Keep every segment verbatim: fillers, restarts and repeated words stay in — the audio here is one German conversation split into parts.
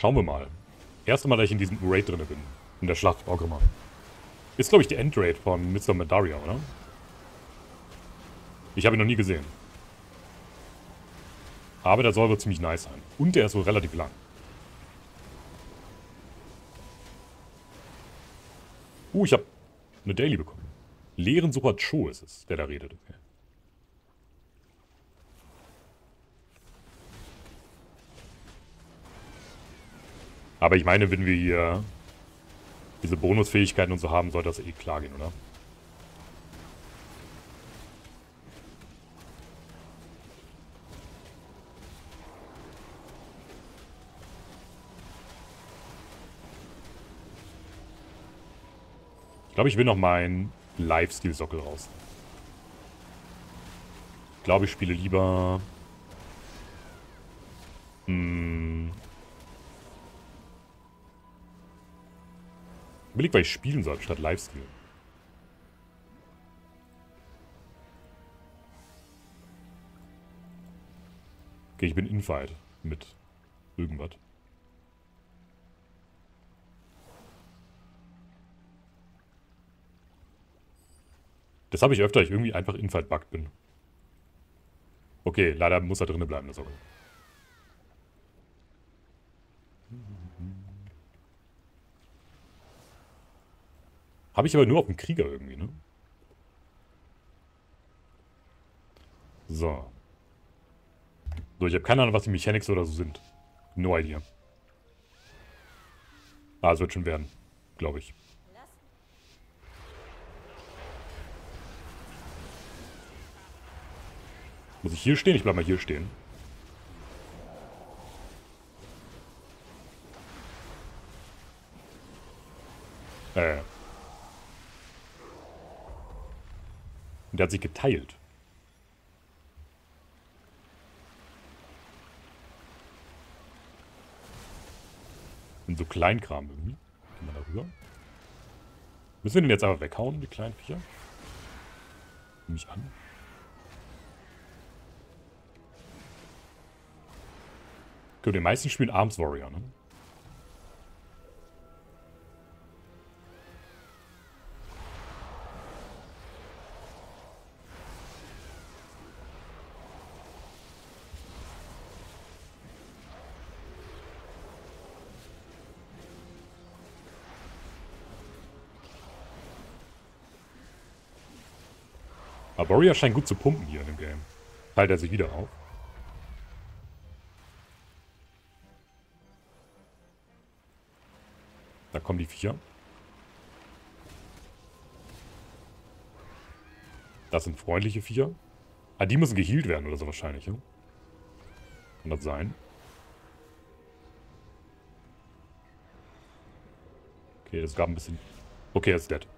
Schauen wir mal. Erste Mal, dass ich in diesem Raid drin bin. In der Schlacht von Orgrimmar. Ist, glaube ich, die Endraid von Mister Medaria, oder? Ich habe ihn noch nie gesehen. Aber der soll wohl ziemlich nice sein. Und der ist wohl relativ lang. Uh, ich habe eine Daily bekommen. Lehren Super Cho ist es, der da redet. Okay. Aber ich meine, wenn wir hier diese Bonusfähigkeiten und so haben, sollte das eh klar gehen, oder? Ich glaube, ich will noch meinen Lifesteal-Sockel raus. Ich glaube, ich spiele lieber... Hm... Ich überlege, was ich spielen soll, statt Lifesteal. Okay, ich bin Infight mit irgendwas. Das habe ich öfter, ich irgendwie einfach Infight-Bugged bin. Okay, leider muss er drinnen bleiben, der Sockel. Habe ich aber nur auf dem Krieger irgendwie, ne? So. So, ich habe keine Ahnung, was die Mechanics oder so sind. No idea. Ah, es wird schon werden. Glaube ich. Muss ich hier stehen? Ich bleib mal hier stehen. Äh. Und der hat sich geteilt. Und so Kleinkram irgendwie. Gehen wir da rüber. Müssen wir den jetzt einfach weghauen, die kleinen Viecher? Nimm mich an. Okay, die meisten spielen Arms Warrior, ne? Aber Warrior scheint gut zu pumpen hier in dem Game. Teilt er sich wieder auf. Da kommen die Viecher. Das sind freundliche Viecher. Ah, die müssen geheilt werden oder so wahrscheinlich, ja? Kann das sein? Okay, das gab ein bisschen... Okay, er ist dead.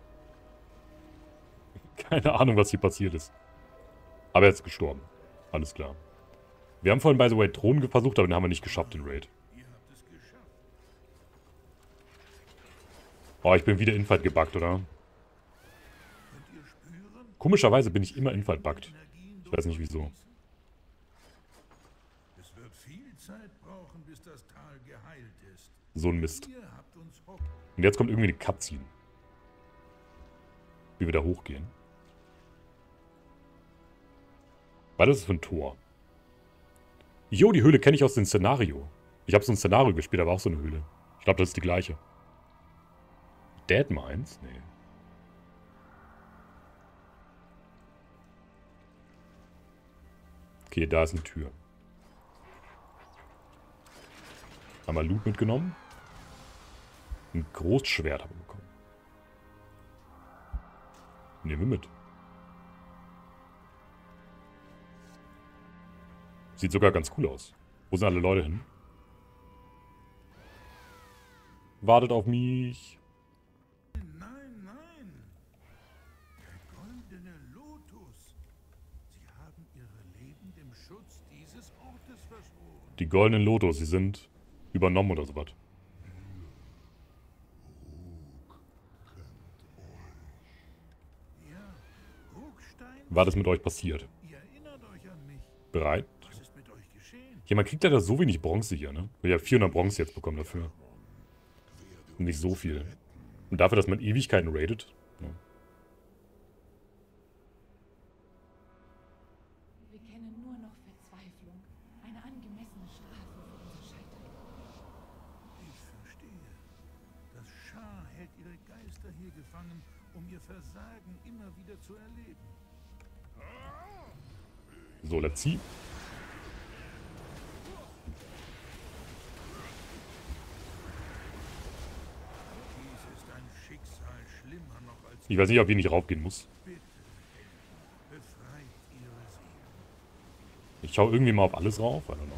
Keine Ahnung, was hier passiert ist. Aber er ist gestorben. Alles klar. Wir haben vorhin, by the way, Thronen versucht, aber den haben wir nicht geschafft, den Raid. Oh, ich bin wieder Infight gebuggt, oder? Komischerweise bin ich immer Infight bugged. Ich weiß nicht wieso. So ein Mist. Und jetzt kommt irgendwie eine Cutscene. Wie wir da hochgehen. Was ist das für ein Tor? Jo, die Höhle kenne ich aus dem Szenario. Ich habe so ein Szenario gespielt, aber auch so eine Höhle. Ich glaube, das ist die gleiche. Dead Mines? Nee. Okay, da ist eine Tür. Einmal Loot mitgenommen. Ein Großschwert haben wir bekommen. Nehmen wir mit. Sieht sogar ganz cool aus. Wo sind alle Leute hin? Wartet auf mich. Nein, nein. Der goldene Lotus. Sie haben ihre Leben dem Schutz dieses Ortes verschworen. Die goldenen Lotus, sie sind übernommen oder sowas. Ja, Ruckstein. Was ist mit euch passiert? Ihr erinnert euch an mich. Bereit? Was ist mit euch geschehen? Ja, man kriegt leider so wenig Bronze hier, ne? Wir haben vierhundert Bronze jetzt bekommen dafür. Und nicht so viel. Und dafür, dass man Ewigkeiten raidet. Ja. Wir kennen nur noch Verzweiflung. Eine angemessene Strafe für unser Scheitern. Ich verstehe. Das Schar hält ihre Geister hier gefangen, um ihr Versagen immer wieder zu erleben. So, let's see. Dies ist ein Schicksal schlimmer noch als... Ich weiß nicht, ob ich nicht raufgehen muss. Bitte, befreit ihre Seelen. Ich schaue irgendwie mal auf alles rauf. I don't know.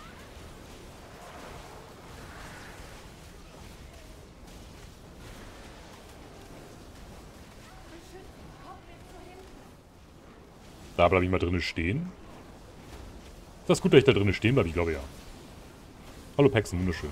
Da bleibe ich mal drinnen stehen. Ist das gut, dass ich da drinnen stehen bleibe? Ich glaube ja. Hallo Paxton, wunderschön.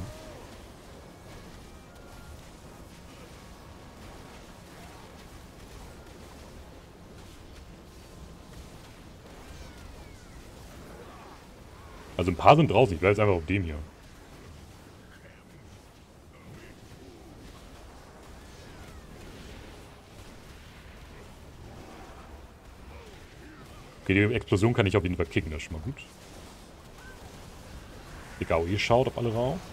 Also ein paar sind draußen. Ich bleibe jetzt einfach auf dem hier. Okay, die Explosion kann ich auf jeden Fall kicken. Das ist schon mal gut. Egal, ihr schaut auf alle rauf.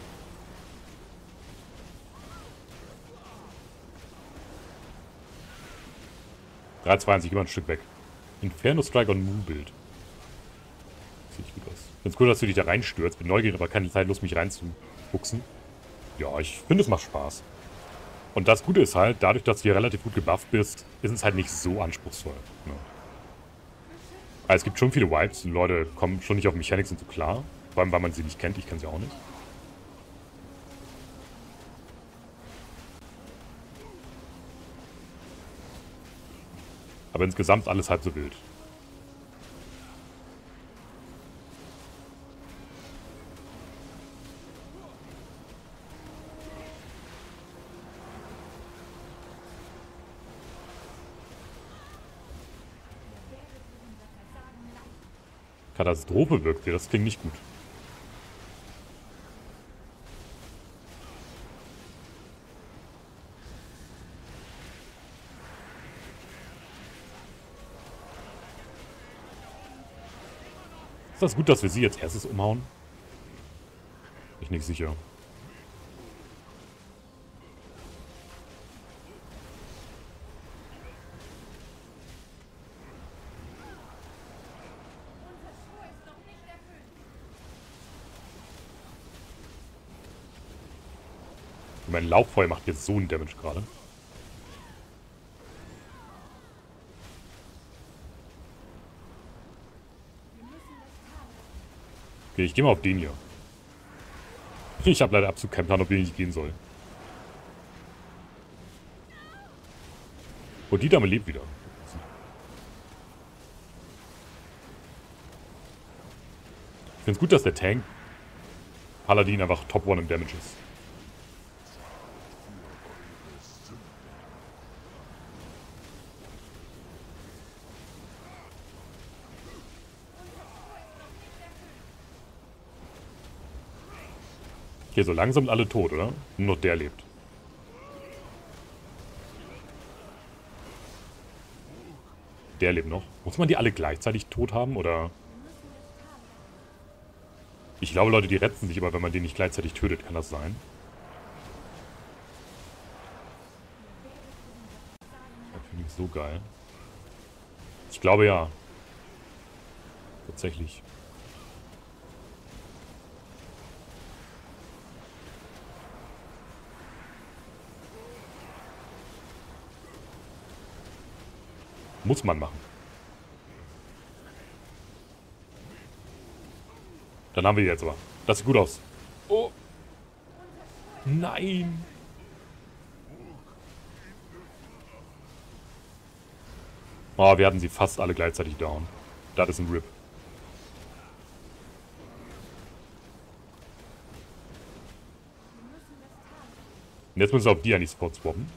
drei zwei eins, ich geh mal ein Stück weg. Inferno Strike on Moonbuild. Sieht gut aus. Ich find's cool, dass du dich da reinstürzt. Bin neugierig, aber keine Zeit, Lust mich reinzufuchsen. Ja, ich finde, es macht Spaß. Und das Gute ist halt, dadurch, dass du hier relativ gut gebufft bist, ist es halt nicht so anspruchsvoll. Ja. Also es gibt schon viele Wipes. Die Leute kommen schon nicht auf Mechanics und so klar. Vor allem, weil man sie nicht kennt. Ich kenne sie auch nicht. Aber insgesamt alles halb so wild. Katastrophe wirkt hier, das klingt nicht gut. Ist das gut, dass wir sie jetzt erstes umhauen? Bin ich nicht sicher. Mein Lauffeuer macht jetzt so einen Damage gerade. Okay, ich gehe mal auf den hier. Ich habe leider absolut keinen Plan, ob den ich gehen soll. Oh, die Dame lebt wieder. Ich finde es gut, dass der Tank Paladin einfach Top One im Damage ist. Okay, so langsam sind alle tot, oder? Nur noch der lebt. Der lebt noch. Muss man die alle gleichzeitig tot haben, oder? Ich glaube, Leute, die retten sich aber, wenn man den nicht gleichzeitig tötet. Kann das sein? Das finde ich so geil. Ich glaube, ja. Tatsächlich. Muss man machen. Dann haben wir die jetzt aber. Das sieht gut aus. Oh. Nein. Oh, wir hatten sie fast alle gleichzeitig down. Das ist ein Rip. Und jetzt müssen wir auf die an die Spots swappen.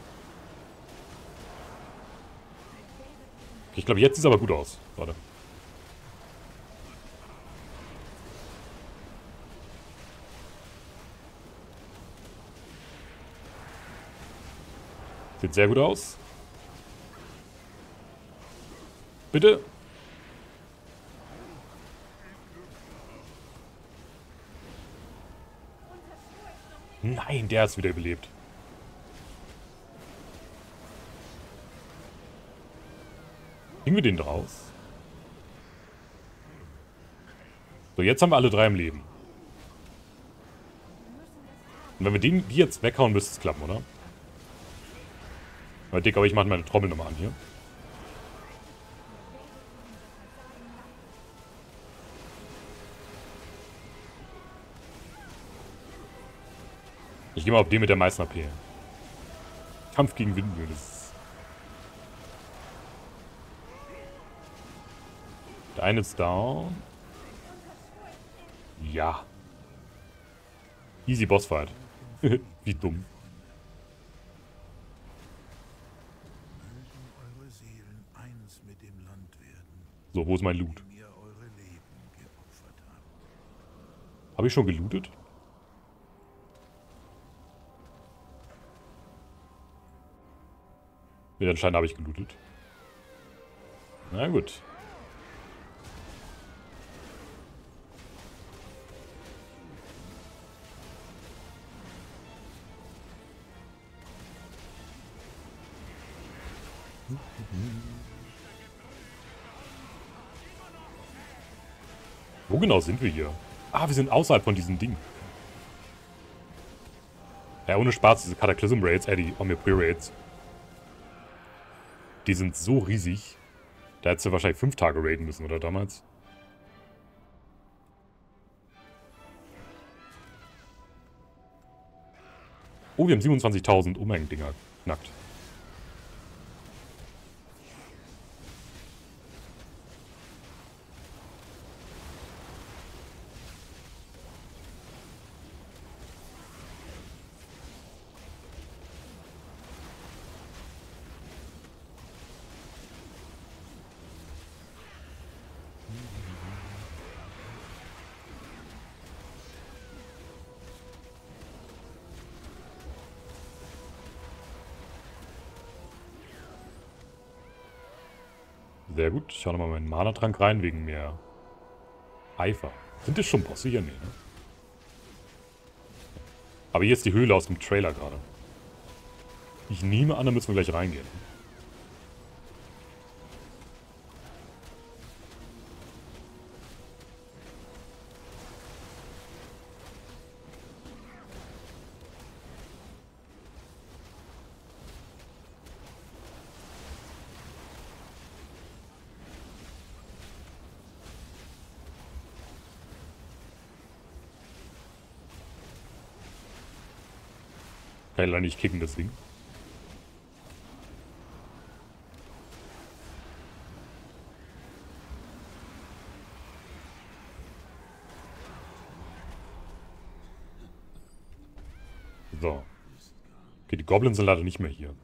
Ich glaube, jetzt sieht es aber gut aus. Warte. Sieht sehr gut aus. Bitte. Nein, der ist wieder belebt. Kriegen wir den draus? So, jetzt haben wir alle drei im Leben. Und wenn wir den, die jetzt weghauen, müsste es klappen, oder? Aber Dick, aber ich mache meine Trommel nochmal an hier. Ich gehe mal auf den mit der meisten A P. Kampf gegen Windmühlen. Der eine ist down. Ja. Easy Bossfight. Wie dumm. Eure Seelen eins mit dem Land werden, So, wo ist mein Loot? dem ihr eure Leben geopfert habt. Habe ich schon gelootet? Ja, anscheinend habe ich gelootet. Na gut. Wo genau sind wir hier? Ah, wir sind außerhalb von diesem Ding. Ja, ohne Spaß, diese Cataclysm Raids, äh, die Omnipre Raids. Die sind so riesig. Da hättest du wahrscheinlich fünf Tage raiden müssen, oder damals? Oh, wir haben siebenundzwanzigtausend Umhängen-Dinger knackt. Sehr gut. Ich schaue nochmal meinen Mana-Trank rein, wegen mehr Eifer. Sind das schon Bosse hier? Nee, ne? Aber hier ist die Höhle aus dem Trailer gerade. Ich nehme an, da müssen wir gleich reingehen. Kann ich leider nicht kicken, das Ding. So. Okay, die Goblins sind leider nicht mehr hier.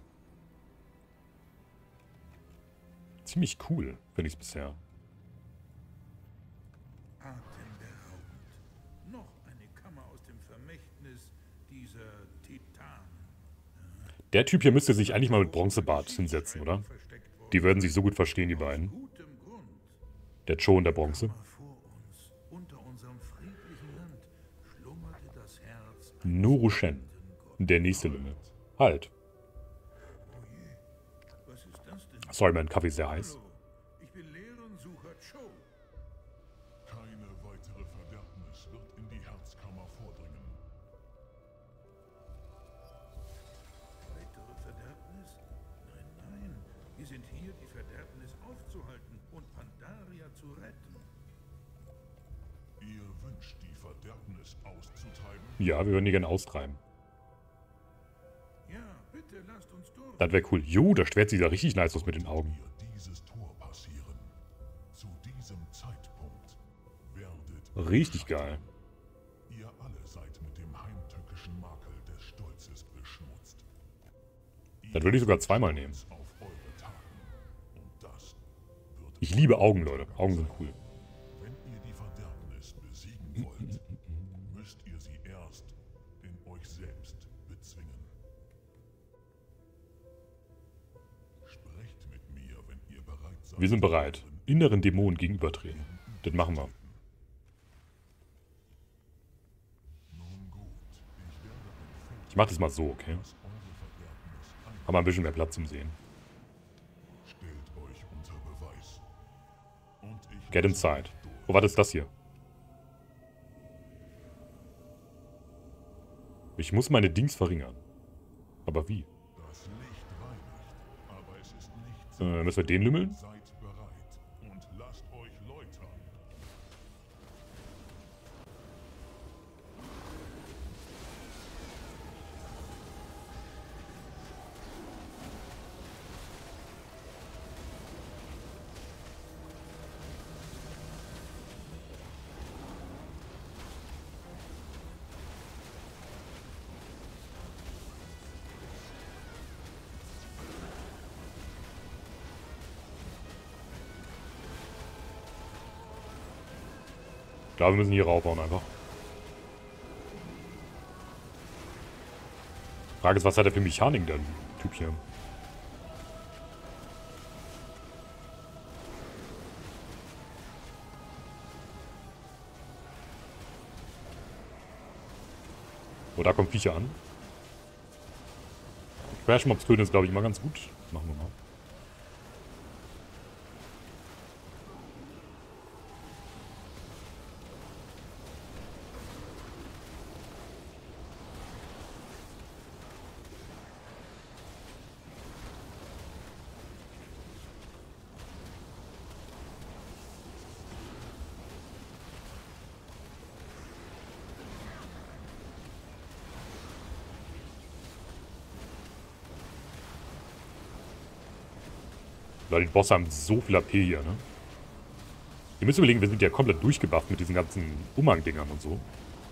Ziemlich cool, finde ich es bisher. Atemberaubend. Noch eine Kammer aus dem Vermächtnis dieser Titanen. Der Typ hier müsste sich eigentlich mal mit Bronzebart hinsetzen, oder? Die würden sich so gut verstehen, die beiden. Gutem Grund. Der Joe und der Bronze. Kammer vor uns, unter unserem friedlichen Land, schlummerte das Herz Nurushen. Der nächste Lümmel. Halt. Was ist das denn? Sorry, mein Kaffee ist sehr heiß. Hallo, ich bin Lehren-Sucher Joe. Keine weitere Verderbnis wird in die Herzkammer vordringen. Weitere Verderbnis? Nein, nein. Wir sind hier, die Verderbnis aufzuhalten und Pandaria zu retten. Ihr wünscht, die Verderbnis auszutreiben? Ja, wir würden die gerne austreiben. Ja, bitte lasst uns durch. Das wäre cool. Jo, da schwert sie da richtig nice aus mit den Augen. Ihr dieses Tor passieren. Zu diesem Zeitpunkt werdet Richtig geil. ihr alle seid mit dem heimtückischen Makel des Stolzes beschmutzt. Das würde ich sogar zweimal nehmen. Auf eure Taten. Und das wird Ich liebe Augen, Leute. Augen sind cool. Wenn ihr die Verderbnis besiegen wollt, müsst ihr sie erst in euch selbst bezwingen. Wir sind bereit. Inneren Dämonen gegenübertreten. Das machen wir. Ich mach das mal so, okay? Haben wir ein bisschen mehr Platz zum Sehen. Get inside. Oh, was ist das hier? Ich muss meine Dings verringern. Aber wie? Äh, müssen wir den lümmeln? Ich glaube, wir müssen hier raufbauen einfach. Frage ist, was hat er für Mechanik, der Typ hier? Oh, da kommt Viecher an. Crash Mobs töten ist, glaube ich, immer ganz gut. Machen wir mal. Weil die Bosse haben so viel A P hier, ne? Ihr müsst überlegen, wir sind ja komplett durchgebufft mit diesen ganzen Umhang-Dingern und so.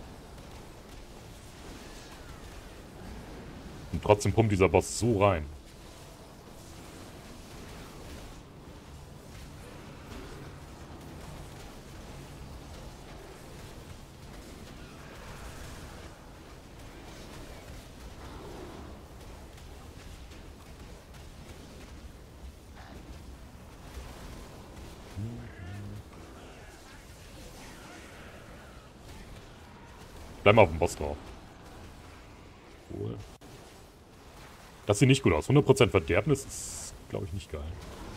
Und trotzdem pumpt dieser Boss so rein. Bleib mal auf dem Boss drauf. Cool. Das sieht nicht gut aus. hundert Prozent Verderbnis ist, glaube ich, nicht geil.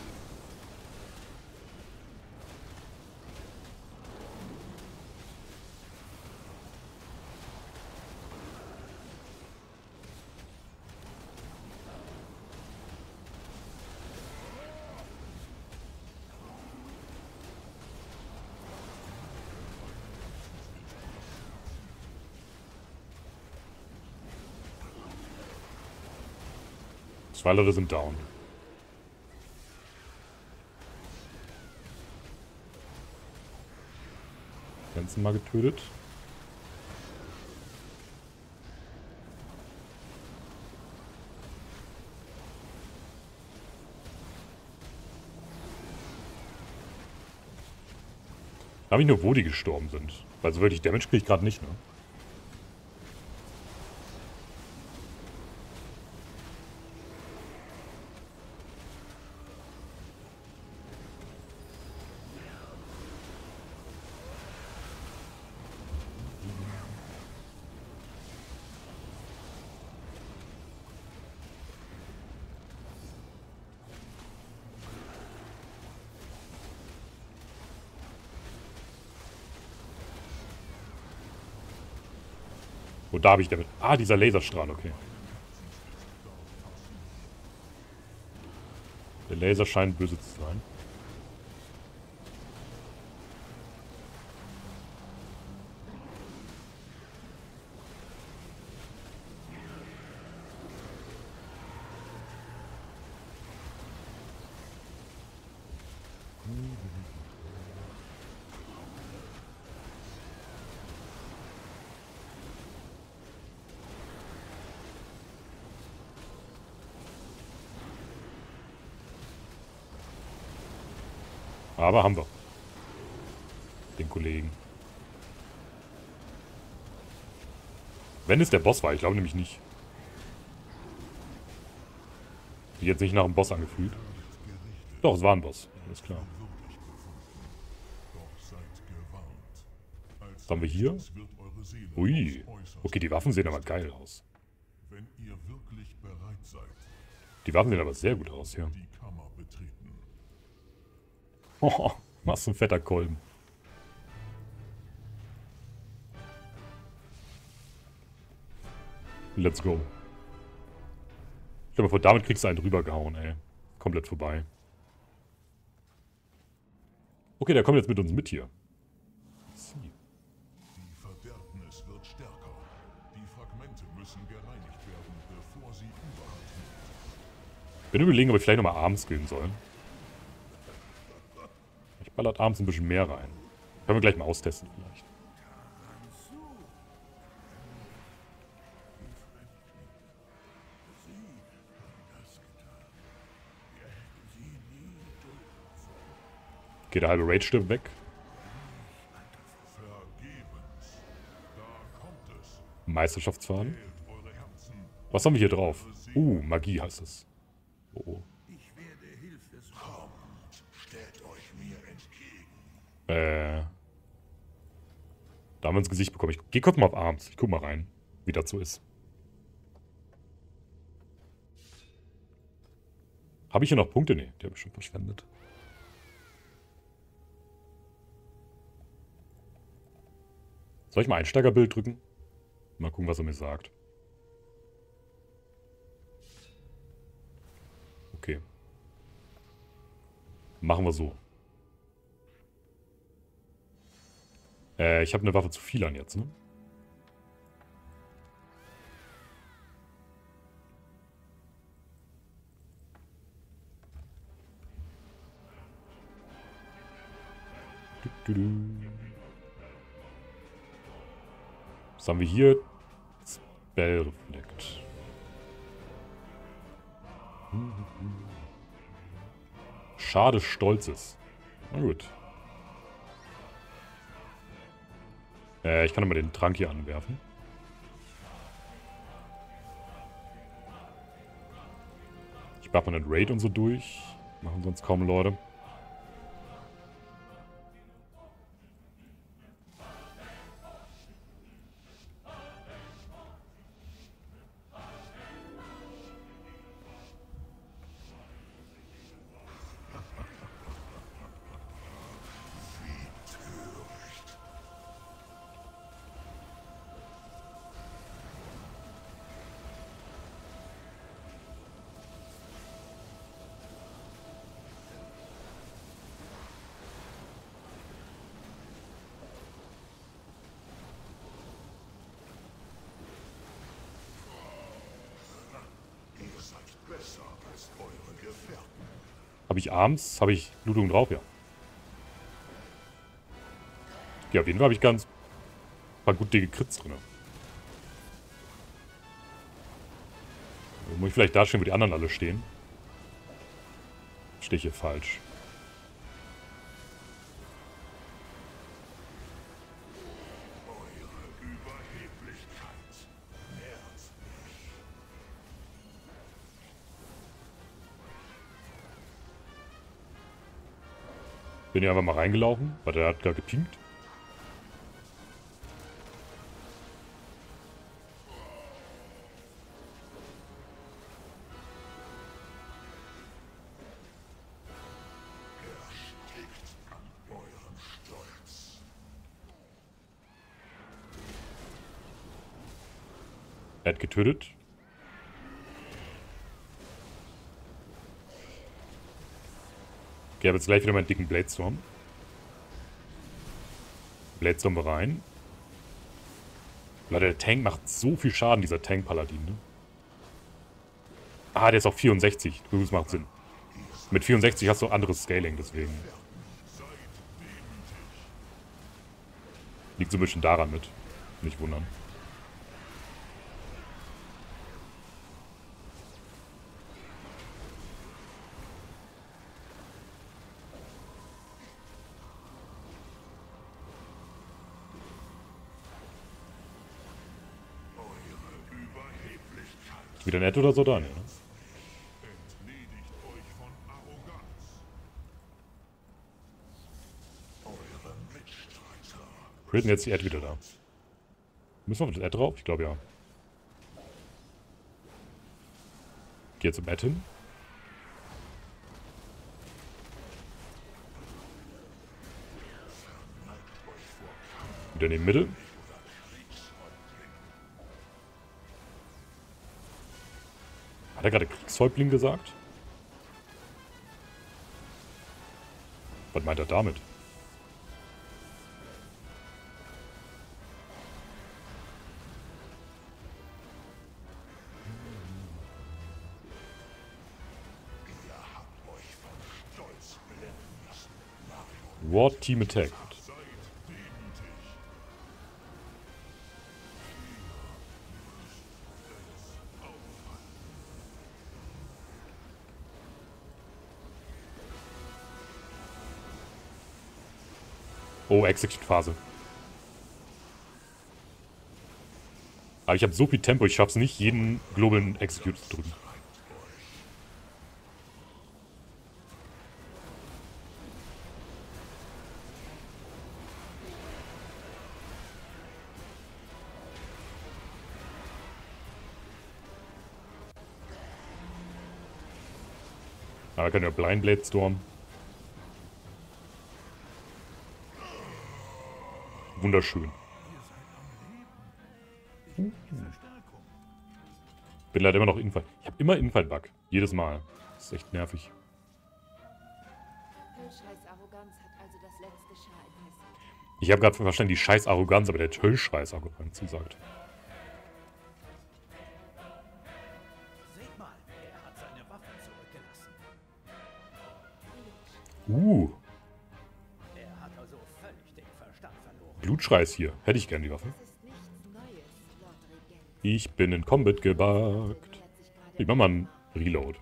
Zwei Leute sind down. Ganzen mal getötet. Da habe ich nur, wo die gestorben sind. Weil so wirklich Damage kriege ich gerade nicht, ne? Wo da habe ich damit? Ah, dieser Laserstrahl, okay. Der Laser scheint böse zu sein. Aber haben wir. Den Kollegen. Wenn es der Boss war, ich glaube nämlich nicht. Sich jetzt nicht nach dem Boss angefühlt. Doch, es war ein Boss. Alles klar. würdig befunden. Doch seid gewarnt. Als Was haben wir hier? nächstes wird eure Seele Ui. aufs Äußerste Okay, die Waffen sehen aber geil aus. Wenn ihr wirklich bereit seid, Die Waffen sehen aber sehr gut aus, ja. die Kammer betreten. Oh, was ein fetter Kolben. Let's go. Ich glaube, vor damit kriegst du einen drüber gehauen, ey. Komplett vorbei. Okay, der kommt jetzt mit uns mit hier. Sie. Die Verderbnis wird stärker. Die Fragmente müssen gereinigt werden, bevor sie Überhand nimmt. Ich bin überlegen, ob ich vielleicht nochmal abends gehen soll. Ich ballert abends ein bisschen mehr rein. Können wir gleich mal austesten vielleicht. Okay, der halbe Rage stirbt weg. Vergebens. Da kommt es. Meisterschaftsfaden. Wählt eure Herzen. Was haben wir hier drauf? Uh, Magie heißt es. Oh. Ich werde Hilfe suchen. Kommt, stellt euch mir entgegen. Äh. Da haben wir ins Gesicht bekommen. Ich geh kurz mal auf Arms. Ich guck mal rein, wie das so ist. Habe ich hier noch Punkte? Nee, die habe ich schon verschwendet. Soll ich mal Einsteigerbild drücken? Mal gucken, was er mir sagt. Okay. Machen wir so. Äh, ich habe eine Waffe zu viel an jetzt, ne? Du, du, du. Was haben wir hier? Spellreflekt. Schade Stolzes. Na gut. Äh, ich kann mal den Trank hier anwerfen. Ich mache mal den Raid und so durch. Machen sonst kaum Leute. Ihr seid besser als eure Gefährten. Habe ich abends, habe ich Blutung drauf, ja. Ja, auf jeden Fall habe ich ganz ein paar gut dicke Crits drin. Muss ich vielleicht da stehen, wo die anderen alle stehen? Stehe ich hier falsch. Eure Überheblichkeit nährt mich. Bin hier einfach mal reingelaufen, weil der hat da gepinkt. Erstickt an eurem Stolz. Er hat getötet. Ich habe jetzt gleich wieder meinen dicken Bladestorm. Bladestorm rein. Leider, der Tank macht so viel Schaden, dieser Tank-Paladin, ne? Ah, der ist auch vierundsechzig. Das macht Sinn. Mit vierundsechzig hast du anderes Scaling, deswegen. Liegt so ein bisschen daran mit. Nicht wundern. Eure Überheblichkeit Ist wieder nett oder so da? Ne? entledigt euch von Arroganz. Prison jetzt die Ad wieder da. Müssen wir auf das Ad drauf? Ich glaube ja. Geh zum Ad hin. Wieder in die Mitte. Hat er gerade Kriegshäuptling gesagt? Was meint er damit? War Team Attack. Oh, Execute-Phase. Aber ich habe so viel Tempo, ich schaffe es nicht, jeden globalen Execute zu drücken. Aber wir können ja Blind Blade Storm. Wunderschön. Bin leider immer noch Infight. Ich habe immer Infight-Bug. Jedes Mal. Das ist echt nervig. Ich habe gerade verstanden, die scheiß Arroganz, aber der Höllscheiß Arroganz gesagt. Uh. Blutschrei ist hier. Hätte ich gern die Waffe. Ich bin in Combat gebuggt. Ich mach mal einen Reload.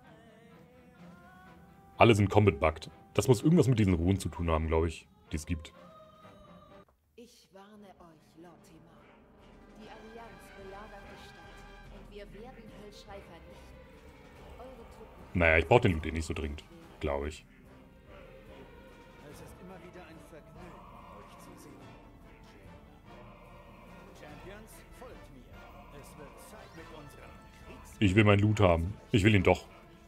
Alle sind Combat bugged. Das muss irgendwas mit diesen Ruhen zu tun haben, glaube ich, die es gibt. Ich warne euch, Lord Timar. Die Allianz belagert die Stadt und wir werden Höllschrei vernichten. Eure Truppen... Naja, ich brauche den Loot eh nicht so dringend, glaube ich. Es ist immer wieder ein Vergnügen, euch zu sehen. Champions, folgt mir. Es wird Zeit mit unserem Kriegs... Ich will meinen Loot haben. Ich will ihn doch.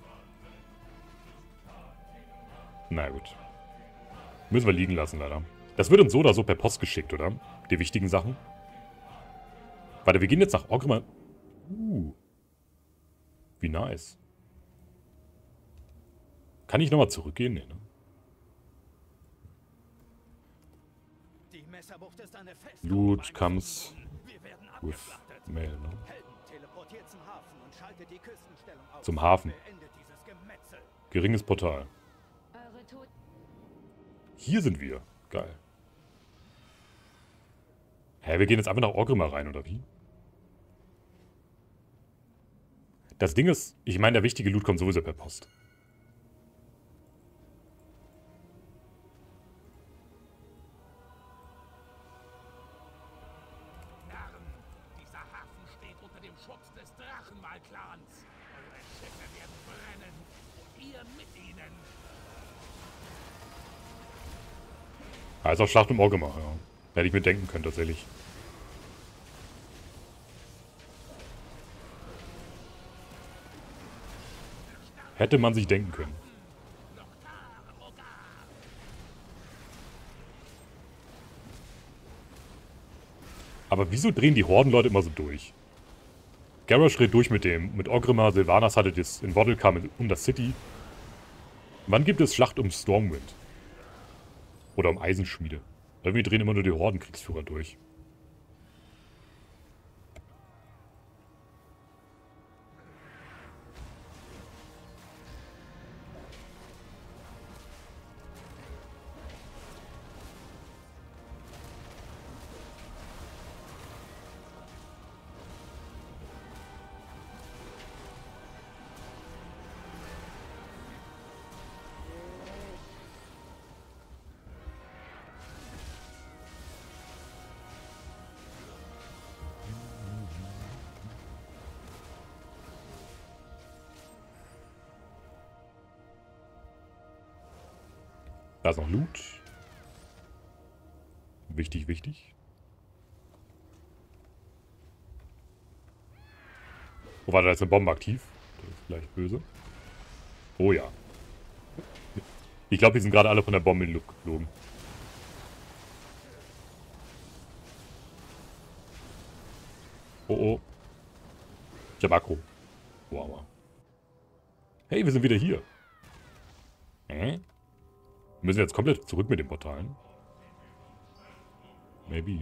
Na gut. Müssen wir liegen lassen, leider. Das wird uns so oder so per Post geschickt, oder? Die wichtigen Sachen. Warte, wir gehen jetzt nach Orgrimmar. Uh. Wie nice. Kann ich nochmal zurückgehen? Nee, ne? Die Messerbucht ist eine Festung. Loot comes Wir werden with abgeschlachtet. mail, ne? Helden, teleportiert zum Hafen und schaltet die Küstenstellung aus. Zum Hafen. Beendet dieses Gemetzel. Geringes Portal. Eure Tod... Hier sind wir. Geil. Hä, wir gehen jetzt einfach nach Orgrimmar rein, oder wie? Das Ding ist, ich meine, der wichtige Loot kommt sowieso per Post. Narren, dieser Hafen steht unter dem Schutz des Drachenmal-Clans. Eure Schiffe werden brennen und ihr mit ihnen. Also Schlacht um Orgrimmar, ja. Hätte ich mir denken können, tatsächlich. Hätte man sich denken können. Aber wieso drehen die Hordenleute immer so durch? Garrosh dreht durch mit dem, mit Orgrimmar, Sylvanas hatte das in Waddlecam um das City. Wann gibt es Schlacht um Stormwind? Oder um Eisenschmiede? Irgendwie drehen immer nur die Hordenkriegsführer durch. Da ist noch Loot. Wichtig, wichtig. Oh, warte, da ist eine Bombe aktiv. Das ist vielleicht böse. Oh ja. Ich glaube, die sind gerade alle von der Bombe in die Luft geflogen. Oh oh. Ich hab Akku. Wow. Hey, wir sind wieder hier. Hä? Wir müssen jetzt komplett zurück mit den Portalen. Maybe.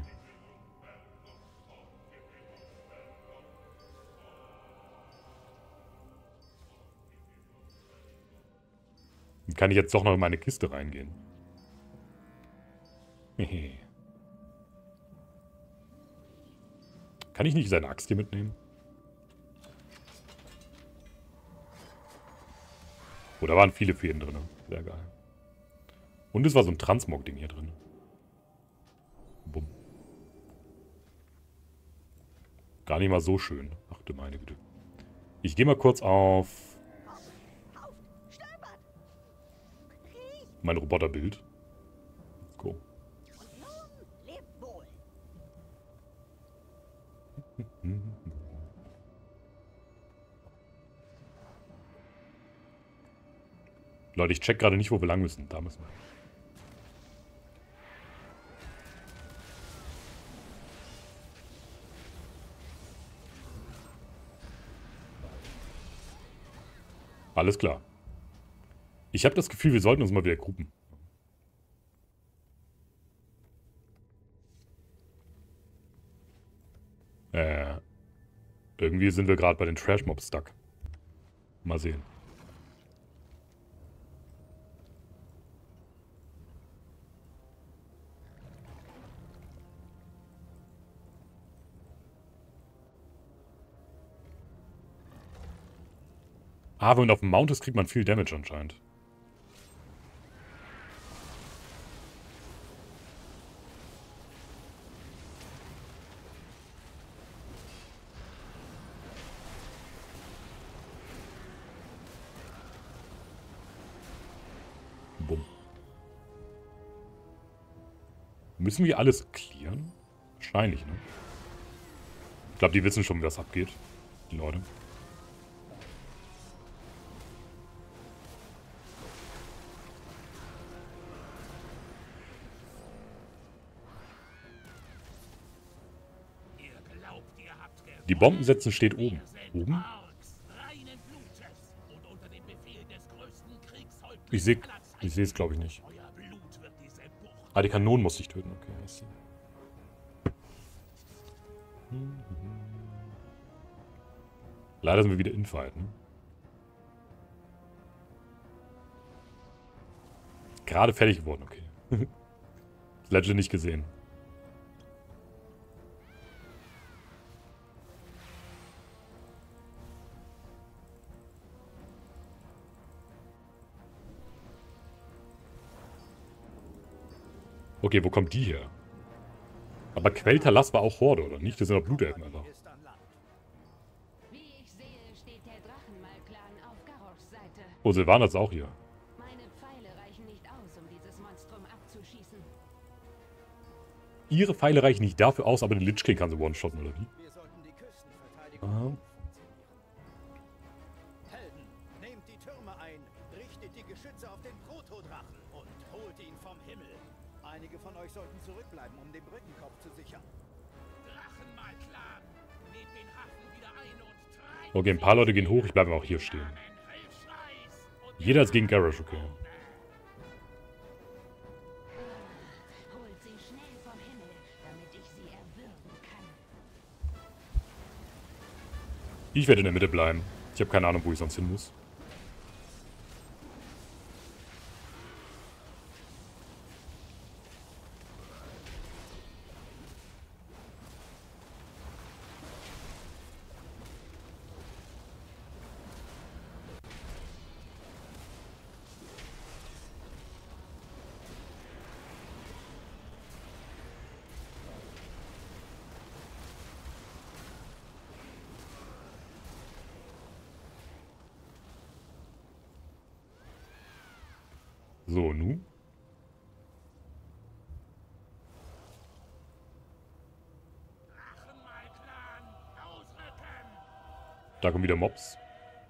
Kann ich jetzt doch noch in meine Kiste reingehen? Kann ich nicht seine Axt hier mitnehmen? Oh, da waren viele Fäden drin. Sehr geil. Und es war so ein Transmog-Ding hier drin. Bumm. Gar nicht mal so schön. Ach du meine Güte. Ich gehe mal kurz auf mein Roboterbild. Let's go. Leute, ich check gerade nicht, wo wir lang müssen. Da müssen wir. Alles klar. Ich habe das Gefühl, wir sollten uns mal wieder gruppen. Äh. Irgendwie sind wir gerade bei den Trash-Mobs stuck. Mal sehen. Ah, wenn man auf dem Mount ist, kriegt man viel Damage anscheinend. Bumm. Müssen wir alles clearen? Wahrscheinlich, ne? Ich glaube, die wissen schon, wie das abgeht. Die Leute. Die Bomben setzen steht oben. Oben? Ich sehe ich sehe es, glaube ich, nicht. Ah, die Kanonen muss ich töten. Okay, I see. Leider sind wir wieder infight, ne? Gerade fertig geworden, okay. Legend nicht gesehen. Okay, wo kommt die her? Aber Quelltalas war auch Horde, oder nicht? Das sind doch Blutelfen einfach. Wie ich sehe, steht der Drachenmal-Clan auf Garroshs Seite. Oh, Sylvanas ist auch hier. Meine Pfeile reichen nicht aus, um dieses Monstrum abzuschießen. Ihre Pfeile reichen nicht dafür aus, aber den Lich King kann sie one-shotten, oder wie? Wir sollten die Küstenverteidigung Aha. Helden, nehmt die Türme ein, richtet die Geschütze auf den Protodrachen und holt ihn vom Himmel. Einige von euch sollten zurückbleiben, um den Brückenkopf zu sichern. Drachenmal-Clan, nehmt den Hafen wieder ein und treibt Okay, ein paar Leute gehen hoch, ich bleibe auch hier stehen. Jeder ist gegen Garrosh, okay. Holt sie schnell vom Himmel, damit ich sie erwürgen kann. Ich werde in der Mitte bleiben. Ich habe keine Ahnung, wo ich sonst hin muss. So, nu. Da kommen wieder Mobs.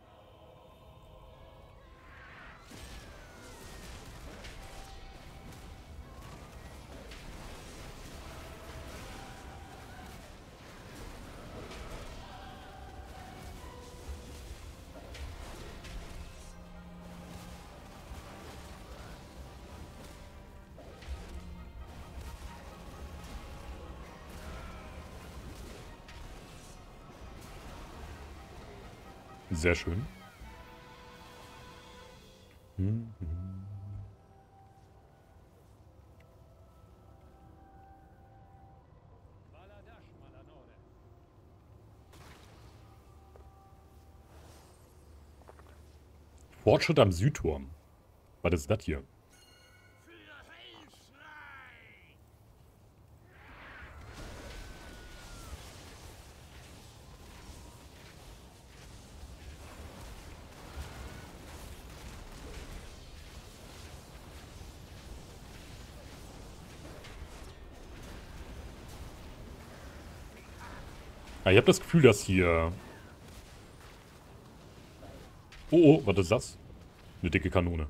Sehr schön. Hm, hm. Fortschritt am Südturm. Was ist das hier? Ah, ich habe das Gefühl, dass hier... Oh, oh, was ist das? Eine dicke Kanone.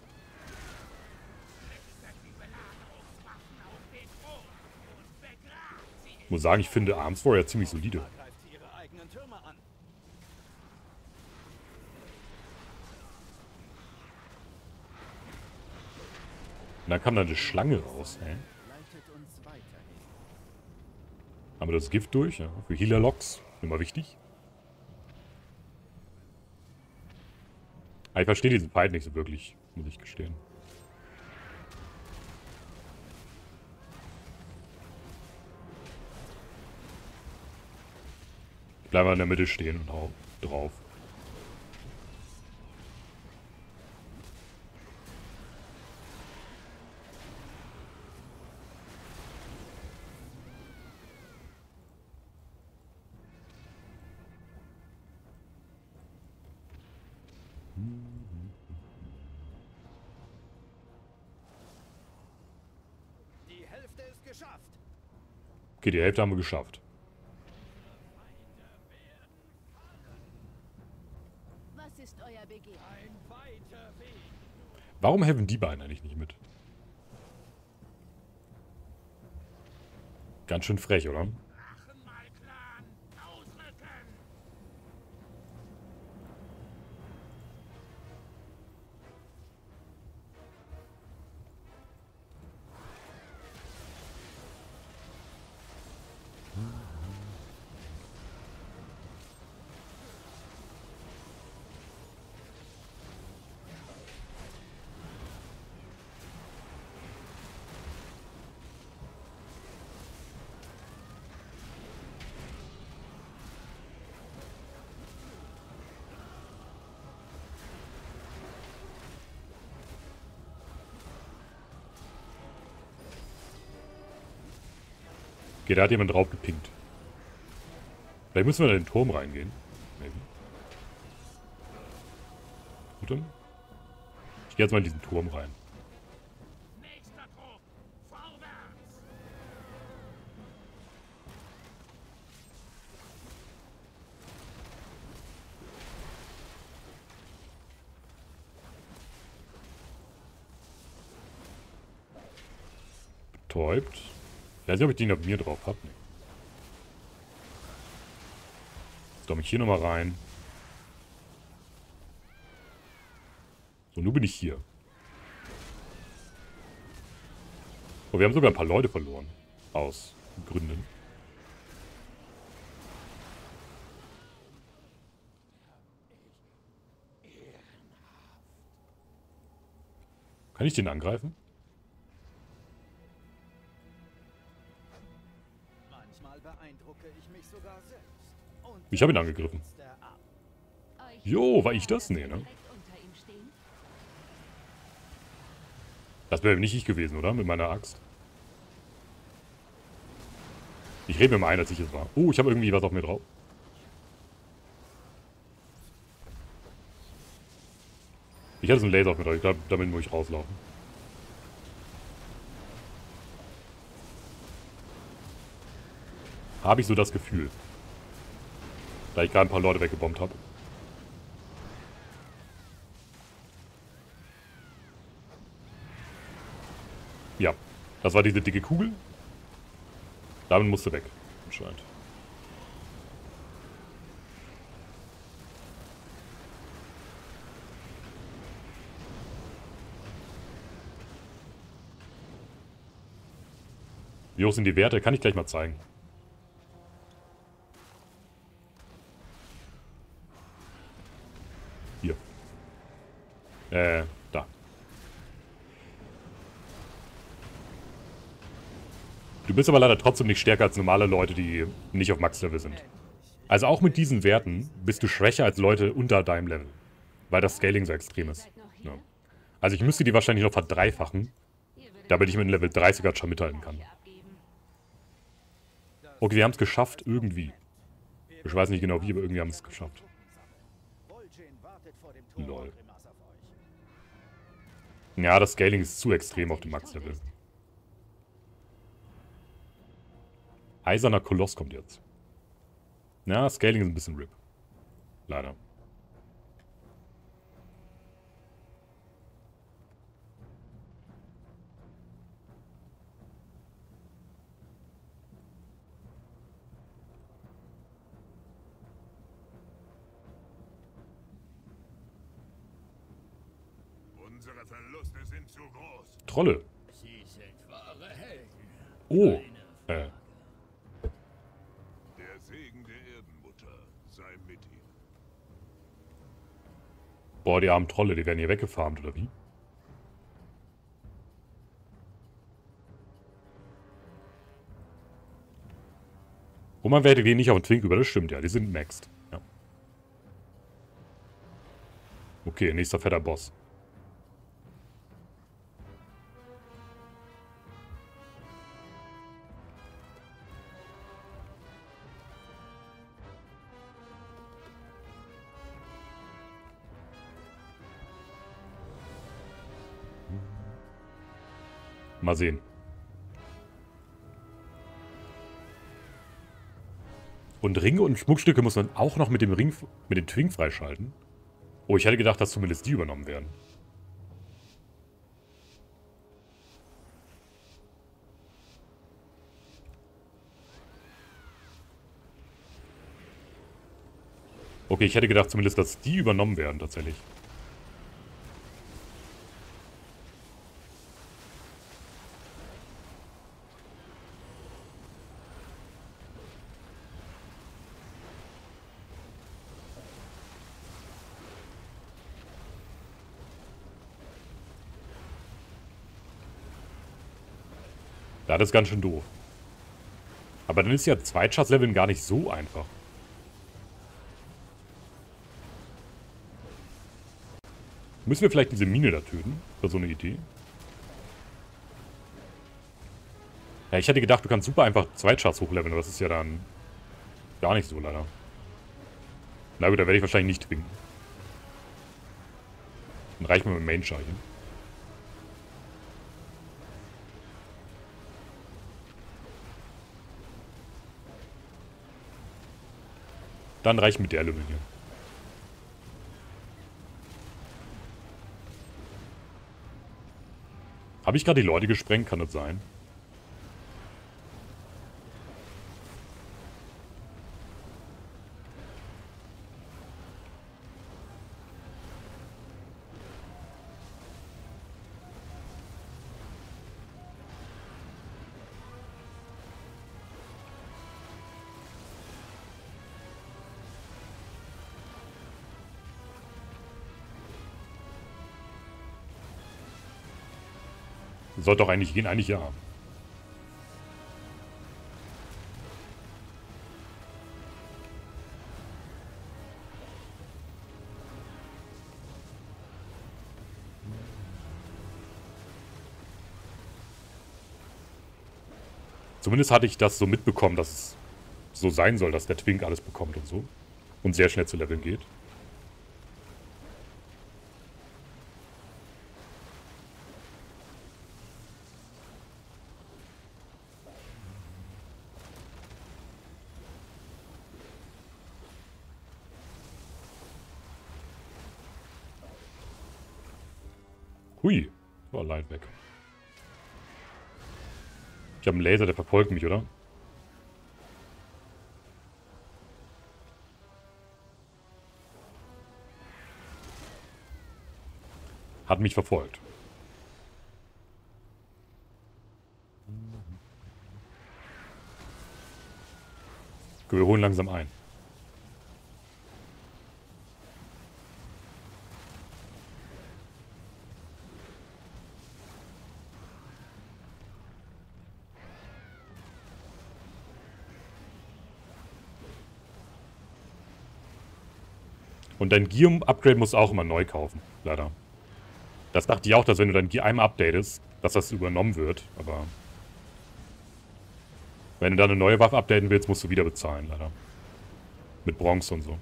Ich muss sagen, ich finde Arms Warrior ziemlich solide. Greift ihre eigenen Türme an. Und dann kam da eine Schlange raus. Hä? Leitet uns weiterhin. Haben wir das Gift durch? Ja, für Healer-Loks. Immer wichtig. Aber ich verstehe diesen Fight nicht so wirklich, muss ich gestehen. Ich bleibe in der Mitte stehen und hau drauf. Die Hälfte ist geschafft. Okay, die Hälfte haben wir geschafft. Was ist euer Begehren? Ein weiter Weg. Warum helfen die beiden eigentlich nicht mit? Ganz schön frech, oder? Drachenmalklan, ausrücken! Okay, da hat jemand drauf gepinkt. Vielleicht müssen wir in den Turm reingehen. Maybe. Gut dann. Ich gehe jetzt mal in diesen Turm rein. Nächster Trupp, vorwärts! Betäubt. Ich weiß nicht, ob ich den auf mir drauf habe. Nee. Jetzt komme ich hier nochmal rein. So, nun bin ich hier. Oh, wir haben sogar ein paar Leute verloren. Aus Gründen. Kann ich den angreifen? Manchmal beeindrucke ich mich sogar selbst. Und Ich habe ihn angegriffen. stürzt er ab. Euch Jo, war ist ich das? klar, Nee, dass wir ne? direkt unter ihm stehen? Das wäre nicht ich gewesen, oder? Mit meiner Axt. Ich rede mir mal ein, als ich es war. Oh, ich habe irgendwie was auf mir drauf. Ich hatte so einen Laser auf mir drauf. Ich glaube, damit muss ich rauslaufen. Habe ich so das Gefühl. Da ich gerade ein paar Leute weggebombt habe. Ja, das war diese dicke Kugel. Damit musste weg, anscheinend. Wie hoch sind die Werte? Kann ich gleich mal zeigen. Hier. Äh, da. Du bist aber leider trotzdem nicht stärker als normale Leute, die nicht auf Max-Level sind. Also auch mit diesen Werten bist du schwächer als Leute unter deinem Level. Weil das Scaling so extrem ist. Ja. Also ich müsste die wahrscheinlich noch verdreifachen, damit ich mit Level dreißig schon mithalten kann. Okay, wir haben es geschafft, irgendwie. Ich weiß nicht genau wie, aber irgendwie haben wir es geschafft. Lol. Ja, das Scaling ist zu extrem auf dem Max-Level. Eiserner Koloss kommt jetzt. Ja, Scaling ist ein bisschen R I P. Leider. Unsere Verluste sind zu groß. Trolle. Sie sind wahre Helden. Oh. Äh. Der Segen der Erdenmutter sei mit ihm. Boah, die armen Trolle, die werden hier weggefarmt, oder wie? Und man wertet die nicht auf den Twink über, das stimmt ja, die sind maxed. Ja. Okay, nächster fetter Boss. Mal sehen. Und Ringe und Schmuckstücke muss man auch noch mit dem Ring, mit dem Twink freischalten. Oh, ich hätte gedacht, dass zumindest die übernommen werden. Okay, ich hätte gedacht zumindest, dass die übernommen werden, tatsächlich. Ja, das ist ganz schön doof. Aber dann ist ja Zweitschatz-Leveln gar nicht so einfach. Müssen wir vielleicht diese Mine da töten? Das ist so eine Idee. Ja, ich hätte gedacht, du kannst super einfach Zweitschatz hochleveln, aber das ist ja dann gar nicht so, leider. Na gut, da werde ich wahrscheinlich nicht twinken. Dann reicht mir mit Main-Scharchen. Dann reicht mit der Level hier. Habe ich gerade die Leute gesprengt? Kann das sein? Sollte doch eigentlich gehen, eigentlich ja. Zumindest hatte ich das so mitbekommen, dass es so sein soll, dass der Twink alles bekommt und so. Und sehr schnell zu leveln geht. Hui. War leicht weg. Ich habe einen Laser, der verfolgt mich, oder? Hat mich verfolgt. Wir holen langsam ein. Und dein Gear-Upgrade musst du auch immer neu kaufen, leider. Das dachte ich auch, dass wenn du dein Gear einmal updatest, dass das übernommen wird, aber... Wenn du dann eine neue Waffe updaten willst, musst du wieder bezahlen, leider. Mit Bronze und so.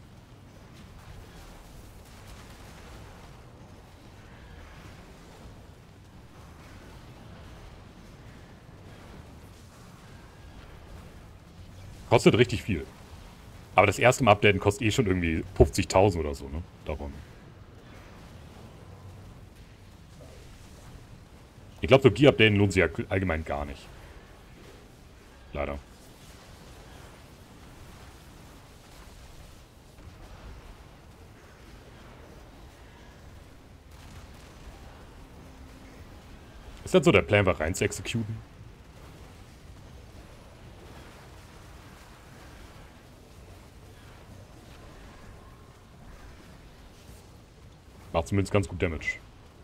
Kostet richtig viel. Aber das erste Mal updaten kostet eh schon irgendwie fünfzigtausend oder so, ne? Darum. Ich glaube, so Gear-Updaten lohnt sich ja allgemein gar nicht. Leider. Ist das so der Plan, war rein zu exekuten? Macht zumindest ganz gut Damage.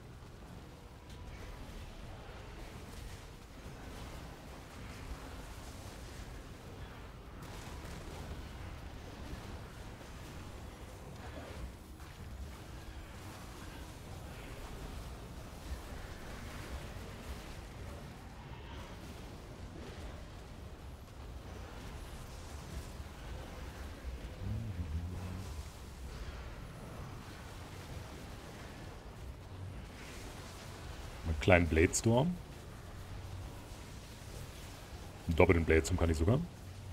Kleinen Blade Storm. Einen doppelten Blade Storm kann ich sogar.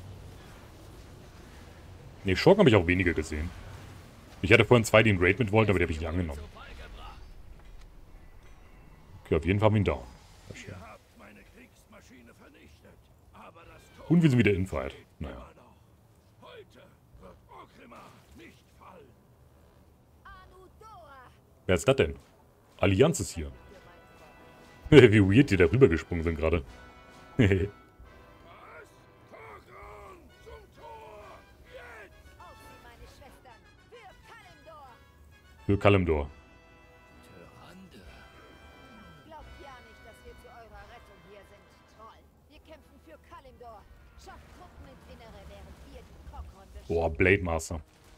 Ne, Schurken habe ich auch weniger gesehen. Ich hatte vorhin zwei, die einen Raid mit wollten, aber die habe ich nicht angenommen. Okay, auf jeden Fall haben wir ihn down. Und wir sind wieder Infight. Naja. Wer ist das denn? Allianz ist hier. Wie weird die da rübergesprungen sind gerade. Für Kalimdor. Glaubt ja nicht, dass wir zu eurer Rettung hier sind, Troll. Wir kämpfen für Kalimdor. Schafft Truppen ins Innere, während wir die Cockron beschützen. Boah, Blade Master.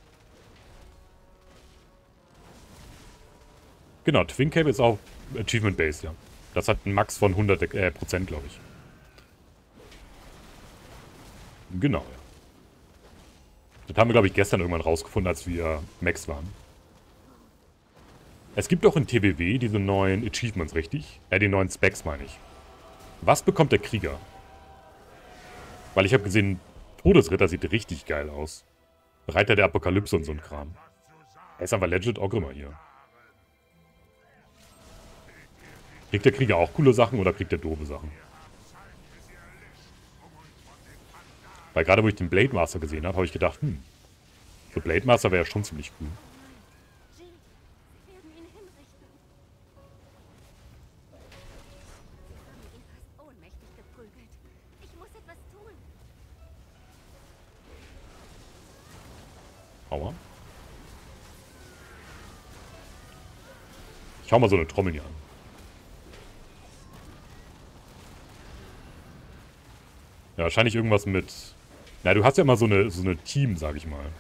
Genau, Twin Cape ist auch Achievement Based, ja. Das hat einen Max von hundert Prozent, glaube ich. Genau, ja. Das haben wir, glaube ich, gestern irgendwann rausgefunden, als wir Max waren. Es gibt auch in T W W diese neuen Achievements, richtig? Ja, die neuen Specs, meine ich. Was bekommt der Krieger? Weil ich habe gesehen, Todesritter sieht richtig geil aus. Reiter der Apokalypse und so ein Kram. Er ist aber legit Ogrimmar hier. Kriegt der Krieger auch coole Sachen oder kriegt er doofe Sachen? Weil gerade wo ich den Blade Master gesehen habe, habe ich gedacht, hm, so Blade Master wäre ja schon ziemlich cool. Aua. Ich hau mal so eine Trommel hier an. Ja, wahrscheinlich irgendwas mit... Na, du hast ja immer so eine, so eine Team, sag ich mal.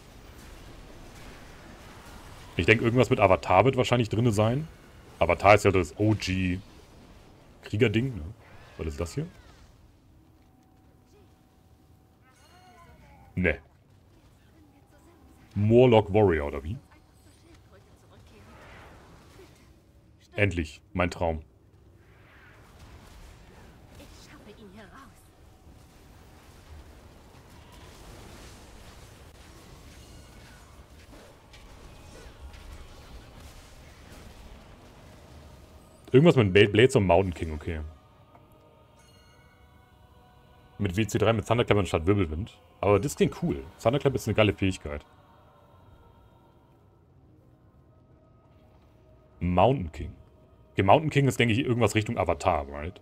Ich denke, irgendwas mit Avatar wird wahrscheinlich drin sein. Avatar ist ja das O G-Krieger-Ding, ne? Was ist das hier? Ne. Morlock Warrior, oder wie? Endlich, mein Traum. Irgendwas mit Blades und Mountain King, okay. Mit W C drei mit Thunderclap anstatt Wirbelwind. Aber das klingt cool. Thunderclap ist eine geile Fähigkeit. Mountain King. Okay, Mountain King ist, denke ich, irgendwas Richtung Avatar, right?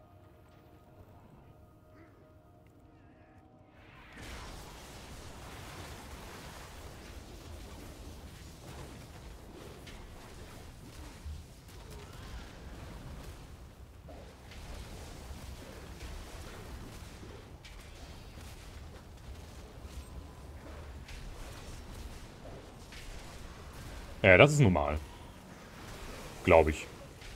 Ja, das ist normal. Glaube ich.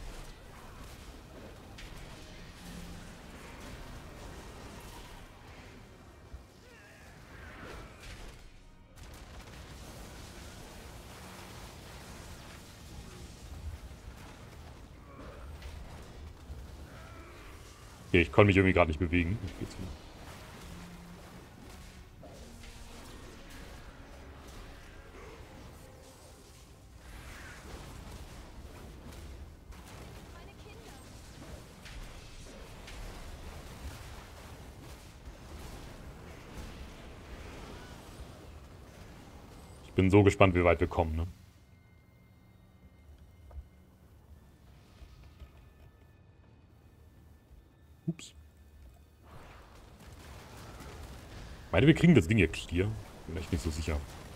Okay, ich konnte mich irgendwie gerade nicht bewegen. Geht's wieder. Ich bin so gespannt, wie weit wir kommen, ne? Ups. Meine, wir kriegen das Ding hier clear. Bin echt nicht so sicher.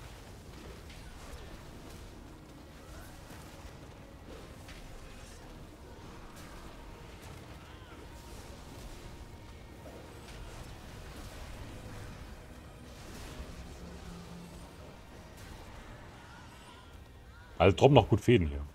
Also droppen noch gut Fäden hier.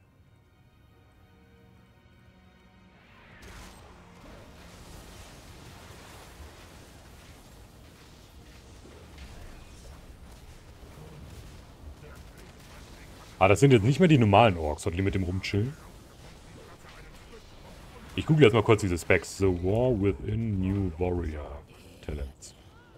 Ah, das sind jetzt nicht mehr die normalen Orks, die mit dem rumchillen. Ich google jetzt mal kurz diese Specs. The War Within New Warrior Talents.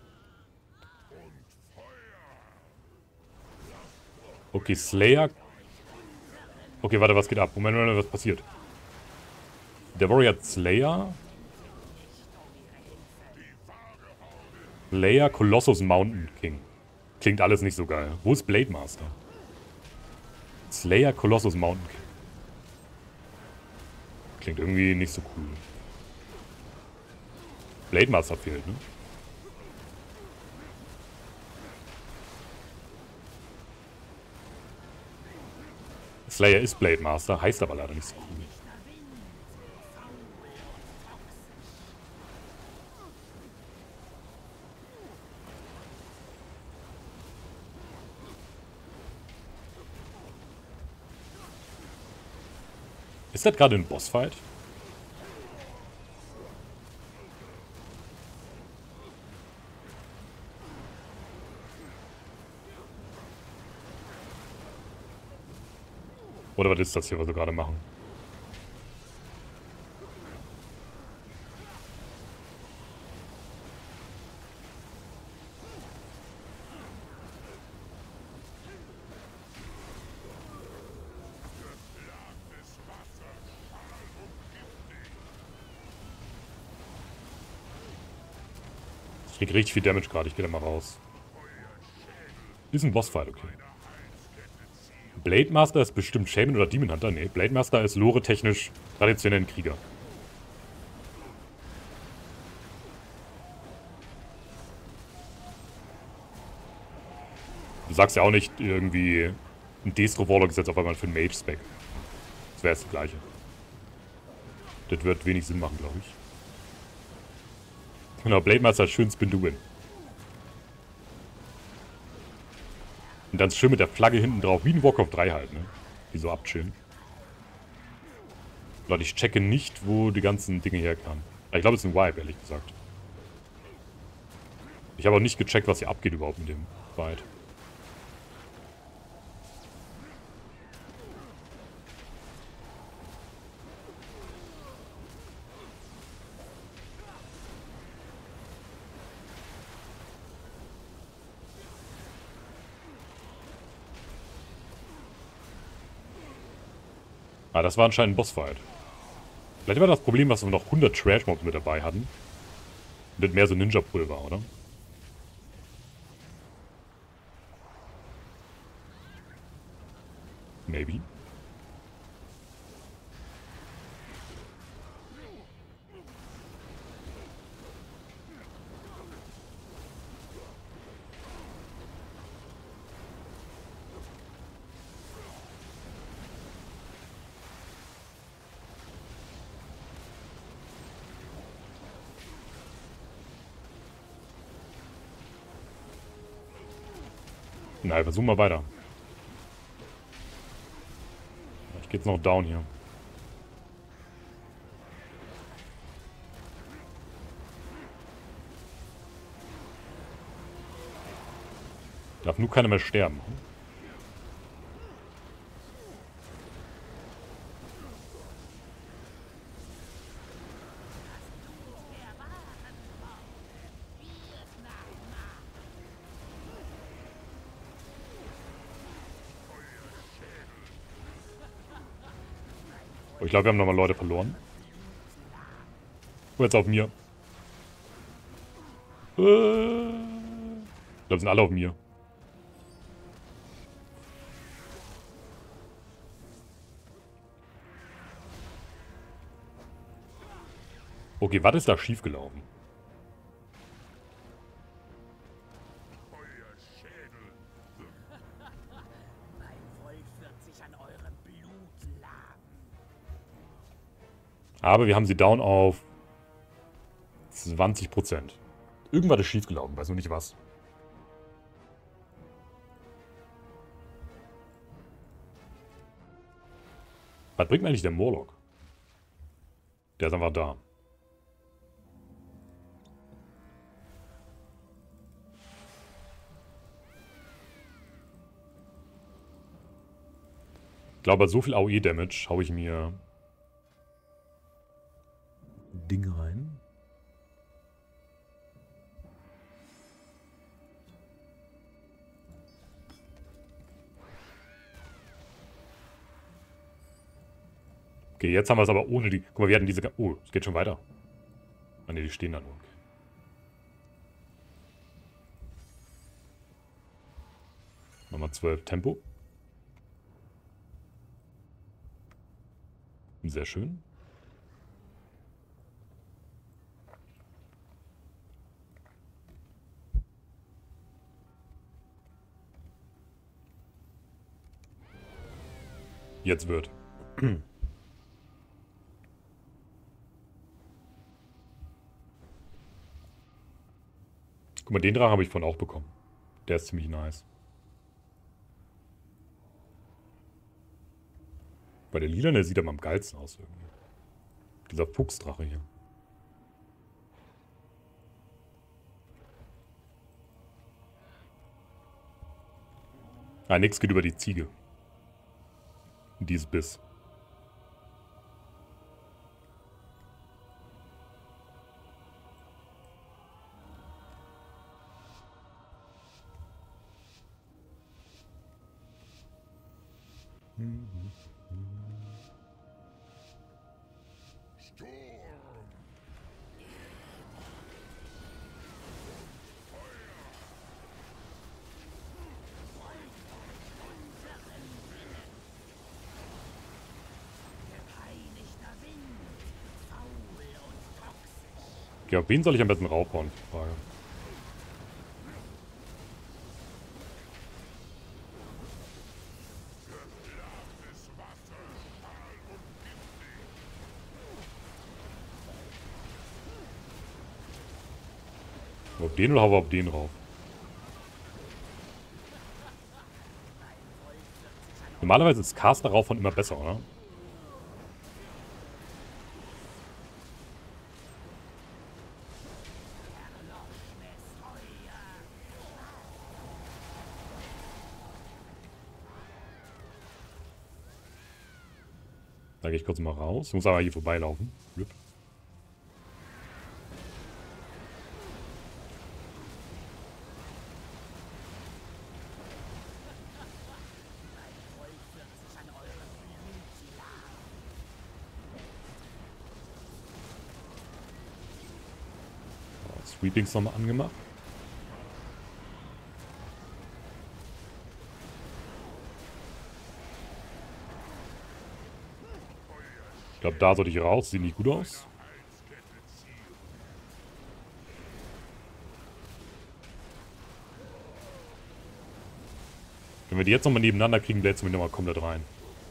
Okay, Slayer. Okay, warte, was geht ab? Moment, Moment, was passiert? Der Warrior Slayer. Slayer Colossus Mountain King. Klingt alles nicht so geil. Wo ist Blade Master? Slayer Colossus Mountain King. Klingt irgendwie nicht so cool. Blade Master fehlt, ne? Slayer ist Blade Master, heißt aber leider nicht so cool. Ist das gerade ein Bossfight? Oder was ist das hier, was wir gerade machen? Ich krieg richtig viel Damage gerade, ich gehe da mal raus. Ist ein Bossfight, okay. Blade Master ist bestimmt Shaman oder Demon Hunter. Nee, Blade Master ist lore-technisch traditionell ein Krieger. Du sagst ja auch nicht irgendwie ein Destro Warlock gesetzt auf einmal für einen Mage-Spec. Das wäre das Gleiche. Das wird wenig Sinn machen, glaube ich. Genau, Blade Master ist schön Spin-to-Win. Und dann schön mit der Flagge hinten drauf, wie ein Warcraft drei halt, ne? Die so abchillen. Leute, ich checke nicht, wo die ganzen Dinge herkamen. Ich glaube, es ist ein Vibe, ehrlich gesagt. Ich habe auch nicht gecheckt, was hier abgeht überhaupt mit dem Fight. Ah, das war anscheinend ein Bossfight. Vielleicht war das Problem, dass wir noch hundert Trash-Mobs mit dabei hatten. Und nicht mehr so Ninja-Pulver, oder? Maybe. Nein, versuchen wir weiter. Ich gehe jetzt noch down hier. Darf nur keiner mehr sterben. Ich glaube, wir haben nochmal Leute verloren. Oh, jetzt auf mir. Ich glaube, sind alle auf mir. Okay, was ist da schiefgelaufen? Aber wir haben sie down auf zwanzig Prozent. Irgendwas ist schiefgelaufen, weiß nur nicht was. Was bringt mir eigentlich der Morlock? Der ist einfach da. Ich glaube, so viel A O E-Damage haue ich mir Ding rein. Okay, jetzt haben wir es aber ohne die... Guck mal, wir hatten diese... Oh, es geht schon weiter. Ah ne, die stehen da nur. Okay. Nochmal zwölf Tempo. Sehr schön. Jetzt wird. Guck mal, den Drachen habe ich von auch bekommen. Der ist ziemlich nice. Bei der Lila, der sieht aber am geilsten aus irgendwie. Dieser Fuchsdrache hier. Ah, nix geht über die Ziege. Dieses Biss. Ja, auf wen soll ich am besten raufhauen? Frage. Auf den oder hau auf den rauf? Normalerweise ist Caster raufhauen immer besser, oder? Da gehe ich kurz mal raus. Ich muss aber hier vorbeilaufen. Rip. Sweepings nochmal angemacht. Ich glaube, da sollte ich raus. Sieht nicht gut aus. Wenn wir die jetzt nochmal nebeneinander kriegen, blätzen wir nochmal komplett rein.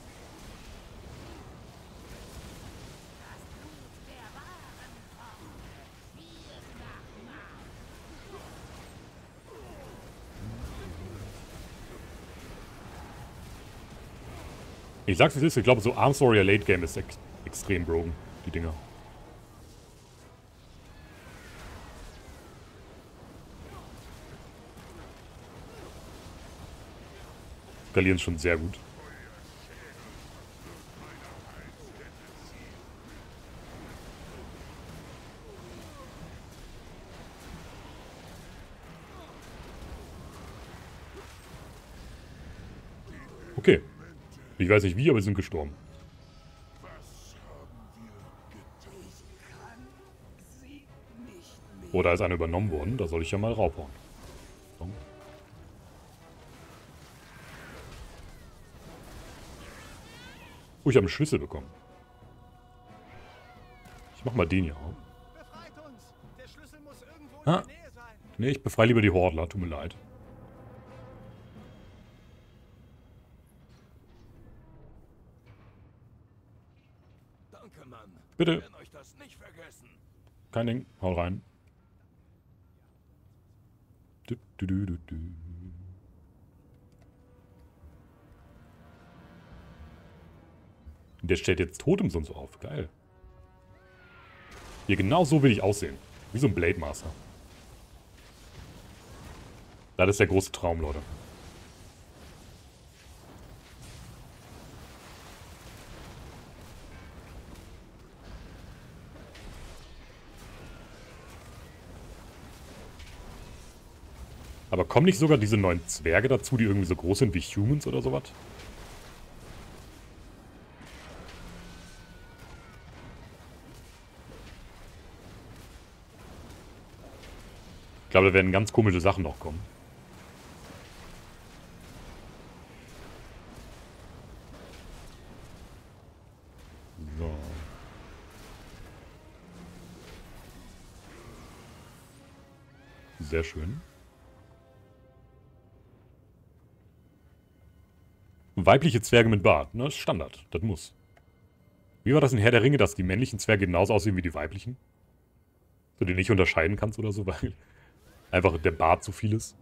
Ich sag's wie es ist, ich glaube so Arms Warrior Late Game ist ex extrem broken, die Dinger. Skalieren schon sehr gut. Okay. Ich weiß nicht wie, aber sie sind gestorben. Oder ist einer übernommen worden? Da soll ich ja mal raufhauen. So. Oh, ich habe einen Schlüssel bekommen. Ich mach mal den hier auf. Befreit uns! Der Schlüssel muss irgendwo in Ah. der Nähe sein. Ne, ich befreie lieber die Hordler. Tut mir leid. Danke, Mann. Bitte. Wir werden euch das nicht vergessen. Kein Ding. Hau rein. Du, du, du, du, du. Der stellt jetzt Totems und so auf. Geil. Hier, genau so will ich aussehen. Wie so ein Blade Master. Das ist der große Traum, Leute. Aber kommen nicht sogar diese neuen Zwerge dazu, die irgendwie so groß sind wie Humans oder sowas? Ich glaube, da werden ganz komische Sachen noch kommen. So. Sehr schön. Weibliche Zwerge mit Bart, ne? Standard, das muss. Wie war das in Herr der Ringe, dass die männlichen Zwerge genauso aussehen wie die weiblichen? So, die nicht unterscheiden kannst oder so, weil einfach der Bart zu viel ist.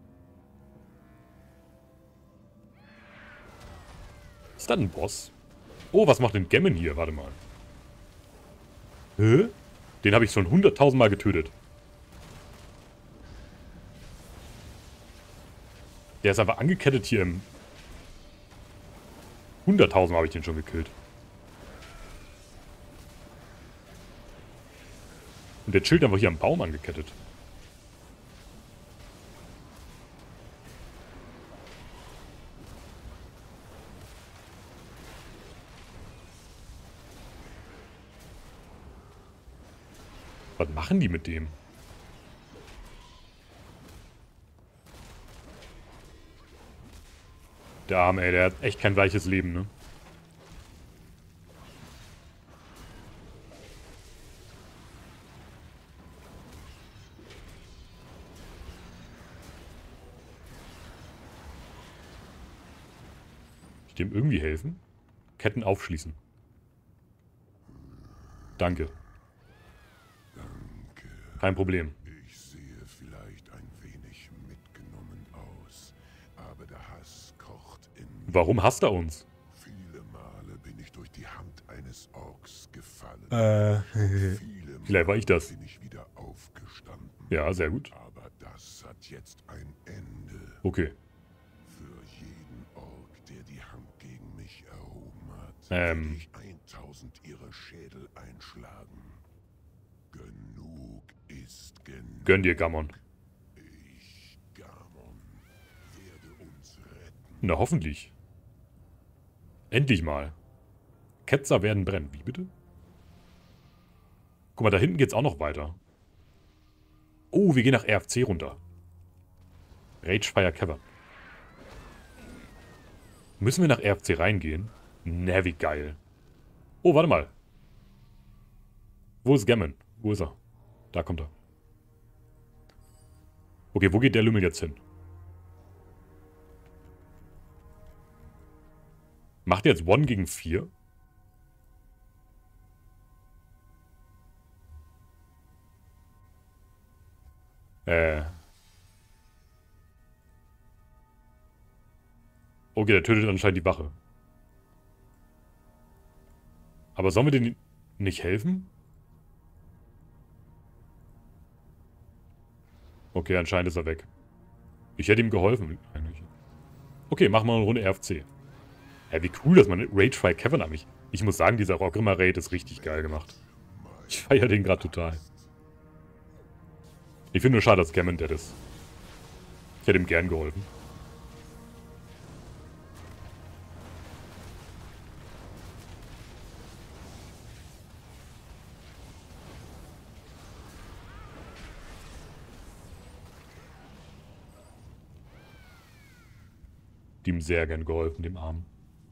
Ist das ein Boss? Oh, was macht denn Gammon hier? Warte mal. Hä? Den habe ich schon hunderttausend Mal getötet. Der ist einfach angekettet hier im... hunderttausend Mal habe ich den schon gekillt. Und der chillt einfach hier am Baum angekettet. Was machen die mit dem? Der Arme, ey, der hat echt kein weiches Leben, ne? Ich dem irgendwie helfen? Ketten aufschließen. Danke. Danke. Kein Problem. Ich sehe vielleicht ein wenig mitgenommen aus, aber der Hass kocht in mir. Warum hasst er uns? Viele Male bin ich durch die Hand eines Orks gefallen. Äh, Viele vielleicht war ich das. Bin ich wieder aufgestanden. Ja, sehr gut. Aber das hat jetzt ein Ende. Okay. Für jeden Ork, der die Hand gegen mich erhoben hat, Ähm. werde ich eintausend ihre Schädel einschlagen. Genug ist genug. Gönn dir, Gammon. Ich, Gamon, werde uns retten. Na, hoffentlich. Endlich mal. Ketzer werden brennen. Wie bitte? Guck mal, da hinten geht's auch noch weiter. Oh, wir gehen nach R F C runter. Ragefire Cavern. Müssen wir nach R F C reingehen? Na, wie geil. Oh, warte mal. Wo ist Gammon? Wo ist er? Da kommt er. Okay, wo geht der Lümmel jetzt hin? Macht er jetzt One gegen vier? Äh. Okay, der tötet anscheinend die Wache. Aber sollen wir denen nicht helfen? Okay, anscheinend ist er weg. Ich hätte ihm geholfen, eigentlich. Okay, machen wir eine Runde R F C. Ja, wie cool, dass man Ragefire Cavern an mich... Ich muss sagen, dieser Orgrimmar-Raid ist richtig geil gemacht. Ich feiere den gerade total. Ich finde nur schade, dass Gammon dead ist. Ich hätte ihm gern geholfen. Ihm sehr gern geholfen, dem Armen.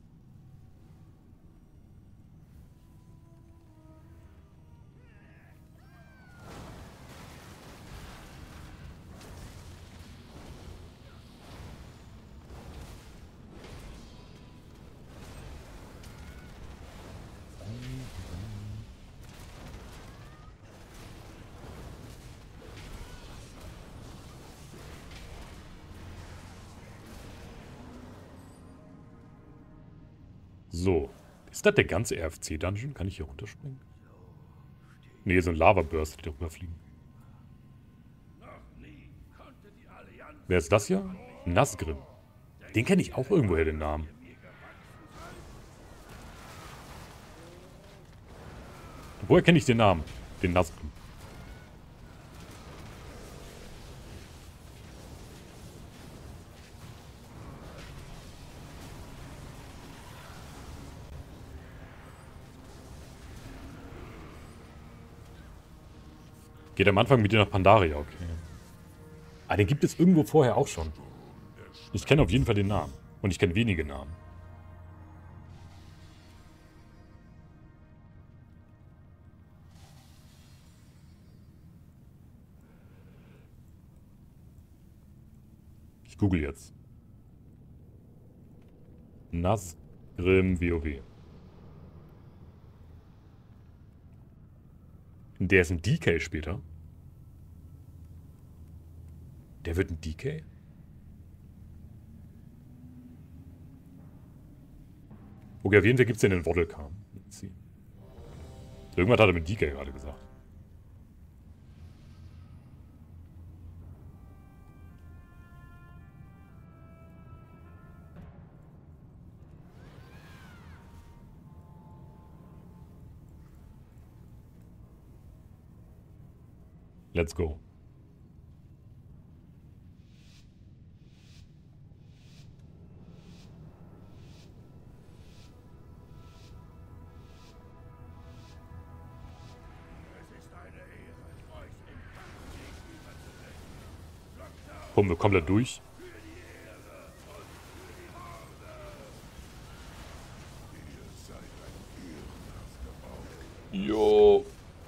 So. Ist das der ganze R F C-Dungeon? Kann ich hier runterspringen? Ne, hier ist ein Lava-Burst, die darüber fliegen. Wer ist das hier? Nazgrim. Den kenne ich auch irgendwoher, den Namen. Woher kenne ich den Namen? Den Nazgrim. Geht am Anfang mit dir nach Pandaria, okay. Ah, den gibt es irgendwo vorher auch schon. Ich kenne auf jeden Fall den Namen. Und ich kenne wenige Namen. Ich google jetzt. Nazgrim WoW. Der ist ein D K später. Der wird ein D K? Okay, auf jeden Fall gibt es den in Woddlecam. Irgendwas hat er mit D K gerade gesagt. Let's go. Kommen wir komplett durch. Jo.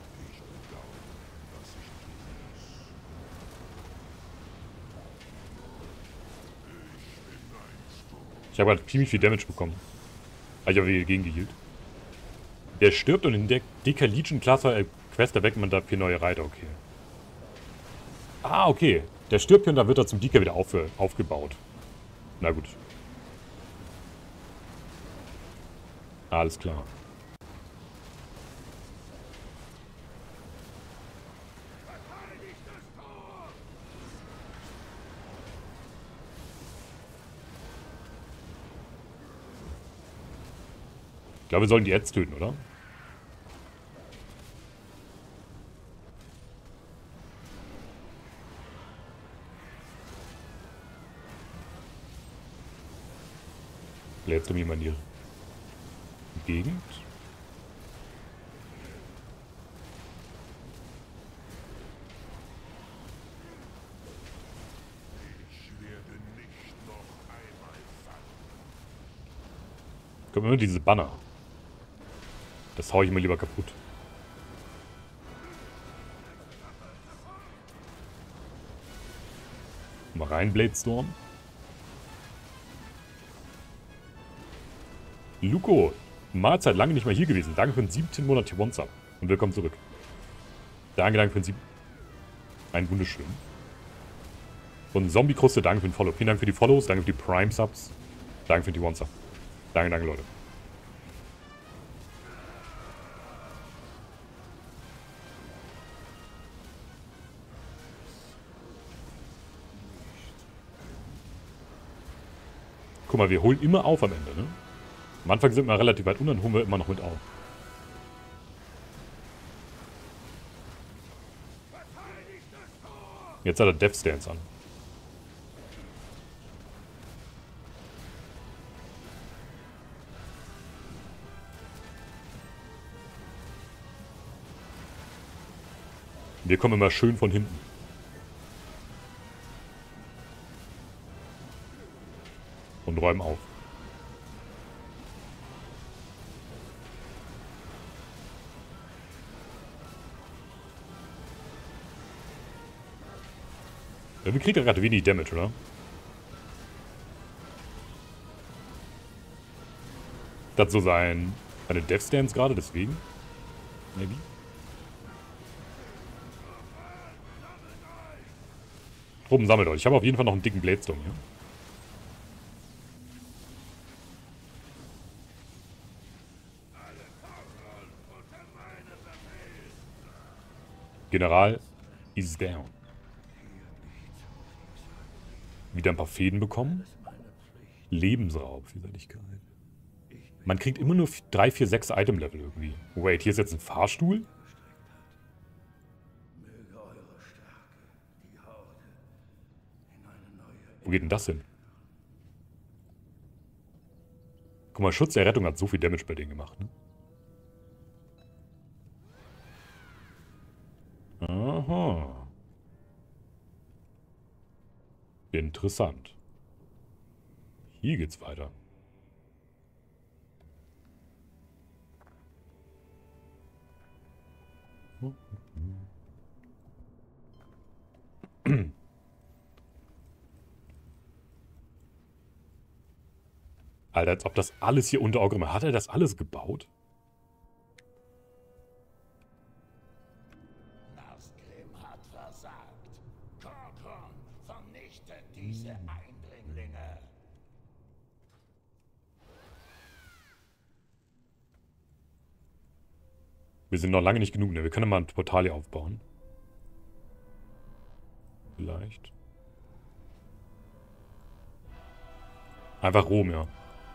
Ich habe halt ziemlich viel Damage bekommen. Aber ich habe gegen gehielt. Der stirbt und in der Dicker Legion Klasse Quest erweckt man da vier neue Reiter, okay. Ah, okay. Der stirbt hier und da wird er zum Dicker wieder auf, aufgebaut. Na gut. Alles klar. Ich glaube, wir sollen die jetzt töten, oder? Jetzt um jemand hier. Gegend. Kommen immer diese Banner. Das hau ich mir lieber kaputt. Mal rein, Bladestorm. Luko, Mahlzeit, lange nicht mal hier gewesen. Danke für den siebzehn Monat One-Sub. Und willkommen zurück. Danke, danke für den siebten. Ein wunderschön. Und Zombie-Kruste, danke für den Follow. Vielen Dank für die Follows, danke für die Prime-Subs. Danke für die One-Sub. Danke, danke, Leute. Guck mal, wir holen immer auf am Ende, ne? Am Anfang sind wir relativ weit unten, dann holen wir immer noch mit auf. Jetzt hat er Death Stance an. Wir kommen immer schön von hinten. Und räumen auf. Ja, wir kriegen ja gerade wenig Damage, oder? Das so sein... Eine Death Stance gerade, deswegen? Maybe? Oben sammelt euch. Ich habe auf jeden Fall noch einen dicken Bladestorm hier. General is down. Wieder ein paar Fäden bekommen. Lebensraub, Vielseitigkeit. Man kriegt immer nur drei, vier, sechs Item-Level irgendwie. Wait, hier ist jetzt ein Fahrstuhl? Wo geht denn das hin? Guck mal, Schutz der Rettung hat so viel Damage bei denen gemacht, ne? Aha. Interessant. Hier geht's weiter. Alter, als ob das alles hier unter Auge war. Hat er das alles gebaut? Nasgrim hat versagt. Korkorn vernichtet diese Eindringlinge. Wir sind noch lange nicht genug, ne? Wir können mal ein Portal hier aufbauen. Vielleicht. Einfach Rom, ja.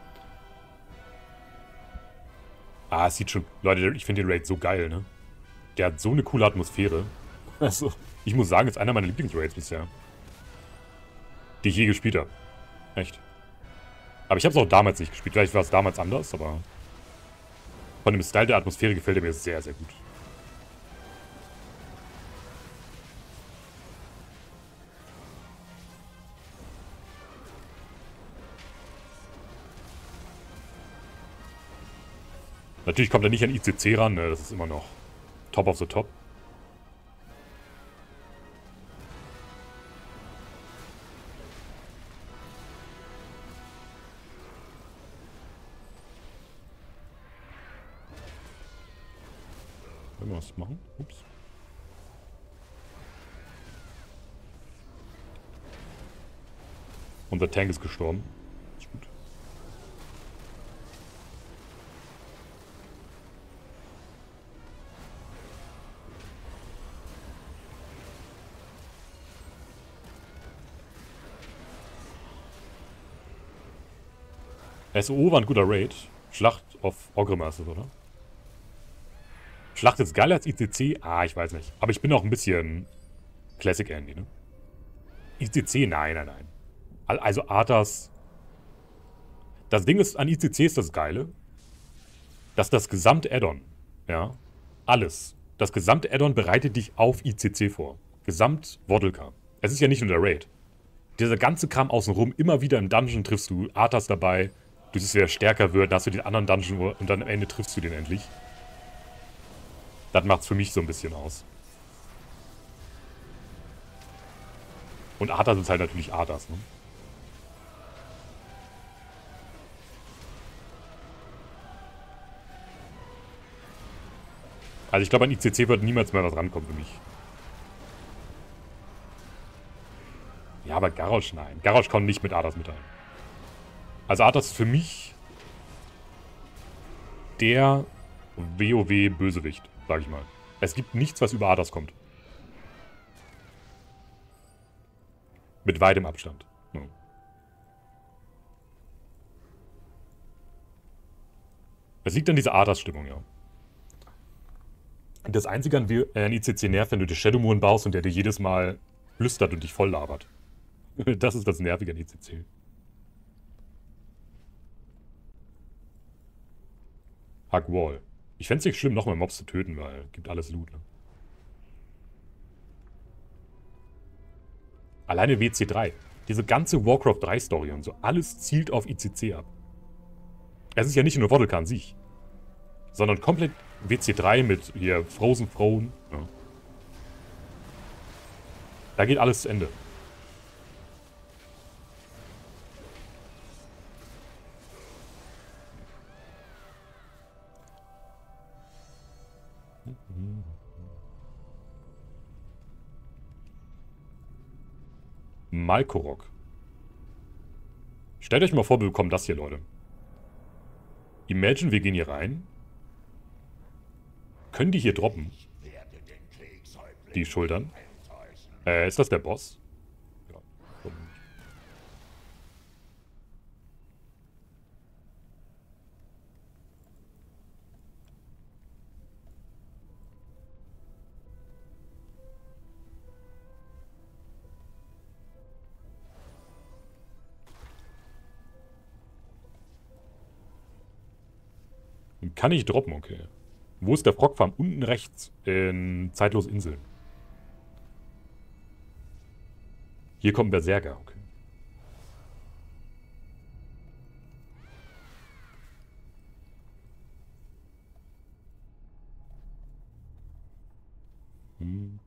Ah, es sieht schon... Leute, ich finde den Raid so geil, ne? Der hat so eine coole Atmosphäre. Also, ich muss sagen, ist einer meiner Lieblingsraids bisher. Die ich je gespielt habe. Echt. Aber ich habe es auch damals nicht gespielt. Vielleicht war es damals anders, aber... Von dem Style der Atmosphäre gefällt er mir sehr, sehr gut. Natürlich kommt er nicht an I C C ran, ne? Das ist immer noch top of the top. Wollen wir was machen? Ups. Unser Tank ist gestorben. Ist gut. S O war ein guter Raid. Schlacht auf Orgrimmar ist es, oder? Schlacht ist geiler als I C C? Ah, ich weiß nicht. Aber ich bin auch ein bisschen Classic Andy, ne? I C C? Nein, nein, nein. Also Arthas. Das Ding ist, an I C C ist das Geile, dass das gesamte Add-on, ja, alles, das gesamte Add-on bereitet dich auf I C C vor. Gesamt Woddelkram. Es ist ja nicht nur der Raid. Dieser ganze Kram außenrum, immer wieder im Dungeon triffst du Arthas dabei. du siehst, wie er stärker wird, dann hast du den anderen Dungeon wo, und dann am Ende triffst du den endlich. Das macht's für mich so ein bisschen aus. Und Arthas ist halt natürlich Arthas, ne? Also ich glaube, an I C C wird niemals mehr was rankommen für mich. Ja, aber Garrosh, nein. Garrosh kommt nicht mit Arthas mit ein. Also Arthas ist für mich der WoW-Bösewicht, sag ich mal. Es gibt nichts, was über Arthas kommt. Mit weitem Abstand. Ja. Es liegt an dieser Arthas-Stimmung, ja. Das Einzige an, w äh, an I C C nervt, wenn du dir Shadowmoon baust und der dir jedes Mal flüstert und dich voll labert. Das ist das Nervige an I C C. Hug Wall. Ich fände es nicht schlimm, nochmal Mobs zu töten, weil gibt alles Loot. Ne? Alleine W C drei. Diese ganze Warcraft drei Story und so. Alles zielt auf I C C ab. Es ist ja nicht nur Vodka an sich. Sondern komplett W C drei mit hier Frozen Throne. Ja. Da geht alles zu Ende. Malkorok. Stellt euch mal vor, wir bekommen das hier, Leute. Imagine, wir gehen hier rein. Können die hier droppen? Die Schultern. Äh, ist das der Boss? Ja. Kann ich droppen, okay. Wo ist der Frogfarm? Unten rechts in Zeitlose Inseln. Hier kommt ein Berserker, okay. Hm.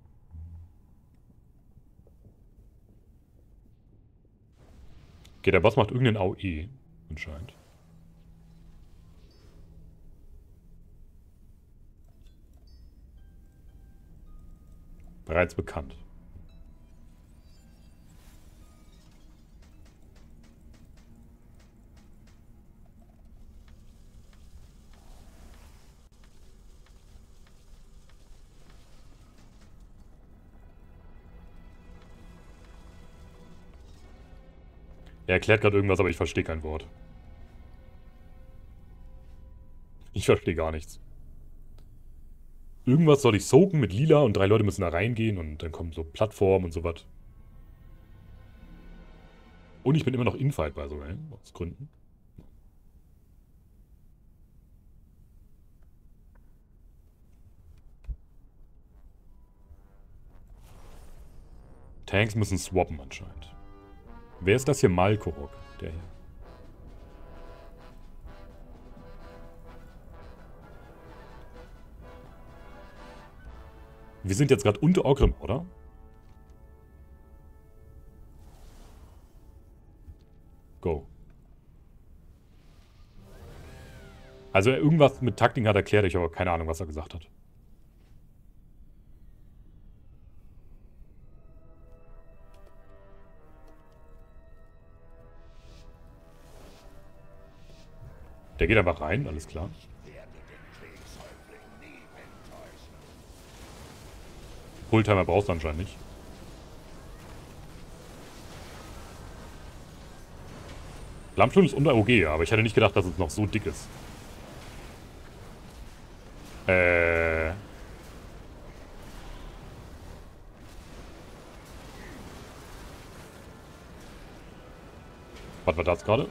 Okay, der Boss macht irgendeinen A O E, anscheinend. Bereits bekannt. Er erklärt gerade irgendwas, aber ich verstehe kein Wort. Ich verstehe gar nichts. Irgendwas soll ich soaken mit Lila und drei Leute müssen da reingehen und dann kommen so Plattformen und sowas. Und ich bin immer noch Infight, by the way, aus Gründen. Tanks müssen swappen anscheinend. Wer ist das hier? Malkorok, der hier. Wir sind jetzt gerade unter Orgrimmar, oder? Go. Also irgendwas mit Taktik hat erklärt, ich habe keine Ahnung, was er gesagt hat. Der geht einfach rein, alles klar. Fulltimer brauchst du anscheinend nicht. Flammsturm ist unter O G, aber ich hätte nicht gedacht, dass es noch so dick ist. Äh... Was war das gerade?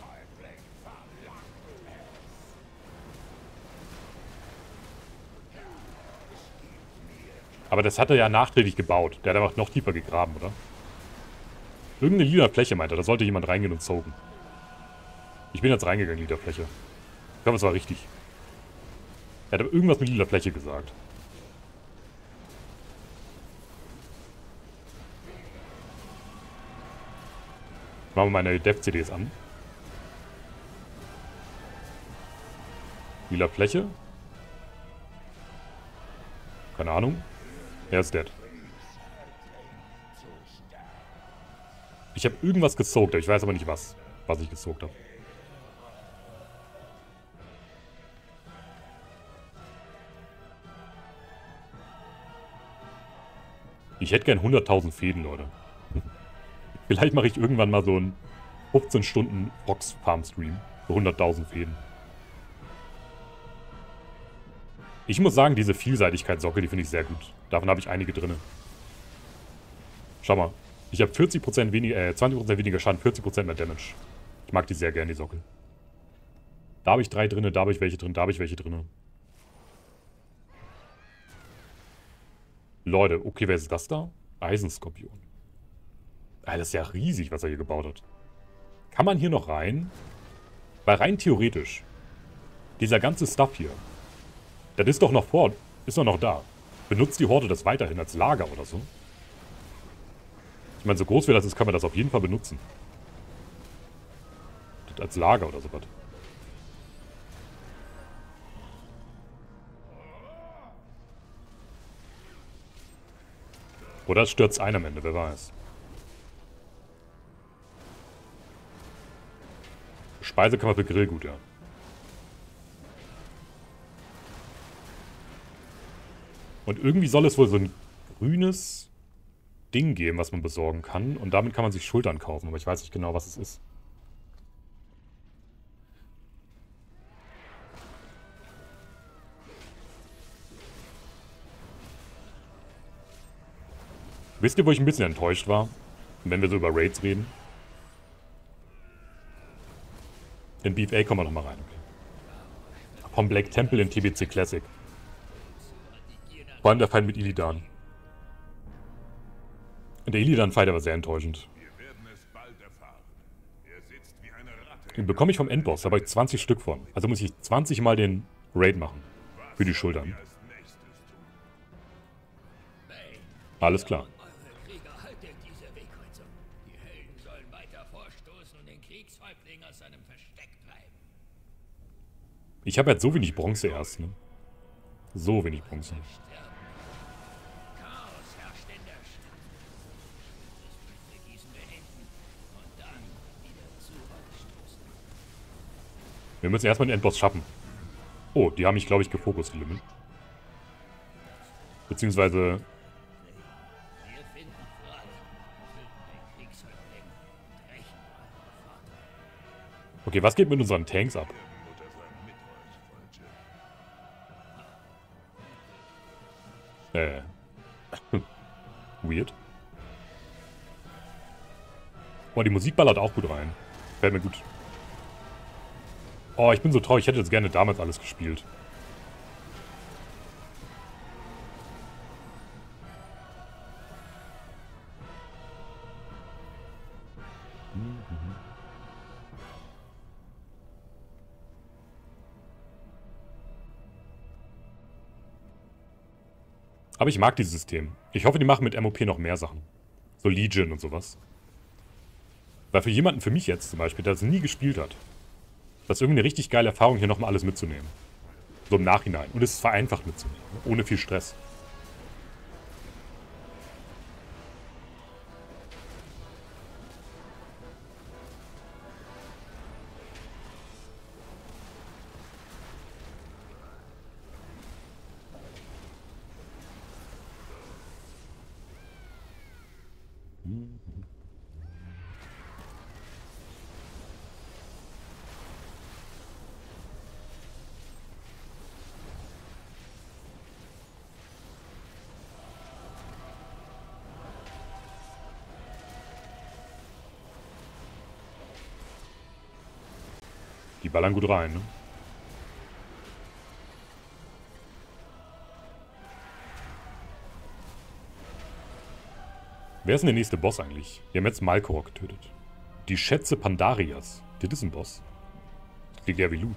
Aber das hat er ja nachträglich gebaut. Der hat einfach noch tiefer gegraben, oder? Irgendeine lila Fläche, meint er. Da sollte jemand reingehen und soaken. Ich bin jetzt reingegangen, lila Fläche. Ich glaube, es war richtig. Er hat aber irgendwas mit lila Fläche gesagt. Machen wir meine Dev-C Ds an. Lila Fläche. Keine Ahnung. Er ist dead. Ich habe irgendwas gesoakt, ich weiß aber nicht was, was ich gesoakt habe. Ich hätte gern hunderttausend Fäden, Leute. Vielleicht mache ich irgendwann mal so einen fünfzehn Stunden Fox Farm Stream für hunderttausend Fäden. Ich muss sagen, diese Vielseitigkeitssockel, die finde ich sehr gut. Davon habe ich einige drin. Schau mal. Ich habe vierzig Prozent weniger, äh, zwanzig Prozent weniger Schaden, vierzig Prozent mehr Damage. Ich mag die sehr gerne, die Sockel. Da habe ich drei drin, da habe ich welche drin, da habe ich welche drin. Leute, okay, wer ist das da? Eisenskorpion. Alter, das ist ja riesig, was er hier gebaut hat. Kann man hier noch rein? Weil rein theoretisch, dieser ganze Stuff hier, das ist doch noch vor, ist doch noch da. Benutzt die Horde das weiterhin als Lager oder so? Ich meine, so groß wie das ist, kann man das auf jeden Fall benutzen. Das als Lager oder sowas. Oder es stürzt ein am Ende, wer weiß. Speisekammer für Grillgut, ja. Und irgendwie soll es wohl so ein grünes Ding geben, was man besorgen kann. Und damit kann man sich Schultern kaufen, aber ich weiß nicht genau, was es ist. Wisst ihr, wo ich ein bisschen enttäuscht war? Wenn wir so über Raids reden? In B F A kommen wir nochmal rein, okay. Vom Black Temple in T B C Classic. Vor allem der Feind mit Illidan. Und der Illidan-Fight war sehr enttäuschend. Den bekomme ich vom Endboss, da habe ich zwanzig Stück von. Also muss ich zwanzig Mal den Raid machen. Für die Schultern. Alles klar. Ich habe jetzt so wenig Bronze erst, ne? So wenig Bronze. Wir müssen erstmal den Endboss schaffen. Oh, die haben mich, glaube ich, gefokust, die Limit. Beziehungsweise... Okay, was geht mit unseren Tanks ab? Äh. Weird. Boah, die Musik ballert auch gut rein. Fällt mir gut. Oh, ich bin so traurig. Ich hätte jetzt gerne damals alles gespielt. Aber ich mag dieses System. Ich hoffe, die machen mit M O P noch mehr Sachen. So Legion und sowas. Weil für jemanden, für mich jetzt zum Beispiel, der das nie gespielt hat, das ist irgendwie eine richtig geile Erfahrung, hier nochmal alles mitzunehmen. So im Nachhinein. Und es ist vereinfacht mitzunehmen. Ohne viel Stress. Die ballern gut rein, ne? Wer ist denn der nächste Boss eigentlich? Wir haben jetzt Malkorok getötet. Die Schätze Pandarias. Das ist ein Boss. Klingt ja wie Loot.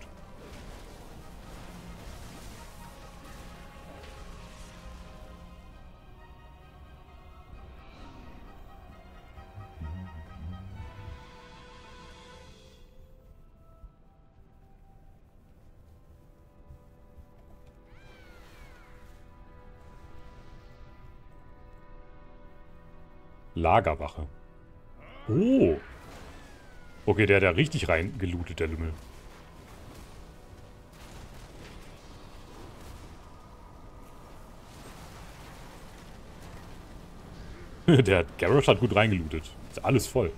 Lagerwache. Oh. Okay, der hat ja richtig rein gelootet, der Lümmel. Der Garrosh hat gut reingelootet. Ist alles voll.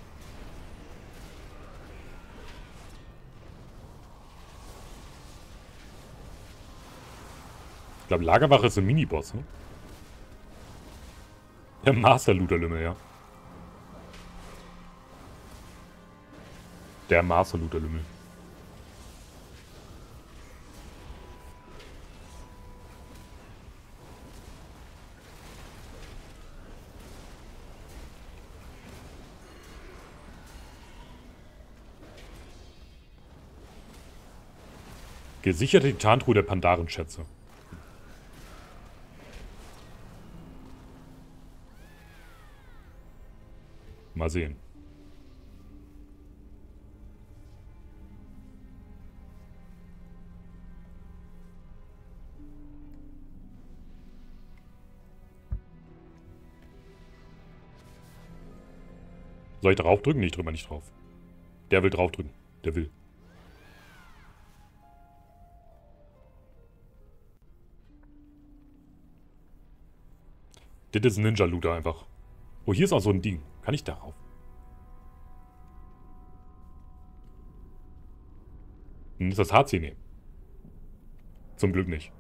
Ich glaube, Lagerwache ist ein Miniboss, ne? Der Master-Looter-Lümmel, ja. Der Master-Looter-Lümmel. Gesicherte Titantruhe der Pandaren-Schätze. Mal sehen. Soll ich drauf drücken? Nee, ich drück mal nicht drauf. Der will drauf drücken. Der will. Das ist ein Ninja-Looter einfach. Oh, hier ist auch so ein Ding. Kann ich darauf? Hm, ist das H C? Nee. Zum Glück nicht.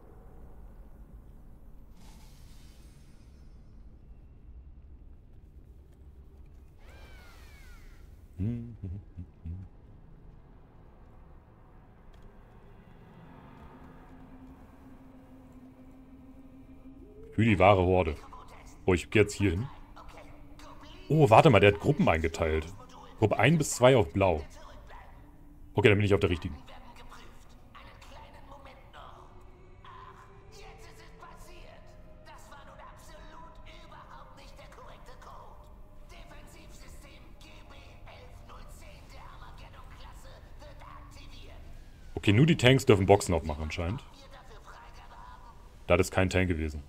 Hm, hm, hm, hm. Für die wahre Horde. Oh, ich gehe jetzt hier hin. Oh, warte mal, der hat Gruppen eingeteilt. Gruppe eins bis zwei auf blau. Okay, dann bin ich auf der richtigen. Okay, nur die Tanks dürfen Boxen aufmachen anscheinend. Da ist kein Tank gewesen.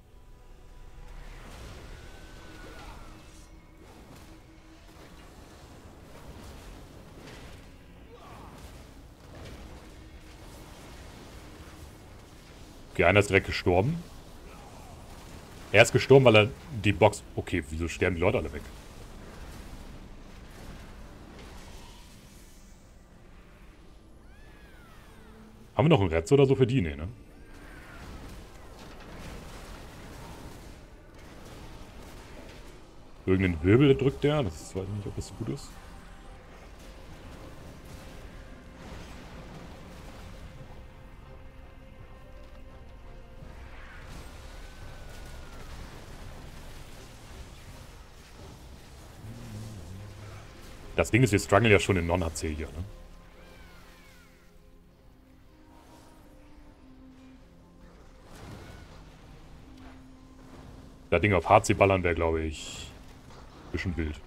Okay, einer ist direkt gestorben. Er ist gestorben, weil er die Box... Okay, wieso sterben die Leute alle weg? Haben wir noch einen Retz oder so für die? Nee, ne? Irgendeinen Wirbel drückt der. Das weiß ich nicht, ob das gut ist. Das Ding ist, wir strugglen ja schon in Non-H C hier, ne? Das Ding auf H C ballern wäre, glaube ich, ein bisschen wild.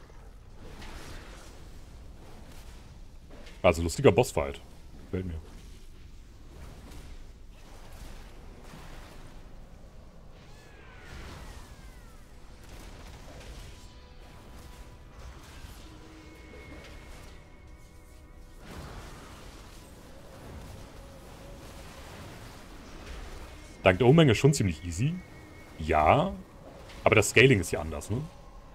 Also lustiger Bossfight. Gefällt mir. Dank der Ummenge schon ziemlich easy. Ja. Aber das Scaling ist ja anders, ne?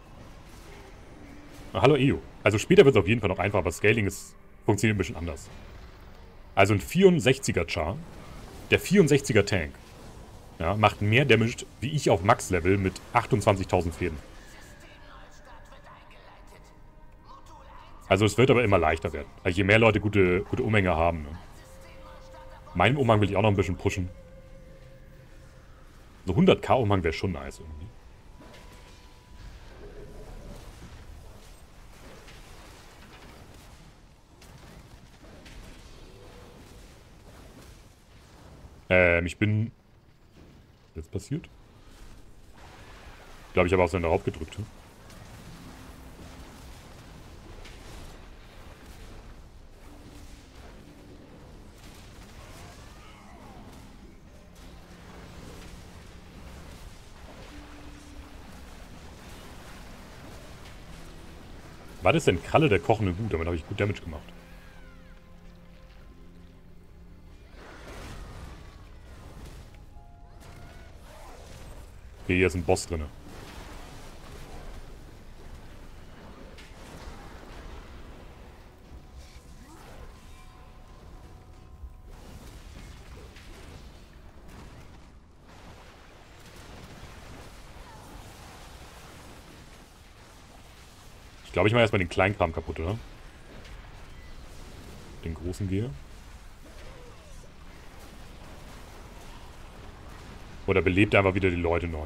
Ah, hallo Eo. Also später wird es auf jeden Fall noch einfacher, aber Scaling ist, funktioniert ein bisschen anders. Also ein vierundsechziger Char, der vierundsechziger Tank, ja, macht mehr Damage wie ich auf Max-Level mit achtundzwanzigtausend Fäden. Also es wird aber immer leichter werden. Also je mehr Leute gute, gute Umhänge haben, ne? Meinen Umhang will ich auch noch ein bisschen pushen. So hundert K Umhang wäre schon nice irgendwie. Ähm, ich bin... Was ist jetzt passiert? Ich glaube, ich habe auf seinen Raub gedrückt. Hm? War das denn Kralle der kochende Wut? Damit habe ich gut Damage gemacht. Okay, hier ist ein Boss drin. Ich glaube, ich mache erstmal den Kleinkram kaputt, oder? Den großen gehe. Oder belebt einfach wieder die Leute neu.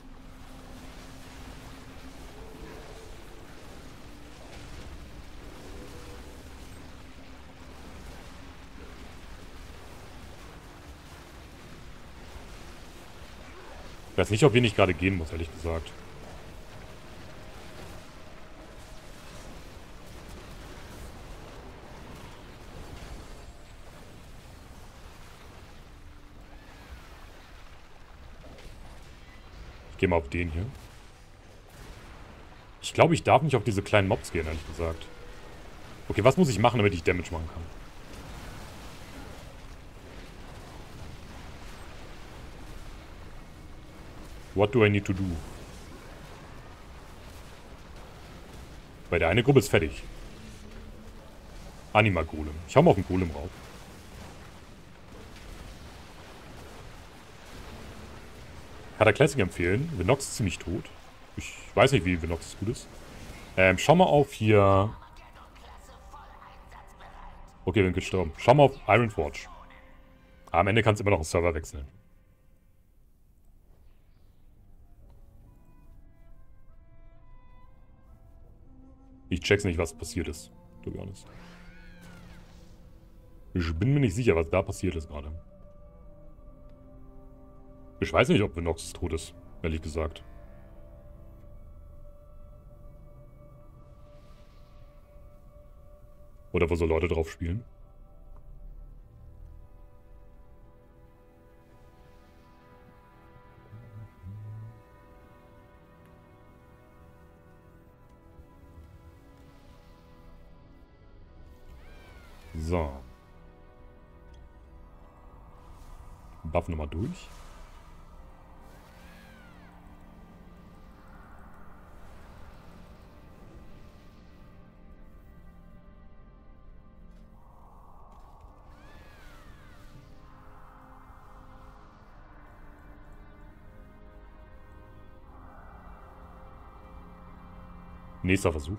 Ich weiß nicht, ob wir nicht gerade gehen muss, ehrlich gesagt. Ich gehe mal auf den hier. Ich glaube, ich darf nicht auf diese kleinen Mobs gehen, ehrlich gesagt. Okay, was muss ich machen, damit ich Damage machen kann? What do I need to do? Weil der eine Gruppe ist fertig. Anima Golem. Ich hau mal auf den Golem rauf. Kann der Classic empfehlen. Venox ist ziemlich tot. Ich weiß nicht, wie Venox gut ist. Ähm, schau mal auf hier. Okay, bin gestorben. Schau mal auf Ironforge. Am Ende kannst du immer noch einen Server wechseln. Ich check's nicht, was passiert ist. To be honest. Ich bin mir nicht sicher, was da passiert ist gerade. Ich weiß nicht, ob Venox tot ist, ehrlich gesagt. Oder wo so Leute drauf spielen. So. Buff nochmal durch. Nächster Versuch.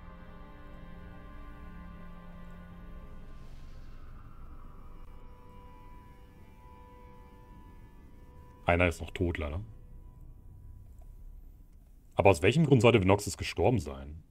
Einer ist noch tot, leider. Aber aus welchem Grund sollte Venoxis gestorben sein?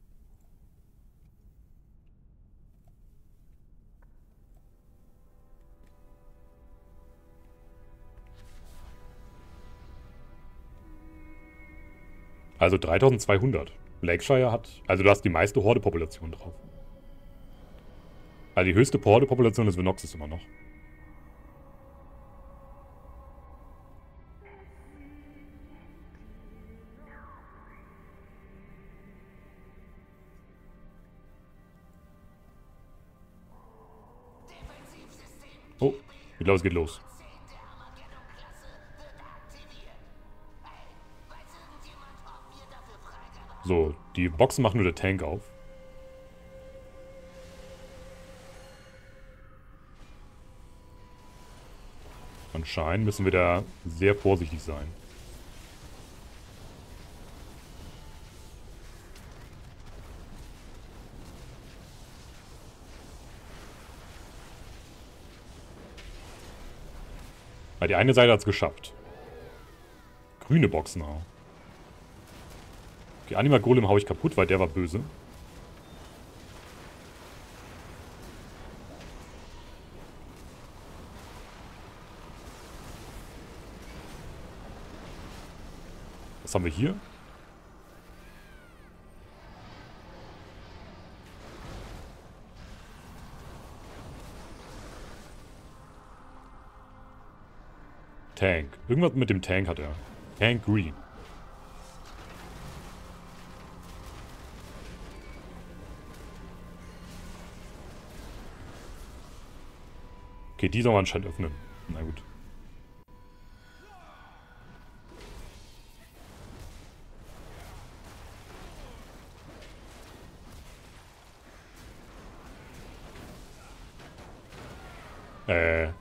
Also dreitausendzweihundert. Lakeshire hat... Also du hast die meiste Horde-Population drauf. Also die höchste Horde-Population ist Venoxis immer noch. Oh, ich glaube, es geht los. So, die Boxen machen nur der Tank auf. Anscheinend müssen wir da sehr vorsichtig sein. Weil die eine Seite hat es geschafft. Grüne Boxen auch. Die Anima Golem hau ich kaputt, weil der war böse. Was haben wir hier? Tank. Irgendwas mit dem Tank hat er. Tank Green. Okay, die soll man anscheinend öffnen. Na gut. Äh.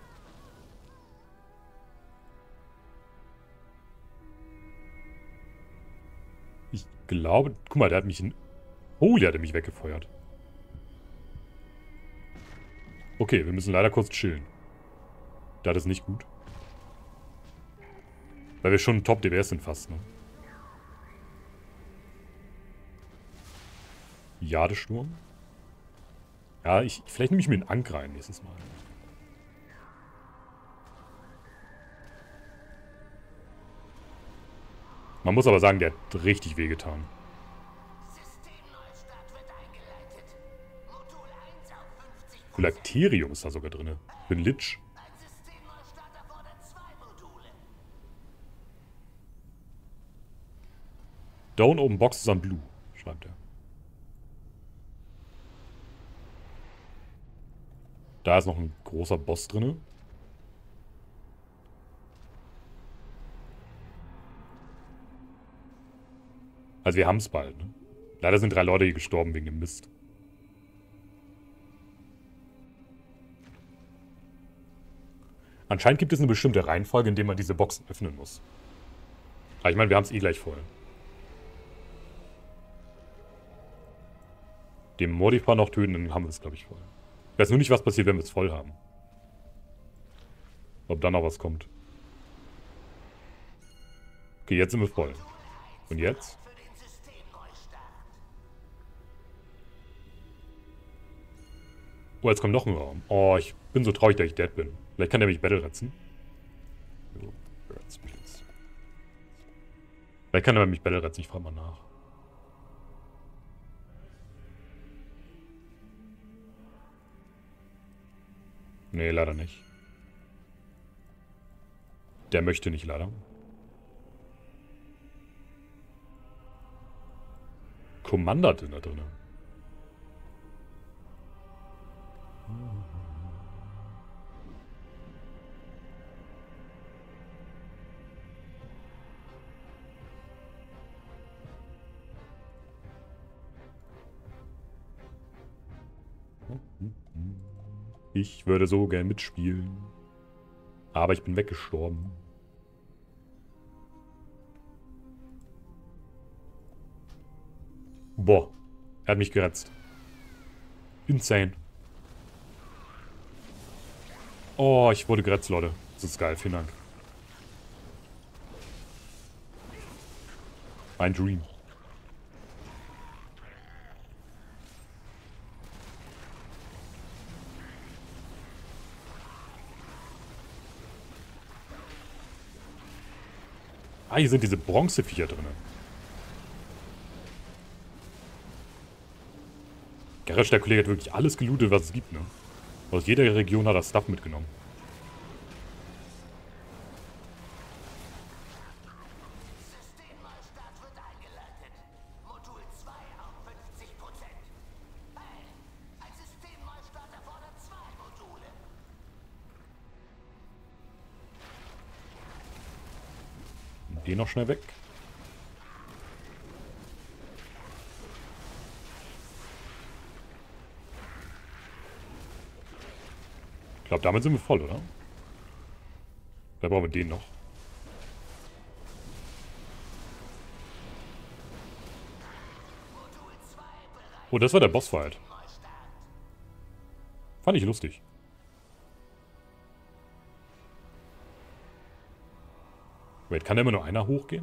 Ich glaube... Guck mal, der hat mich in... Oh, der hat mich weggefeuert. Okay, wir müssen leider kurz chillen. Das ist nicht gut. Weil wir schon Top-D P S sind fast, ne? Jadesturm. Ja, ich, vielleicht nehme ich mir einen Ank rein nächstes Mal. Man muss aber sagen, der hat richtig wehgetan. Galacterium ist da sogar drin. Für den Lich. Don't open boxes on blue, schreibt er. Da ist noch ein großer Boss drin. Also wir haben es bald, ne? Leider sind drei Leute hier gestorben wegen dem Mist. Anscheinend gibt es eine bestimmte Reihenfolge, in der man diese Boxen öffnen muss. Aber ich meine, wir haben es eh gleich voll. Den Mordipar noch töten, dann haben wir es, glaube ich, voll. Ich weiß nur nicht, was passiert, wenn wir es voll haben. Ob dann noch was kommt. Okay, jetzt sind wir voll. Und jetzt? Oh, jetzt kommt noch ein Raum. Oh, ich bin so traurig, dass ich dead bin. Vielleicht kann der mich battle retzen. Vielleicht kann er mich battle retzen, ich frage mal nach. Nee, leider nicht. Der möchte nicht, leider. Commander hat da drin. Ich würde so gern mitspielen. Aber ich bin weggestorben. Boah. Er hat mich geretzt. Insane. Oh, ich wurde geretzt, Leute. Das ist geil. Vielen Dank. Mein Dream. Ah, hier sind diese Bronzeviecher drin. Garrosh, der Kollege, hat wirklich alles gelootet, was es gibt, ne? Aus jeder Region hat er Stuff mitgenommen. Systemneustart wird eingeleitet. Modul zwei auf fünfzig Prozent. Hey, ein Systemneustart erfordert zwei Module. Den noch schnell weg. Ich glaube, damit sind wir voll, oder? Da brauchen wir den noch. Oh, das war der Bossfight. Fand ich lustig. Wait, kann da immer nur einer hochgehen?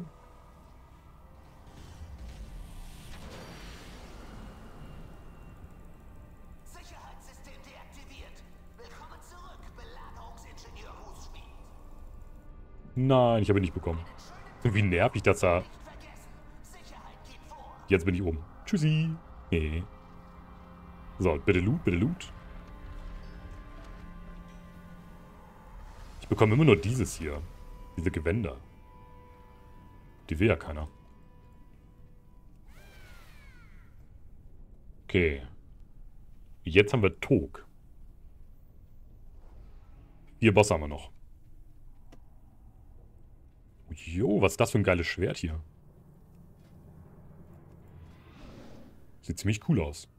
Sicherheitssystem deaktiviert. Willkommen zurück, Belagerungsingenieur Husschmied. Nein, ich habe ihn nicht bekommen. Irgendwie nervig, dass er Jetzt bin ich oben. Tschüssi. Nee. So, bitte Loot, bitte Loot. Ich bekomme immer nur dieses hier. Diese Gewänder. Die will ja keiner. Okay. Jetzt haben wir Tog. Vier Bosse haben wir noch. Jo, was ist das für ein geiles Schwert hier? Sieht ziemlich cool aus.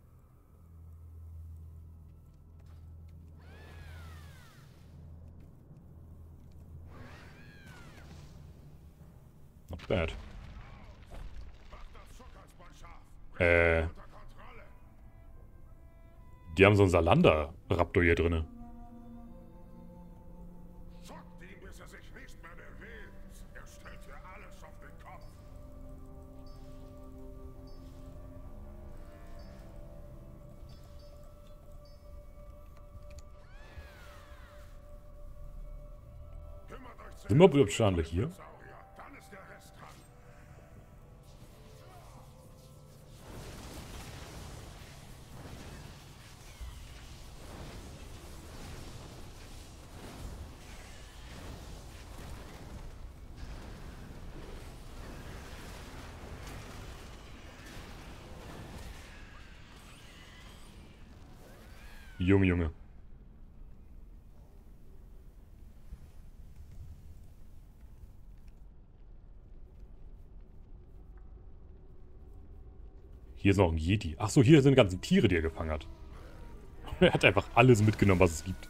Not bad. Äh. Die haben so einen Salander-Raptor hier drinne. Sind wir überhaupt schon alle hier? Junge, Junge. Hier ist noch ein Yeti. Achso, hier sind die ganzen Tiere, die er gefangen hat. Er hat einfach alles mitgenommen, was es gibt.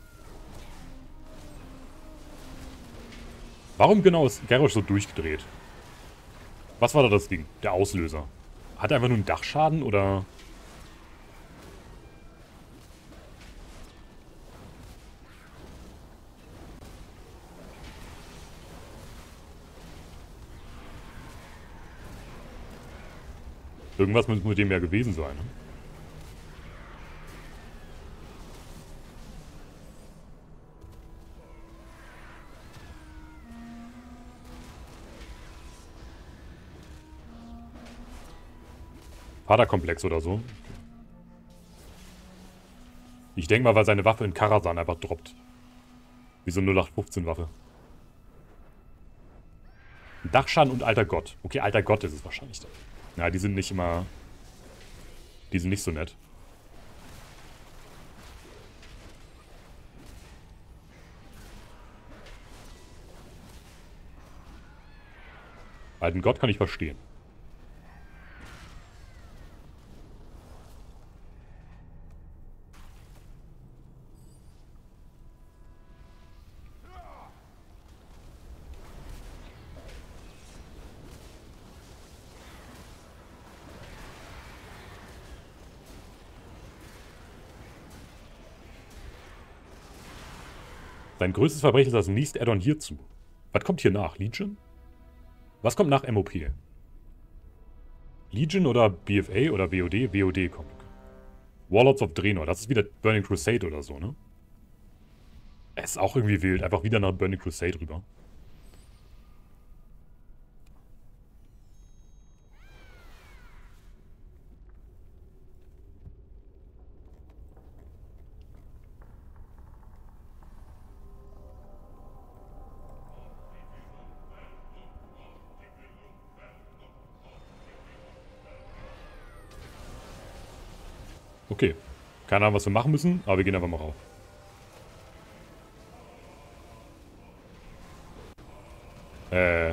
Warum genau ist Garrosh so durchgedreht? Was war da das Ding? Der Auslöser. Hat er einfach nur einen Dachschaden oder... Irgendwas muss mit dem ja gewesen sein, ne? Vaterkomplex oder so. Ich denke mal, weil seine Waffe in Karasan einfach droppt. Wie so eine null acht fünfzehn Waffe. Dachschaden und alter Gott. Okay, alter Gott ist es wahrscheinlich dann. Ja, die sind nicht immer... Die sind nicht so nett. Alten Gott kann ich verstehen. Sein größtes Verbrechen ist das nächste Add-on hierzu. Was kommt hier nach? Legion? Was kommt nach M O P? Legion oder B F A oder W O D? W O D kommt. Warlords of Draenor. Das ist wieder Burning Crusade oder so, ne? Es ist auch irgendwie wild. Einfach wieder nach Burning Crusade rüber. Okay. Keine Ahnung, was wir machen müssen, aber wir gehen einfach mal rauf. Äh.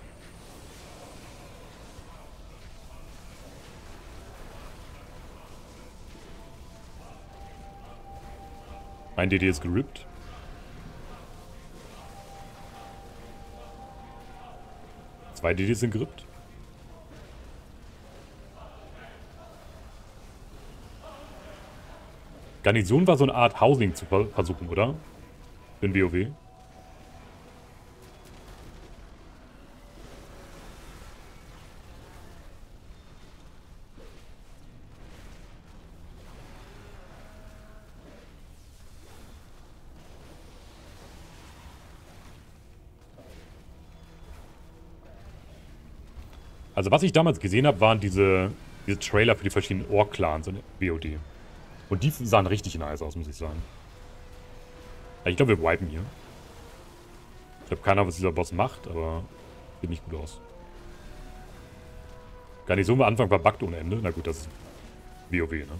Ein D D ist gerippt. Zwei D Ds sind gerippt. Garnison war so eine Art Housing zu versuchen, oder? In WoW. Also was ich damals gesehen habe, waren diese, diese Trailer für die verschiedenen Ork-Clans in W O D. Und die sahen richtig nice aus, muss ich sagen. Ja, ich glaube, wir wipen hier. Ich habe keine Ahnung, was dieser Boss macht, aber sieht nicht gut aus. Garnison am Anfang verbuggt ohne Ende. Na gut, das ist WoW, ne?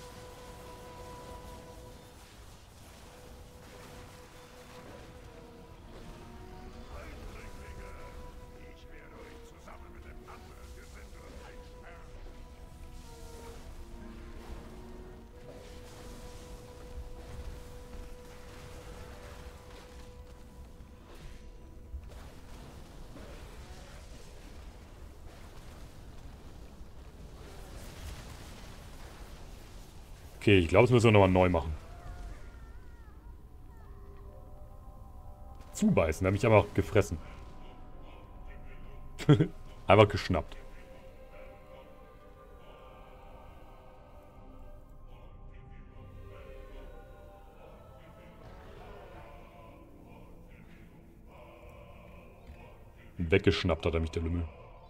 Okay, ich glaube, das müssen wir nochmal neu machen. Zubeißen, da habe ich aber auch gefressen. Einfach geschnappt. Weggeschnappt hat er mich, der Lümmel.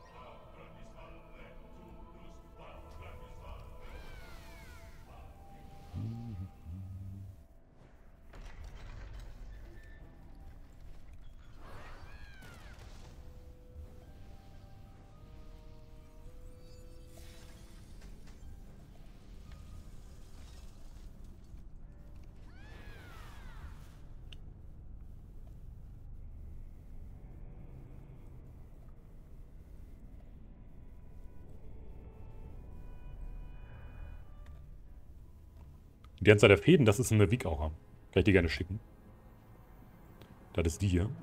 Die Anzahl der Fäden, das ist eine Wiegaura. Kann ich dir gerne schicken. Das ist die hier.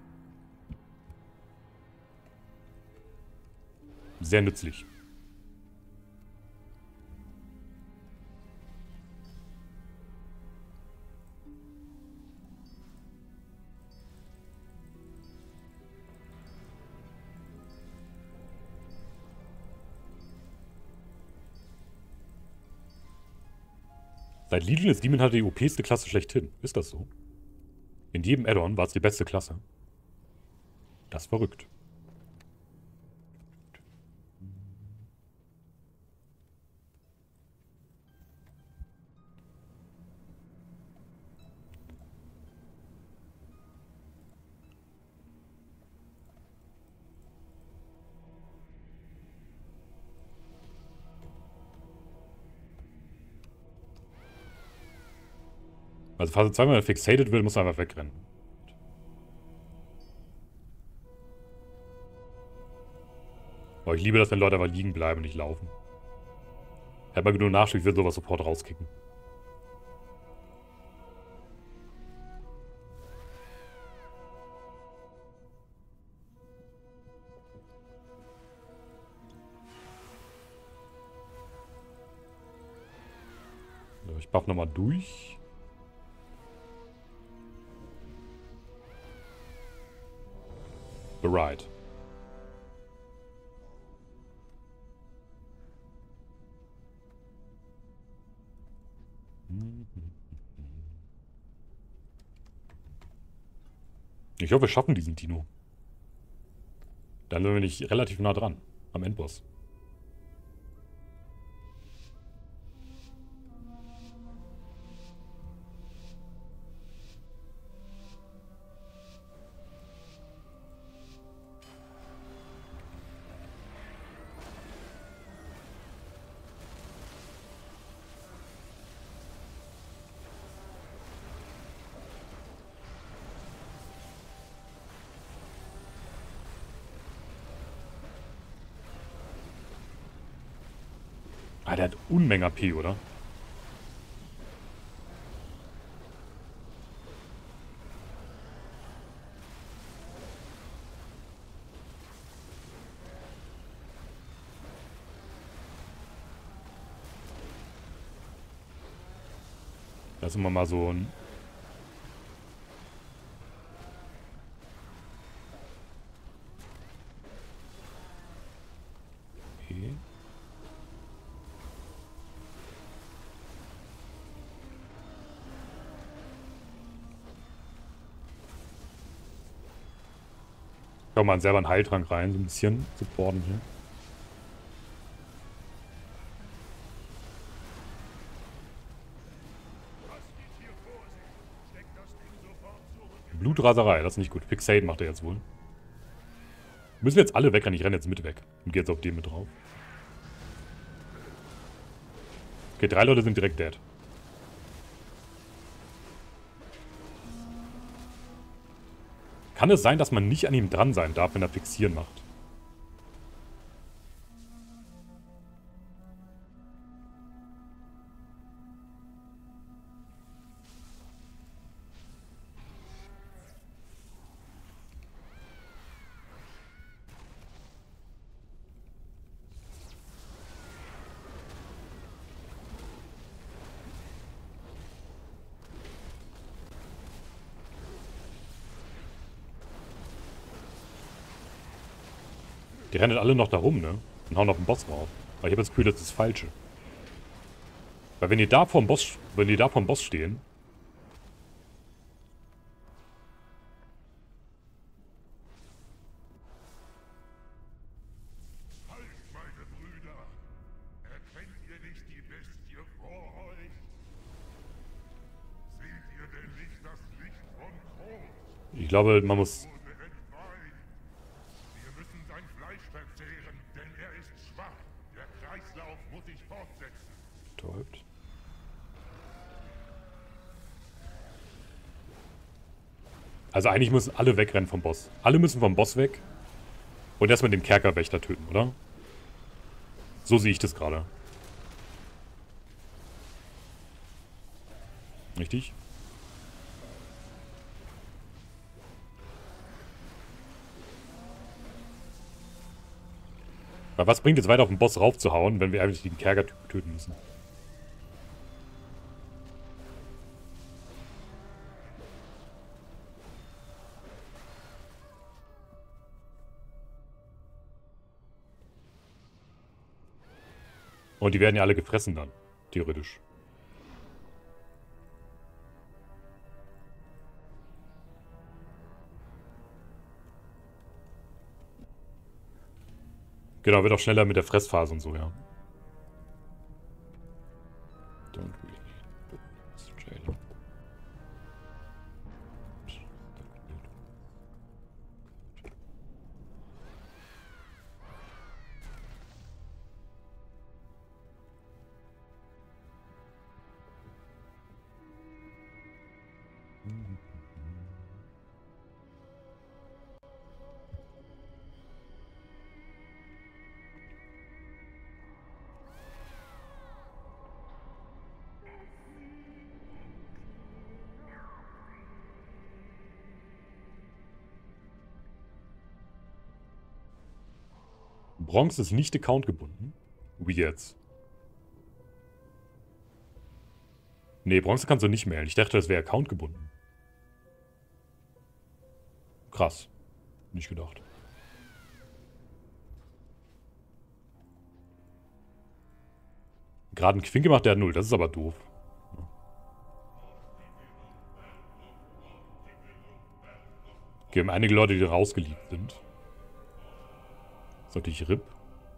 Sehr nützlich. Seit Legion ist Demon halt die O P-ste Klasse schlechthin. Ist das so? In jedem Add-on war es die beste Klasse. Das ist verrückt. Also Phase zwei, wenn er fixated will, muss er einfach wegrennen. Aber ich liebe das, wenn Leute einfach liegen bleiben und nicht laufen. Hätte mal genug Nachschub, ich würde sowas sofort rauskicken. So, ich buff nochmal durch. Bereit. Ich hoffe, wir schaffen diesen Dino. Dann sind wir nicht relativ nah dran. Am Endboss. Ah, der hat Unmenge A P, oder? Das ist immer mal so ein... Okay. Ich hau mal selber einen Heiltrank rein, so ein bisschen supporten hier. Blutraserei, das ist nicht gut. Fixate macht er jetzt wohl. Müssen wir jetzt alle wegrennen? Ich renne jetzt mit weg. Und gehe jetzt auf den mit drauf. Okay, drei Leute sind direkt dead. Kann es sein, dass man nicht an ihm dran sein darf, wenn er Fixieren macht? Die rennen alle noch da rum, ne? Und hauen auf den Boss rauf. Aber ich habe das Gefühl, das ist das Falsche. Weil wenn die da vorm Boss, wenn die da vorm Boss stehen... Halt, meine Brüder! Erkennt ihr nicht die Bestie vor euch? Seht ihr denn nicht das Licht von Kroth? Ich glaube, man muss... Betäubt. Also eigentlich müssen alle wegrennen vom Boss. Alle müssen vom Boss weg. Und erstmal den Kerkerwächter töten, oder? So sehe ich das gerade. Richtig? Weil was bringt jetzt weiter auf den Boss raufzuhauen, wenn wir eigentlich den Kerker töten müssen? Und die werden ja alle gefressen dann, theoretisch. Genau, wird auch schneller mit der Fressphase und so, ja. Don't really need Bronze ist nicht Account gebunden. Wie jetzt? Nee, Bronze kannst du nicht mailen. Ich dachte, das wäre Account gebunden. Krass. Nicht gedacht. Gerade ein Quinke macht der null. Das ist aber doof. Okay, wir haben einige Leute, die rausgeliebt sind. Das ist natürlich R I P.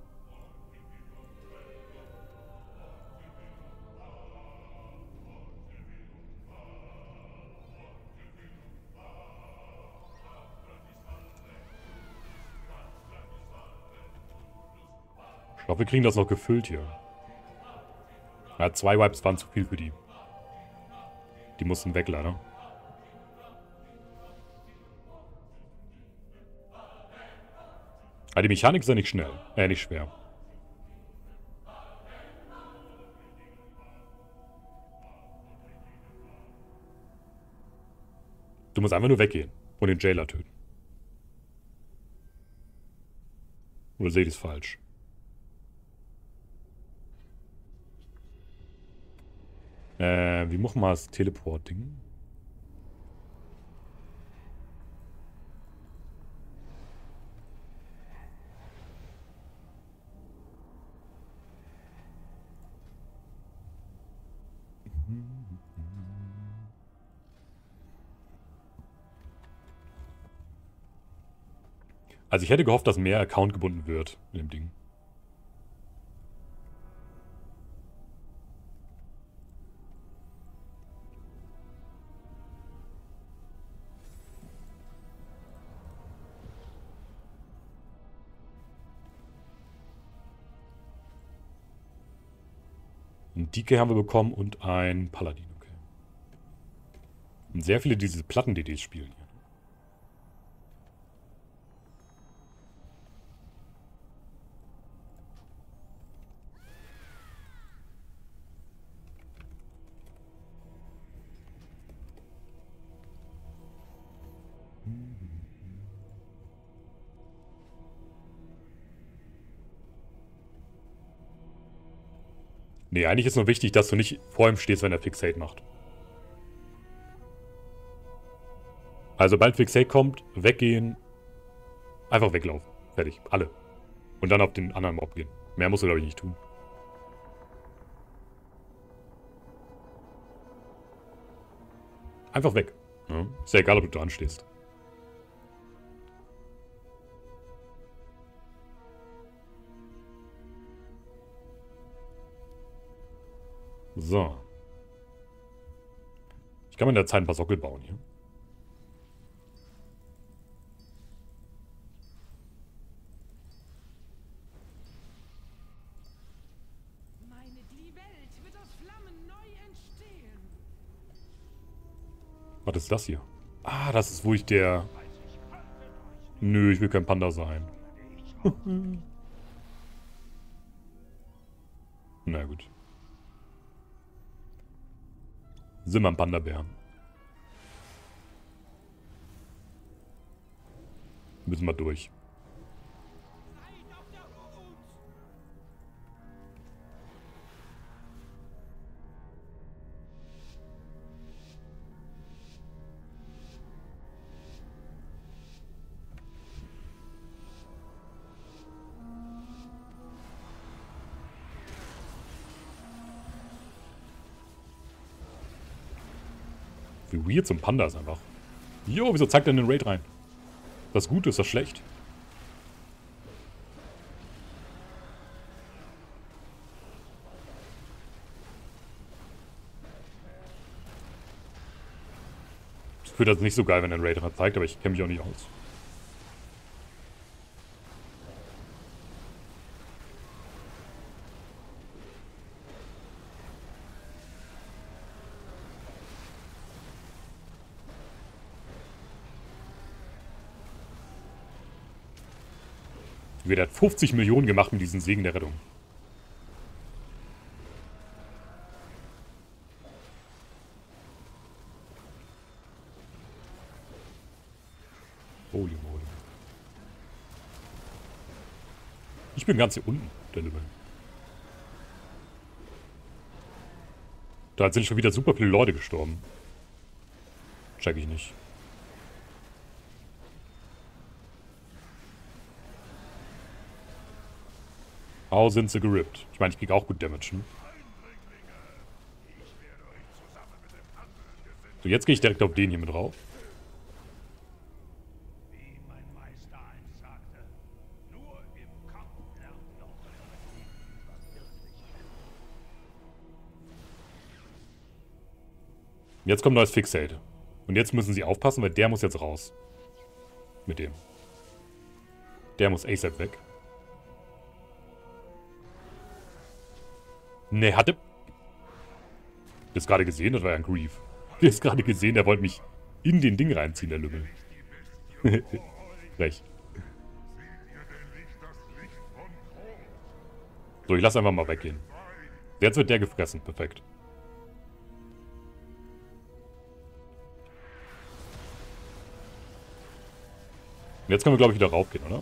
Ich glaube, wir kriegen das noch gefüllt hier. Ja, zwei Wipes waren zu viel für die. Die mussten weg, leider. Aber die Mechanik ist ja nicht schnell. Äh, nicht schwer. Du musst einfach nur weggehen und den Jailer töten. Oder sehe ich das falsch? Äh, wie machen wir das Teleport-Ding? Also ich hätte gehofft, dass mehr Account gebunden wird in dem Ding. Ein D K haben wir bekommen und ein Paladin, okay. Und sehr viele diese Platten-D Ds spielen hier. Nee, eigentlich ist nur wichtig, dass du nicht vor ihm stehst, wenn er Fixate macht. Also, sobald Fixate kommt, weggehen, einfach weglaufen. Fertig. Alle. Und dann auf den anderen Mob gehen. Mehr musst du, glaube ich, nicht tun. Einfach weg. Ja, ist ja egal, ob du dran stehst. So. Ich kann mir in der Zeit ein paar Sockel bauen hier. Meine, die Welt wird aus Flammen neu entstehen. Was ist das hier? Ah, das ist, wo ich der... Nö, ich will kein Panda sein. Na gut. Sind wir ein Panda-Bär. Müssen wir durch. Wie weird so ein Panda ist einfach. Jo, wieso zeigt er in den Raid rein? Ist das gut, ist das schlecht? Ich finde das nicht so geil, wenn er einen Raid zeigt, aber ich kenne mich auch nicht aus. Der hat fünfzig Millionen gemacht mit diesem Segen der Rettung. Holy moly. Ich bin ganz hier unten, der Lümmel. Da sind schon wieder super viele Leute gestorben. Check ich nicht. How sind sie gerippt? Ich meine, ich krieg auch gut Damage, ne? So, jetzt gehe ich direkt auf den hier mit drauf. Jetzt kommt neues Fixate. Und jetzt müssen sie aufpassen, weil der muss jetzt raus. Mit dem. Der muss ASAP weg. Ne, hatte... Das gerade gesehen, das war ja ein Grief. Das gerade gesehen, der wollte mich in den Ding reinziehen, der Lümmel. Recht. So, ich lasse einfach mal weggehen. Jetzt wird der gefressen, perfekt. Und jetzt können wir, glaube ich, wieder raufgehen, oder?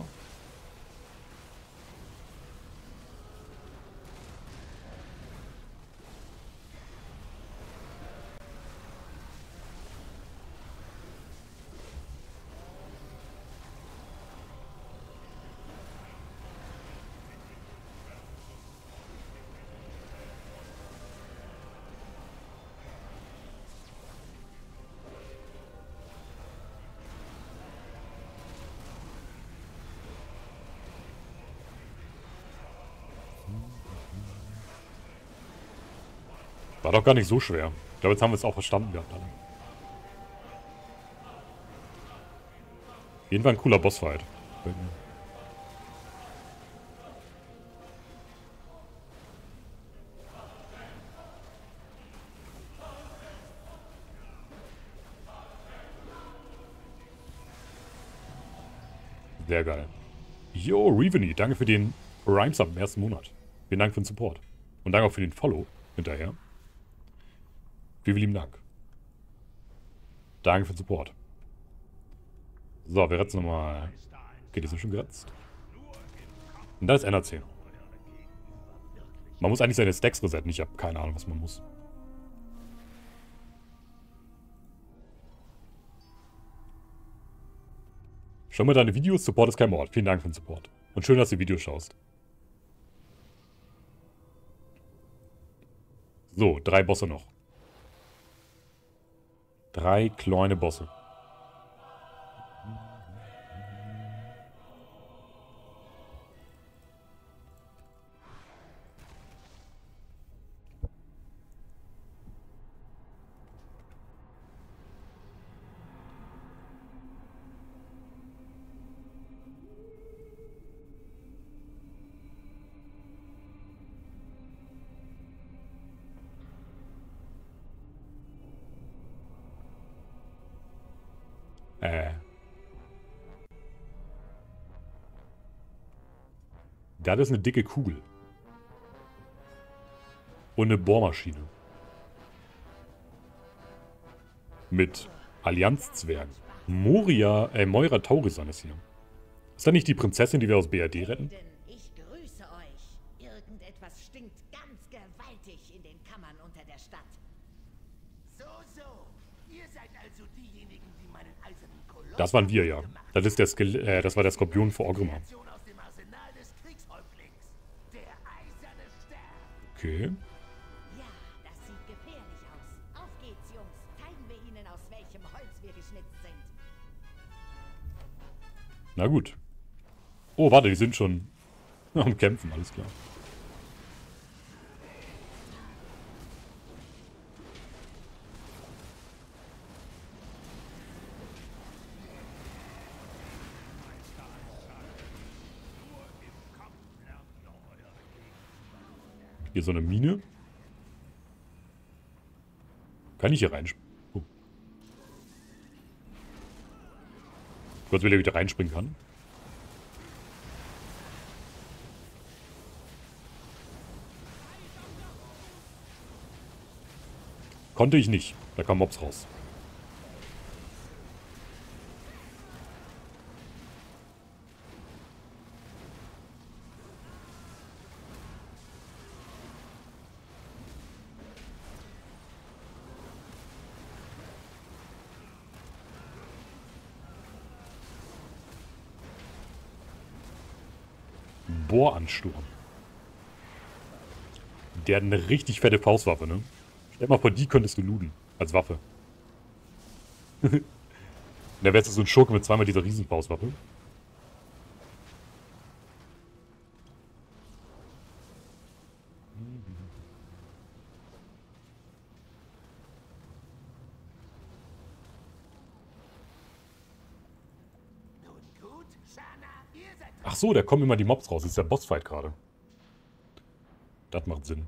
War doch gar nicht so schwer. Ich glaube, jetzt haben wir es auch verstanden gehabt. Alle. Jeden Fall ein cooler Bossfight. Sehr geil. Yo, Reveny, danke für den Rhymes-Up im ersten Monat. Vielen Dank für den Support. Und danke auch für den Follow hinterher. Vielen lieben Dank. Danke für den Support. So, wir retzen nochmal. Okay, die sind schon geretzt. Und da ist N A C. Man muss eigentlich seine Stacks resetten. Ich habe keine Ahnung, was man muss. Schau mal deine Videos. Support ist kein Mord. Vielen Dank für den Support. Und schön, dass du Videos schaust. So, drei Bosse noch. Drei kleine Bosse. Äh. Das ist eine dicke Kugel. Und eine Bohrmaschine. Mit Allianzzwergen. Moria, äh, Moira Taurisan ist hier. Ist das nicht die Prinzessin, die wir aus B R D retten? Ich grüße euch. Irgendetwas stinkt ganz gewaltig in den Kammern unter der Stadt. So, so. Ihr seid also diejenigen, die meinen eisernen Koloss... Das waren wir, ja. Das ist der Skill, äh, das war der Skorpion vor Orgrimmar. aus dem Arsenal des Kriegshäuptlings. Der eiserne Stern. Okay. Ja, das sieht gefährlich aus. Auf geht's, Jungs. Zeigen wir ihnen, aus welchem Holz wir geschnitzt sind. Na gut. Oh, warte, die sind schon am Kämpfen, alles klar. Hier so eine Mine. Kann ich hier reinspringen? Oh. Kurz, will er wieder reinspringen kann. Konnte ich nicht. Da kam Mobs raus. Bohransturm. Der hat eine richtig fette Faustwaffe, ne? Stell mal vor, die könntest du looten. Als Waffe. Da wärst du so ein Schurke mit zweimal dieser Riesenfaustwaffe. Ach so, da kommen immer die Mobs raus. Das ist der Bossfight gerade. Das macht Sinn.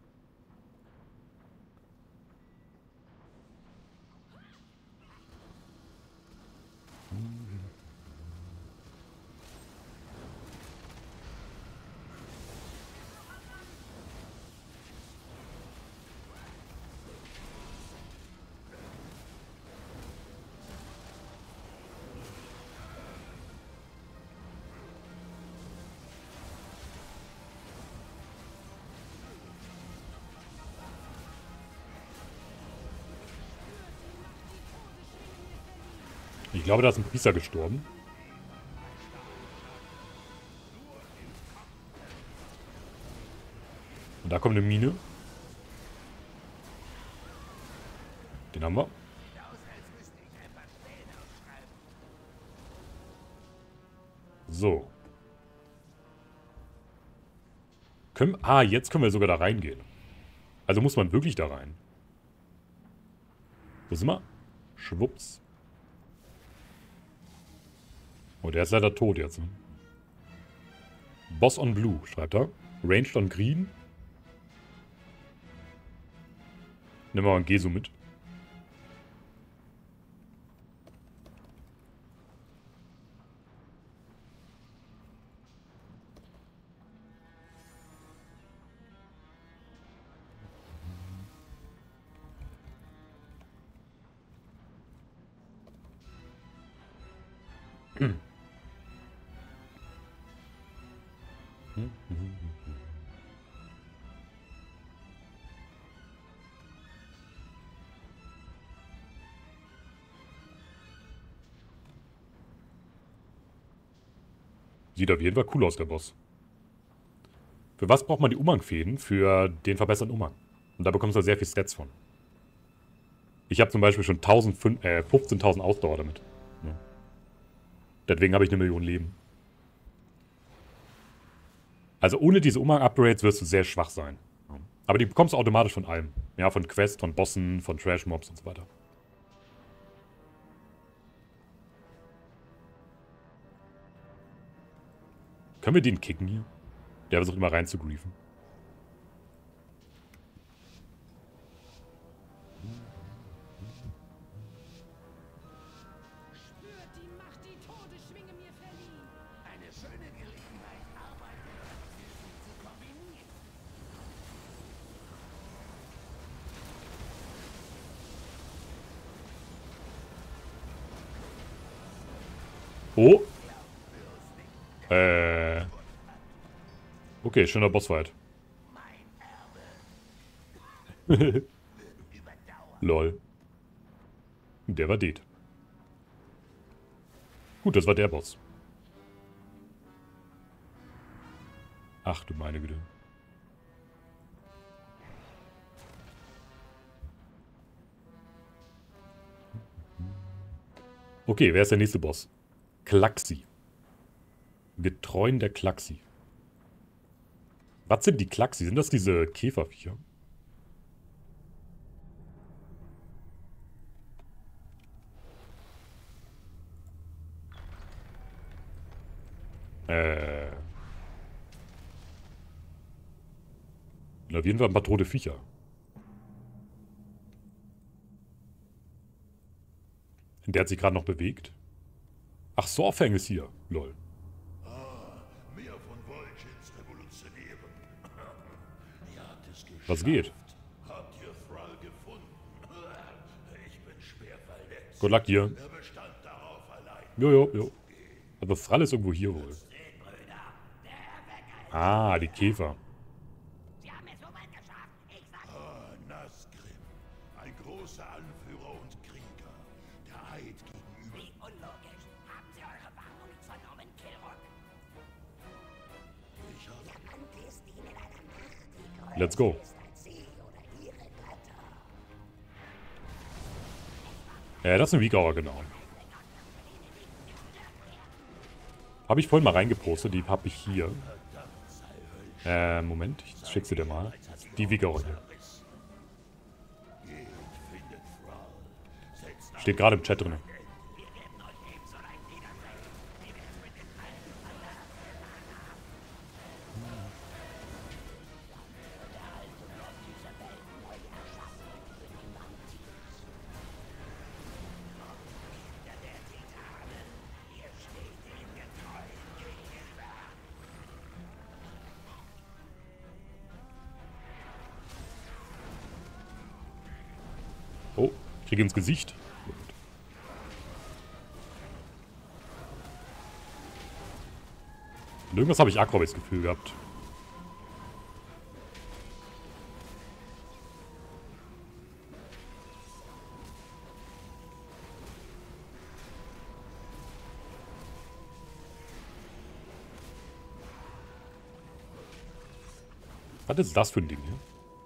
Ich glaube, da ist ein Priester gestorben. Und da kommt eine Mine. Den haben wir. So. Können, ah, jetzt können wir sogar da reingehen. Also muss man wirklich da rein. Wo sind wir? Schwupps. Oh, der ist leider tot jetzt. Ne? Boss on Blue, schreibt er. Ranged on Green. Nehmen wir mal einen Gesu mit. Hm. Sieht auf jeden Fall cool aus, der Boss. Für was braucht man die Umhangfäden? Für den verbesserten Umhang. Und da bekommst du sehr viel Stats von. Ich habe zum Beispiel schon äh, fünfzehntausend Ausdauer damit. Ja. Deswegen habe ich eine Million Leben. Also ohne diese Umhang-Upgrades wirst du sehr schwach sein. Ja. Aber die bekommst du automatisch von allem. Ja, von Quests, von Bossen, von Trash-Mobs und so weiter. Können wir den kicken hier? Der versucht immer rein zu griefen. Spürt die Macht, die Todesschwinge mir verliehen. Eine schöne Gelegenheit, Arbeit und Wissen zu kombinieren. Oh. Äh. Okay, schöner Bossfight. Lol. Der war det. Gut, das war der Boss. Ach du meine Güte. Okay, wer ist der nächste Boss? Klaxi. Getreuen der Klaxi. Was sind die Klaxi? Sind das diese Käferviecher? Äh. Auf jeden Fall ein paar tote Viecher. Der hat sich gerade noch bewegt. Ach, Sorfang ist hier. Lol. Mehr von Vol'jins revolutionieren. Ihr habt es geschafft. Was geht? Habt ihr Thrall gefunden? Ich bin schwer verletzt. Good luck dir. Er bestand darauf, allein. Jo, jo, jo. Aber Thrall ist irgendwo hier wohl. Ah, die Käfer. Sie haben es so weit geschafft. Ich sag Ah, Nazgrim. Ein großer Anführer und Krieger. Der Eid gegenüber. wie unlogisch. Haben Sie eure Warnung nicht vernommen, Kilrock? Ich habe Ihr Land ist ihnen einer Macht, die größer Let's go. ist als Sie oder Ihre Götter. Ja, das ist ein Weak-Hour, genau. Habe ich vorhin mal reingepostet, die habe ich hier. Äh, Moment, ich schick sie dir mal. Die Weak-Hour hier. Steht gerade im Chat drin. Oh, ich kriege ins Gesicht. Und irgendwas habe ich Aggro das Gefühl gehabt. Was ist das für ein Ding hier?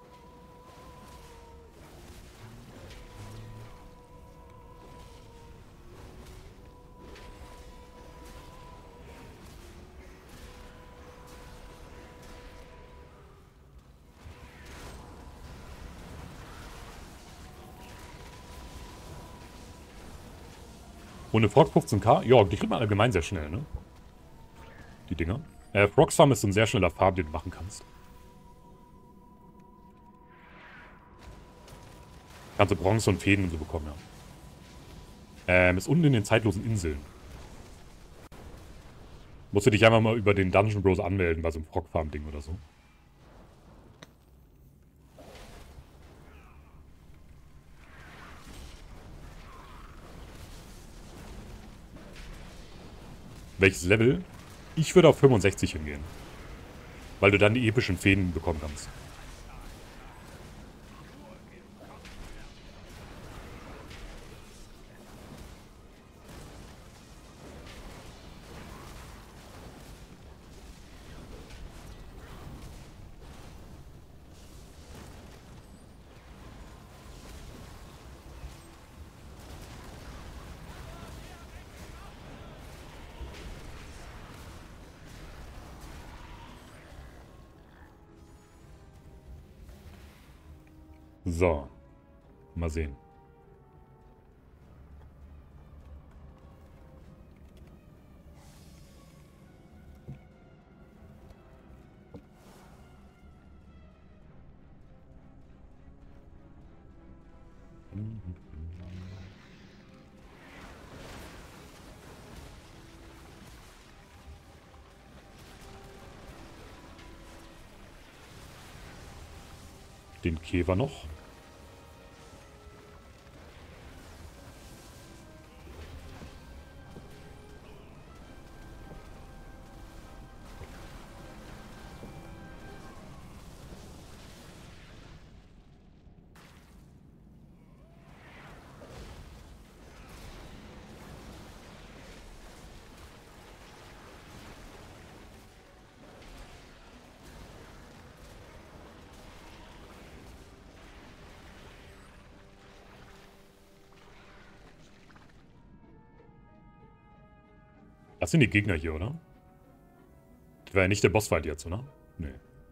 Ohne Frog fünfzehn K? Ja, die kriegt man allgemein sehr schnell, ne? Die Dinger. Äh, Frogs Farm ist so ein sehr schneller Farm, den du machen kannst. Kannst du Bronze und Fäden und so bekommen, ja. Ähm, ist unten in den zeitlosen Inseln. Musst du dich einfach mal über den Dungeon Bros anmelden bei so einem Frog Farm Ding oder so. welches Level. Ich würde auf fünfundsechzig hingehen. Weil du dann die epischen Fäden bekommen kannst. So. Mal sehen. Den Käfer noch. Das sind die Gegner hier, oder? Das war ja nicht der Bossfight jetzt, oder? Nee.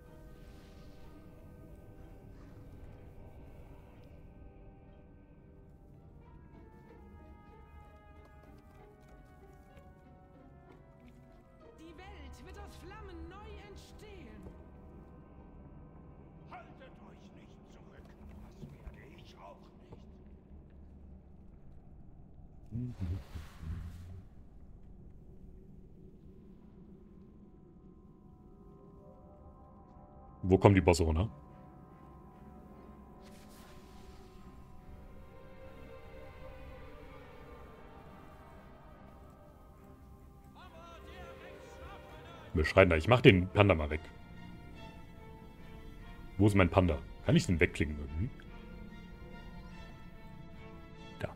Die Welt wird aus Flammen neu entstehen. Haltet euch nicht zurück. Das werde ich auch nicht. Wo kommen die Bosse runter? Wir schreien da. Ich mach den Panda mal weg. Wo ist mein Panda? Kann ich den wegklicken irgendwie? Da.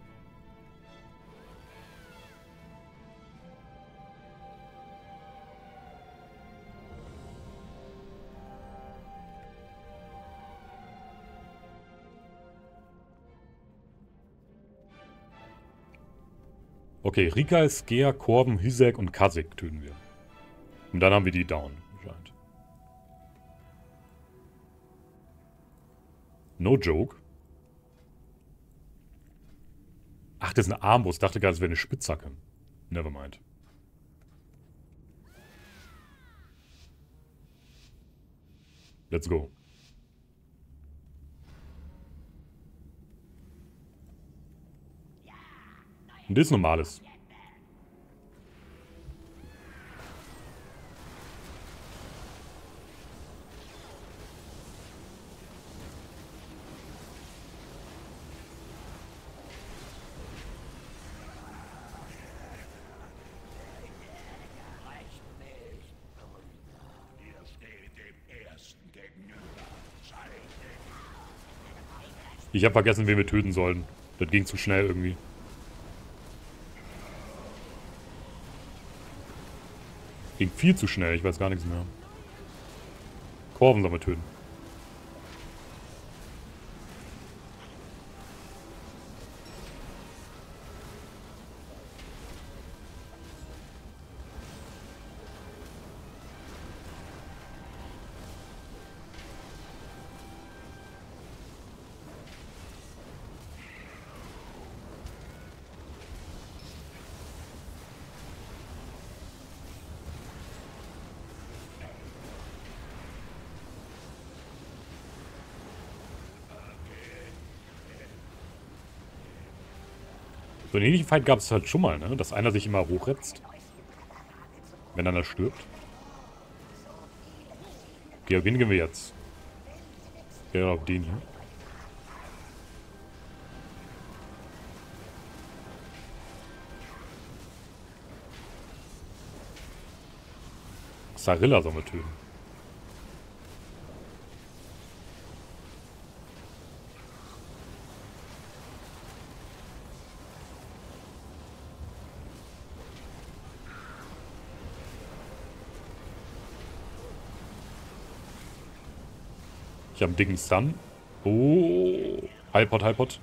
Okay, Rika, Skea, Korben, Hisek und Kasek töten wir. Und dann haben wir die down. Anscheinend. No joke. Ach, das ist eine Armbrust. Ich dachte gerade, es wäre eine Spitzhacke. Nevermind. Let's go. Und das ist Normales. Ich habe vergessen, wen wir töten sollen. Das ging zu schnell irgendwie. Ging viel zu schnell, ich weiß gar nichts mehr. Korben sollen wir töten. So einen ähnlichen Fight gab es halt schon mal, ne? Dass einer sich immer hochretzt. Wenn einer stirbt. Okay, auf wen gehen wir jetzt? Ja, auf den hier. Xarilla sollen wir töten. Ich habe einen dicken Stun. Oh. Heilpot, Heilpot.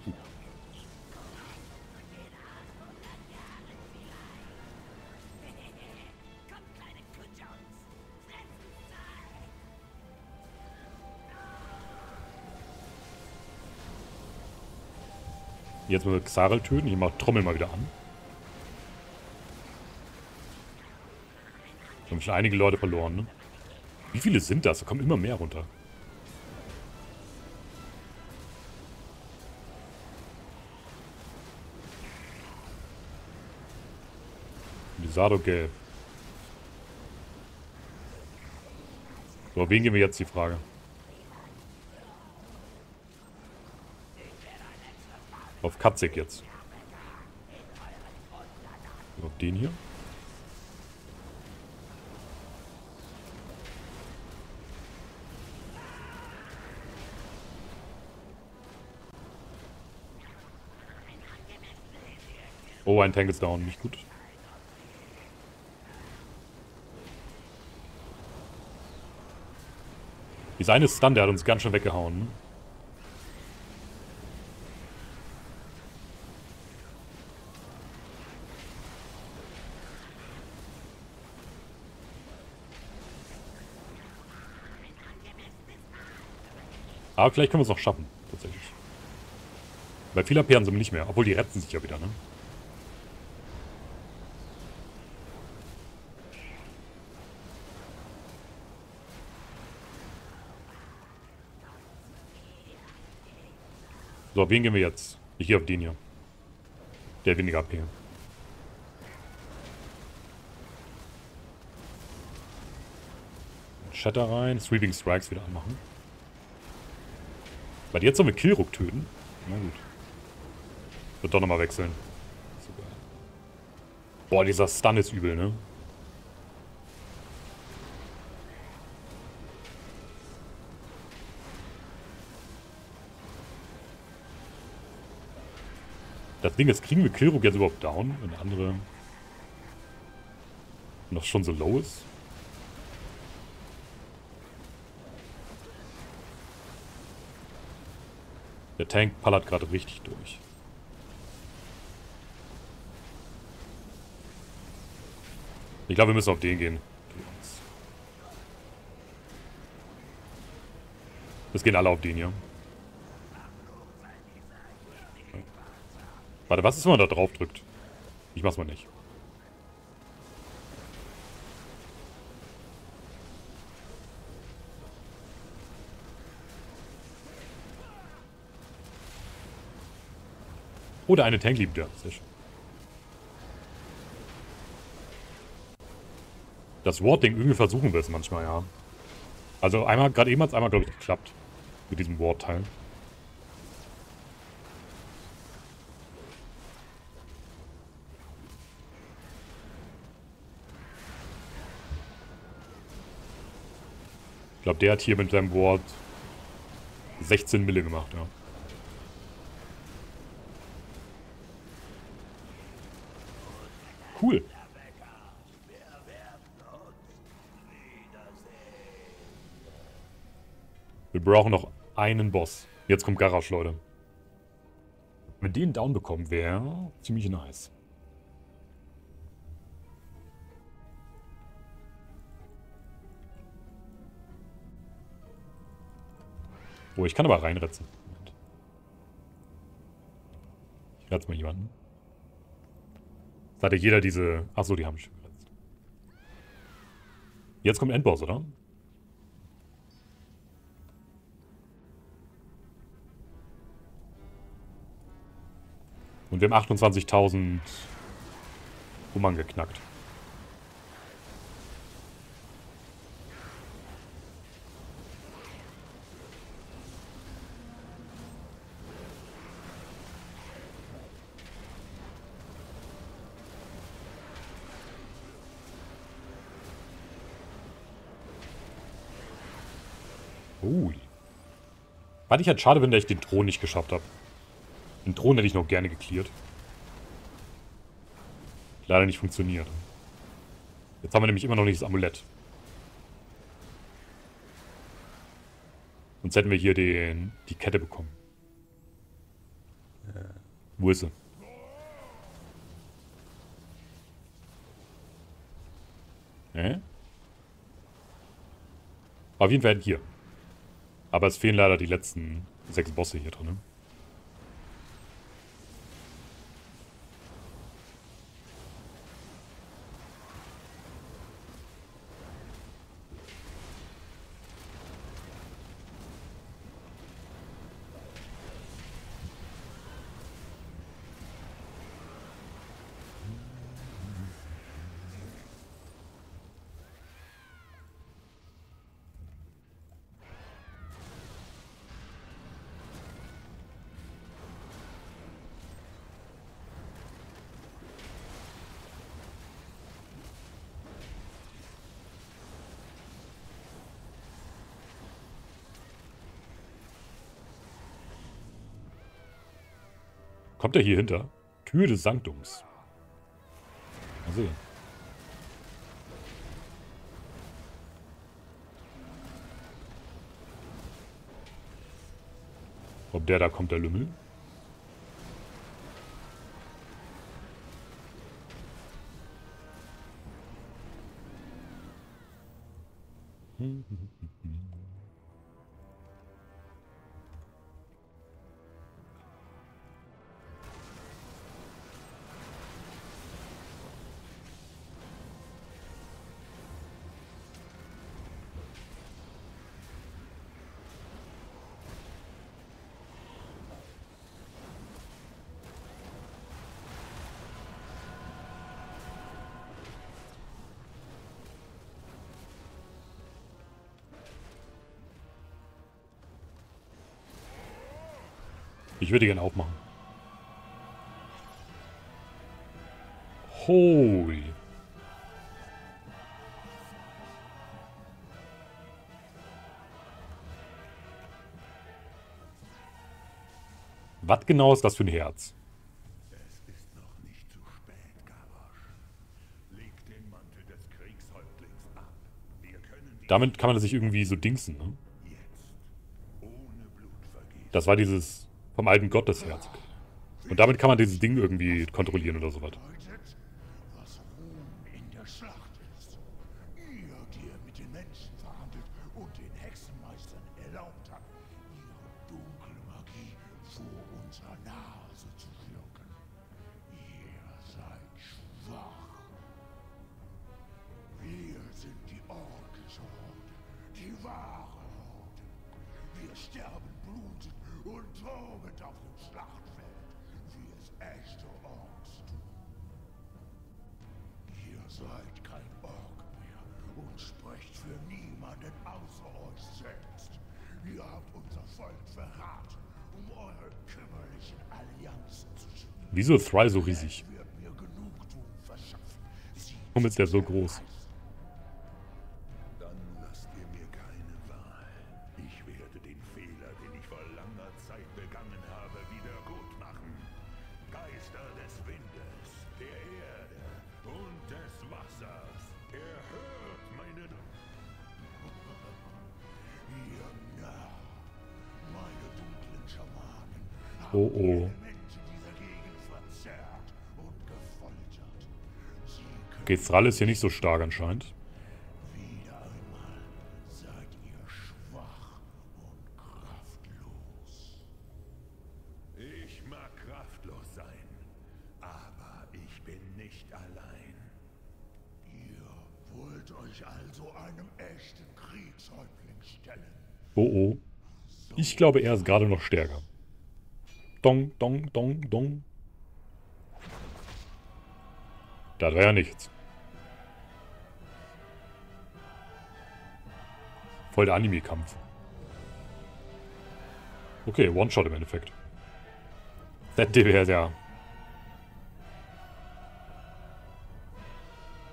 Jetzt müssen wir Xaril töten. Ich mache Trommel mal wieder an. Wir haben schon einige Leute verloren, ne? Wie viele sind das? Da kommen immer mehr runter. Lisado gelb. So, wen gehen wir jetzt, die Frage? Auf Katzig jetzt. Auf den hier. Oh, ein Tank ist down, nicht gut. Dieser eine Stun, der hat uns ganz schön weggehauen. Ne? Aber vielleicht können wir es noch schaffen, tatsächlich. Weil viele A P haben sie nicht mehr, obwohl die retten sich ja wieder, ne? So, auf wen gehen wir jetzt? Ich gehe auf den hier. Der hat weniger A P. Shatter rein, Sweeping Strikes wieder anmachen. Weil jetzt sollen wir Killruck töten. Na gut. Wird doch nochmal wechseln. So geil. Boah, dieser Stun ist übel, ne? Das Ding ist, kriegen wir Killruck jetzt überhaupt down? Wenn der andere noch schon so low ist? Der Tank pallert gerade richtig durch. Ich glaube, wir müssen auf den gehen. Es gehen alle auf den hier. Warte, was ist, wenn man da drauf drückt? Ich mach's mal nicht. Oh, der eine Tank liebt ja. Sehr schön. Das Ward-Ding, irgendwie versuchen wir es manchmal, ja. Also einmal, gerade eben hat es einmal, glaube ich, geklappt. Mit diesem Ward-Teil. Ich glaube, der hat hier mit seinem Ward sechzehn Mille gemacht, ja. Cool. Wir brauchen noch einen Boss. Jetzt kommt Garrosh, Leute. Wenn wir den down bekommen, wäre ziemlich nice. Oh, ich kann aber reinretzen. Moment. Ich retze mal jemanden. Da hatte jeder diese... Achso, die haben schon geretzt. Jetzt kommt Endboss, oder? Und wir haben achtundzwanzigtausend Hummern geknackt. Ui. Fand ich halt schade, wenn ich den Thron nicht geschafft habe. Den Thron hätte ich noch gerne geklärt. Leider nicht funktioniert. Jetzt haben wir nämlich immer noch nicht das Amulett. Sonst hätten wir hier den, die Kette bekommen. Äh, wo ist sie? Hä? Auf jeden Fall hier. Aber es fehlen leider die letzten sechs Bosse hier drin. Kommt er hier hinter? Tür des Sanktums. Mal sehen. Ob der da kommt, der Lümmel? Hm, hm, hm, hm. Ich würde gerne aufmachen. Holy. Was genau ist das für ein Herz? Es ist noch nicht zu spät, Garrosh. Leg den Mantel des Kriegshäuptlings ab. Wir können die Damit kann man sich irgendwie so dingsen, ne? jetzt ohne Blutvergießen. Das war dieses vom alten Gott das Herz. Und damit kann man dieses Ding irgendwie kontrollieren oder sowas. Was Ruhm in der Schlacht ist. Ihr, die ihr mit den Menschen verhandelt und den Hexenmeistern erlaubt habt, ihre dunkle Magie vor unserer Nase zu wirken. Ihr seid schwach. Wir sind die orkische Horde, die wahre Horde. Wir sterben blutig und tobend auf dem Schlachtfeld, wie es echte Orks tun. Ihr seid kein Ork mehr und sprecht für niemanden außer euch selbst. Ihr habt unser Volk verraten, um eure kümmerlichen Allianzen zu schützen. Wieso ist Thry so riesig? Wird mir Genugtuung verschaffen. Sie Warum ist der so groß? Dann lasst ihr mir keine Wahl. Ich werde den Fehler, den ich vor langer Zeit begangen habe, wieder gut machen. Geister des Windes, der Erde und des Wassers, erhört meinen... Ihr Narr, meine dunklen Schamanen haben Oh, oh. die Elemente dieser Gegend verzerrt und gefoltert. Sie können Okay, Thrall ist hier nicht so stark anscheinend. wieder einmal seid ihr schwach und kraftlos. Ich mag kraftlos sein, aber ich bin nicht allein. Ihr wollt euch also einem echten Kriegshäuptling stellen. Oh, oh. Ich glaube, er ist gerade noch stärker. Dong, dong, dong, dong. Da war ja nichts. Voll der Anime-Kampf. Okay, One-Shot im Endeffekt. Das wäre ja...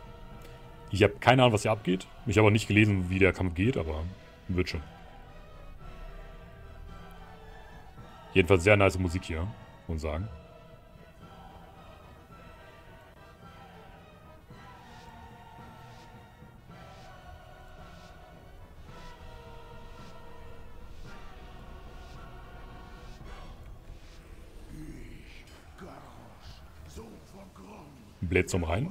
Ich habe keine Ahnung, was hier abgeht. Ich habe auch nicht gelesen, wie der Kampf geht, aber wird schon. Jedenfalls sehr nice Musik hier, muss man sagen. Blade zum Rein.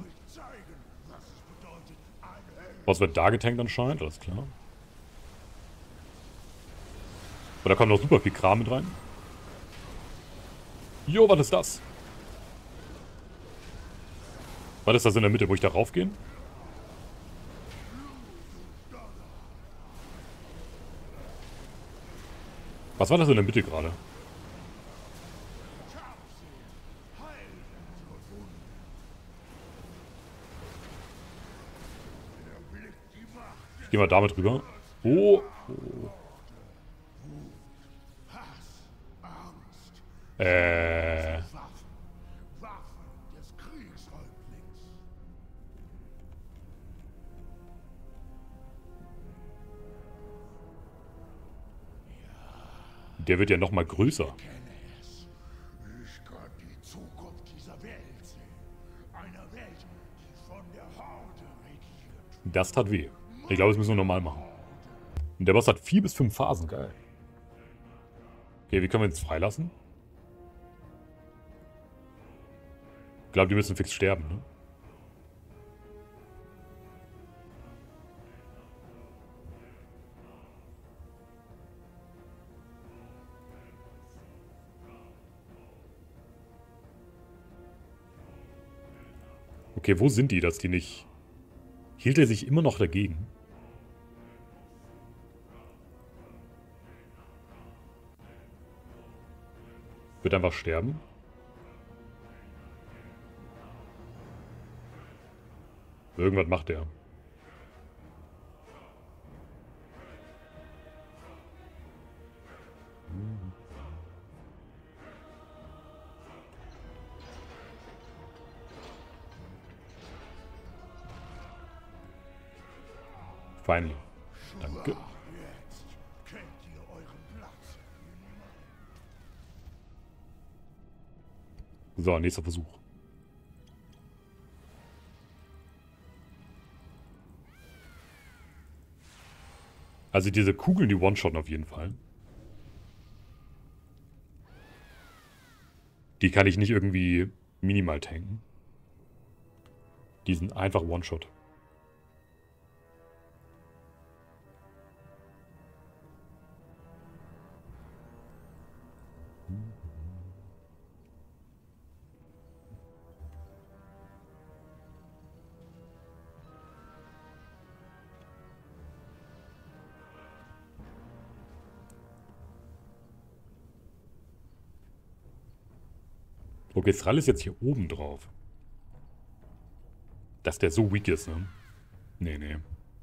Was wird da getankt anscheinend? Alles klar. Aber da kommt noch super viel Kram mit rein. Jo, was ist das? Was ist das in der Mitte, wo ich da raufgehen? Was war das in der Mitte gerade? Ich gehe mal damit rüber. Oh. oh. Äh. Der wird ja noch mal größer. Ich kann die Zukunft dieser Welt sehen. Einer Welt, die von der Horde regiert. Das tat weh. Ich glaube, das müssen wir normal machen. Und der Boss hat vier bis fünf Phasen. Geil. Okay, wie können wir ihn jetzt freilassen? Ich glaube, die müssen fix sterben, ne? Okay, wo sind die, dass die nicht... Hielt er sich immer noch dagegen? Wird einfach sterben? Irgendwas macht er. Finally. Danke. Jetzt kennt ihr euren Platz. So, nächster Versuch. Also diese Kugeln, die One-Shotten auf jeden Fall. Die kann ich nicht irgendwie minimal tanken. Die sind einfach One-Shot. Okay, Thrall ist jetzt hier oben drauf. Dass der so weak ist, ne? Nee, nee.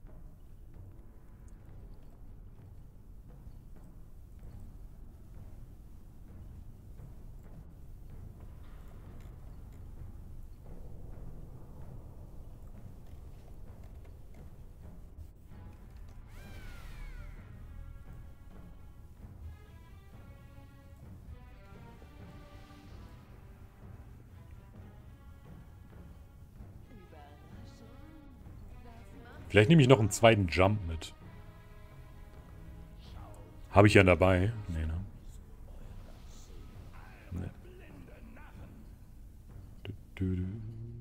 Vielleicht nehme ich noch einen zweiten Jump mit. Habe ich ja dabei. Nee, ne? Nee. Du, du, du.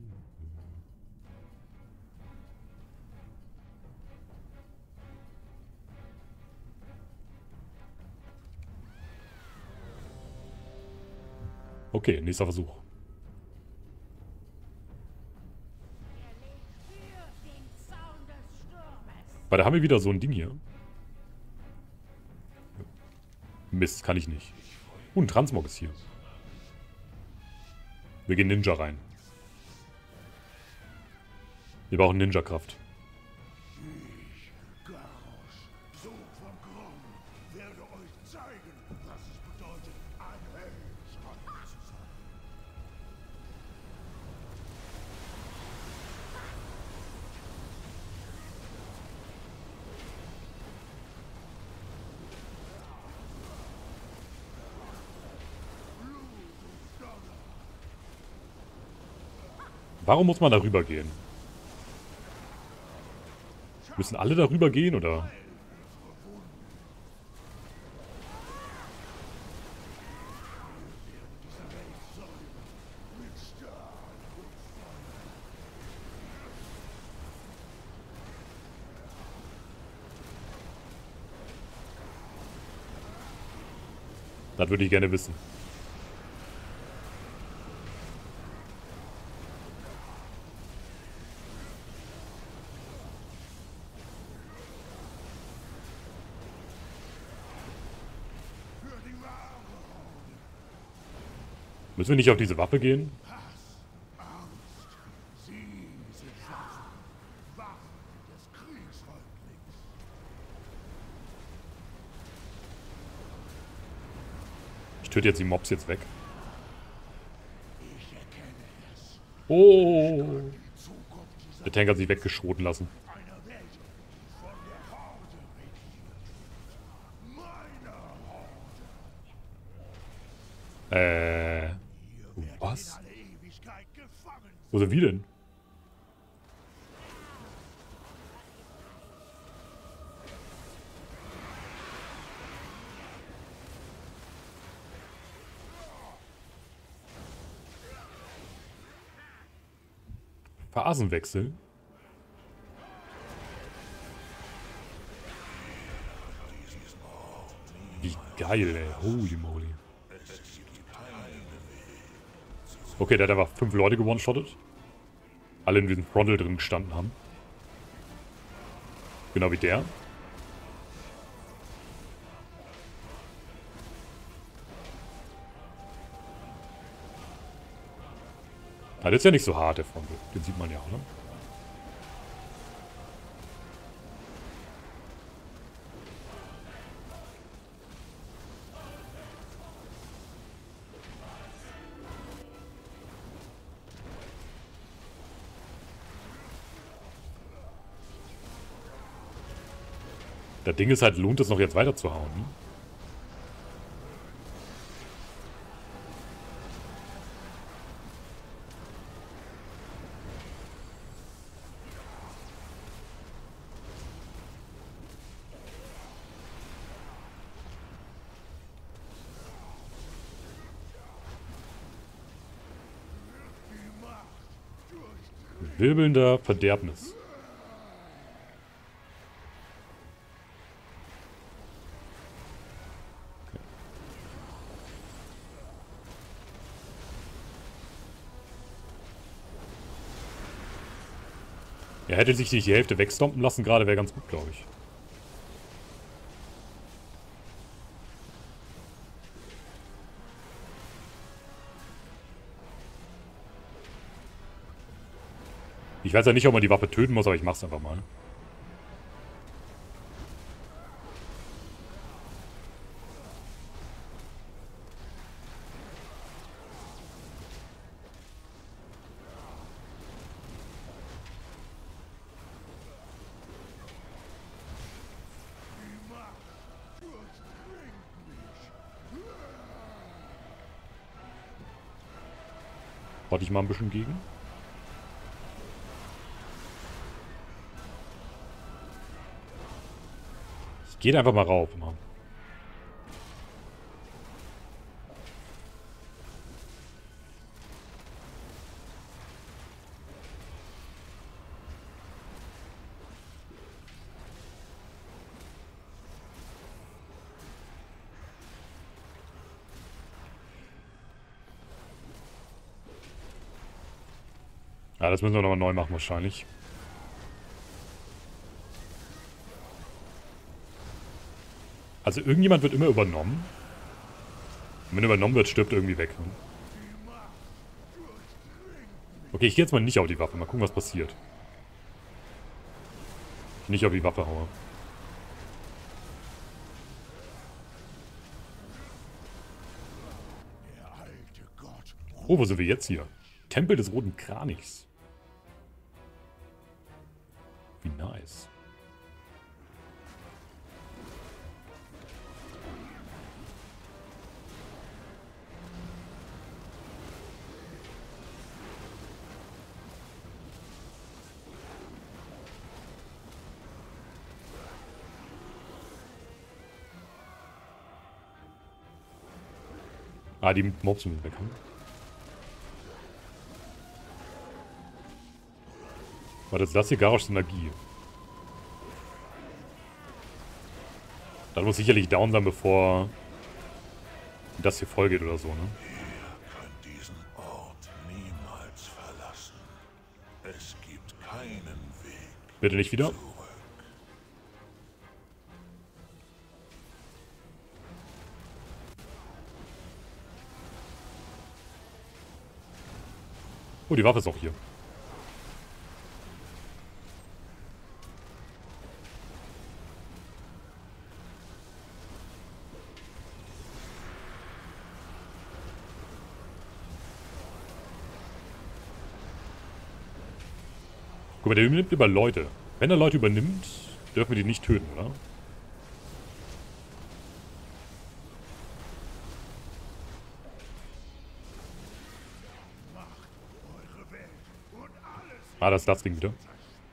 Okay, nächster Versuch. Weil da haben wir wieder so ein Ding hier. Mist, kann ich nicht. Uh, ein Transmog ist hier. Wir gehen Ninja rein. Wir brauchen Ninja-Kraft. Ich, Garrosh, Sohn von Grom, werde euch zeigen, was es bedeutet, ein Hellschreiter zu sein. Warum muss man darüber gehen? Müssen alle darüber gehen, oder? Das würde ich gerne wissen. Müssen wir nicht auf diese Waffe gehen? Ich töte jetzt die Mobs jetzt weg. Oh! Der Tank hat sich weggeschroten lassen. Äh... Was? Wo sind wir denn? Phasenwechsel? Wie geil, ey. Holy moly. Okay, der hat einfach fünf Leute gewone-shottet. Alle in diesem Frontal drin gestanden haben. Genau wie der. Ah, das ist ja nicht so hart, der Frontal. Den sieht man ja auch, ne? Das Ding ist halt, lohnt es noch jetzt weiter zu hauen, ne? Wirbelnder Verderbnis. Er hätte sich nicht die Hälfte wegstompen lassen, gerade wäre ganz gut, glaube ich. Ich weiß ja nicht, ob man die Waffe töten muss, aber ich mach's einfach mal. Warte ich mal ein bisschen gegen. Ich gehe einfach mal rauf, Mann. Ja, das müssen wir nochmal neu machen wahrscheinlich. Also irgendjemand wird immer übernommen. Und wenn übernommen wird, stirbt er irgendwie weg. Ne? Okay, ich gehe jetzt mal nicht auf die Waffe. Mal gucken, was passiert. Nicht auf die Waffe haue. Oh, wo sind wir jetzt hier? Tempel des Roten Kranichs. Wie nice. Ah, die Mobs müssen weg haben. Warte, ist das hier Garroshs Energie? Das muss sicherlich down sein, bevor das hier voll geht oder so, ne? Ihr könnt diesen Ort niemals verlassen. Es gibt keinen Weg. Bitte nicht wieder? Oh, die Waffe ist auch hier. Guck mal, der übernimmt über Leute. Wenn er Leute übernimmt, dürfen wir die nicht töten, oder? Ah, das ist das Ding wieder.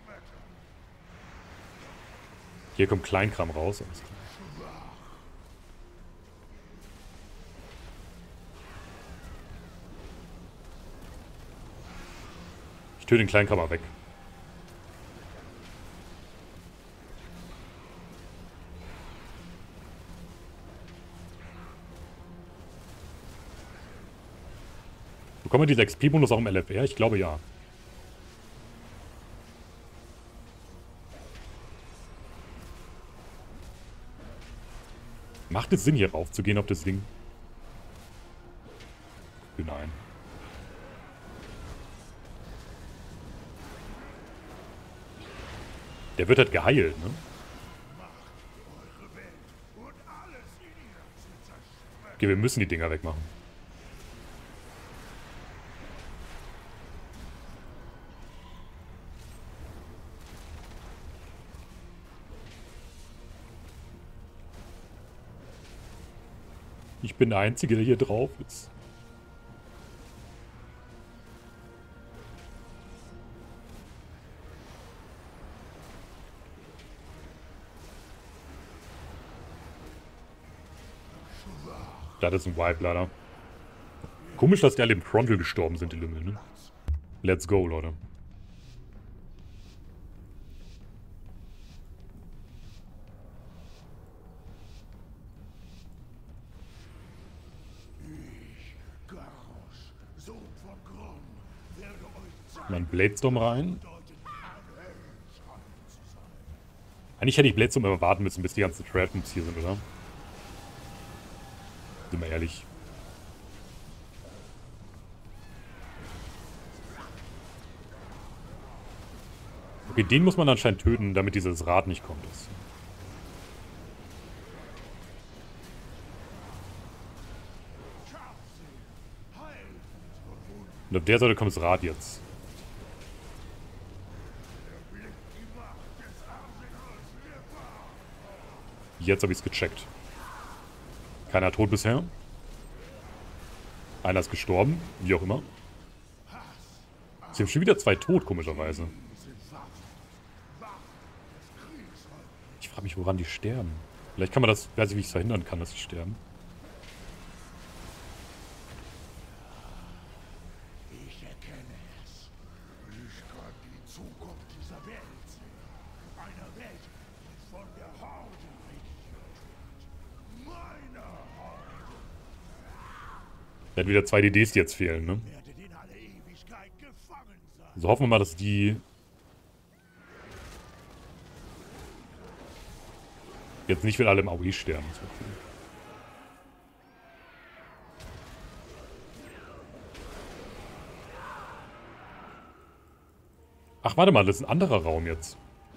Hier kommt Kleinkram raus. Alles klar. Ich töte den Kleinkram mal weg. Bekommen wir diesen X P-Bonus auch im L F R? Ich glaube ja. Macht es Sinn, hier rauf zu gehen auf das Ding? Nein. Der wird halt geheilt, ne? Okay, wir müssen die Dinger wegmachen. Ich bin der Einzige, der hier drauf ist. Das ist ein Wipe, leider. Komisch, dass die alle im Frontal gestorben sind, die Lümmel, ne? Let's go, Leute. Mein Bladestorm rein. Eigentlich hätte ich Bladestorm immer warten müssen, bis die ganzen Trap-Moves hier sind, oder? Sind wir ehrlich. Okay, den muss man anscheinend töten, damit dieses Rad nicht kommt. Und auf der Seite kommt das Rad jetzt. Jetzt habe ich es gecheckt. Keiner tot bisher. Einer ist gestorben, wie auch immer. Es sind schon wieder zwei tot, komischerweise. Ich frage mich, woran die sterben. Vielleicht kann man das, weiß ich, wie ich es verhindern kann, dass sie sterben. Ich erkenne es. Ich kann die Zukunft dieser Welt sehen. Einer Welt, die von der Horde regiert wird. Meine Horde. Er hat wieder zwei D Ds, die jetzt fehlen, ne? Also hoffen wir mal, dass die jetzt nicht wieder alle im A O E sterben. Ach, warte mal, das ist ein anderer Raum jetzt.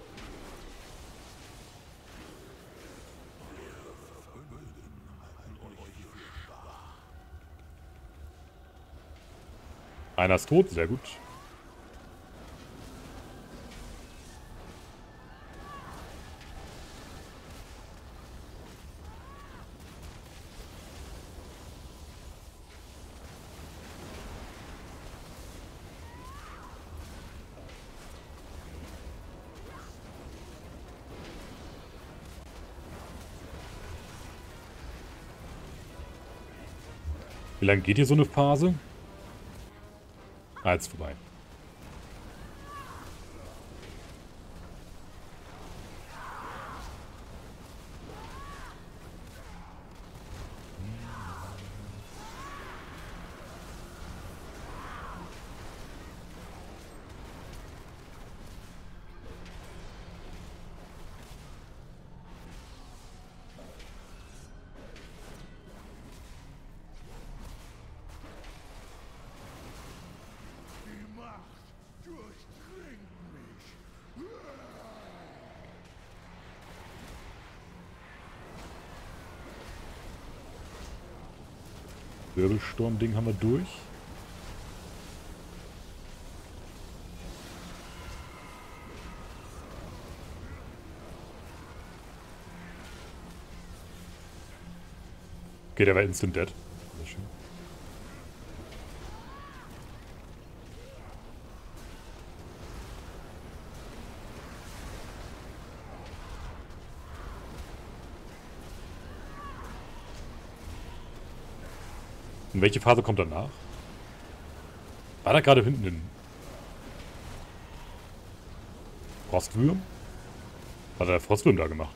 Einer ist tot, sehr gut. Wie lange geht hier so eine Phase? Ah, jetzt vorbei. Wirbelsturm-Ding haben wir durch. Okay, der war instant dead. Sehr schön. Und welche Phase kommt danach? War da gerade hinten ein Frostwürm? Was hat der Frostwürm da gemacht?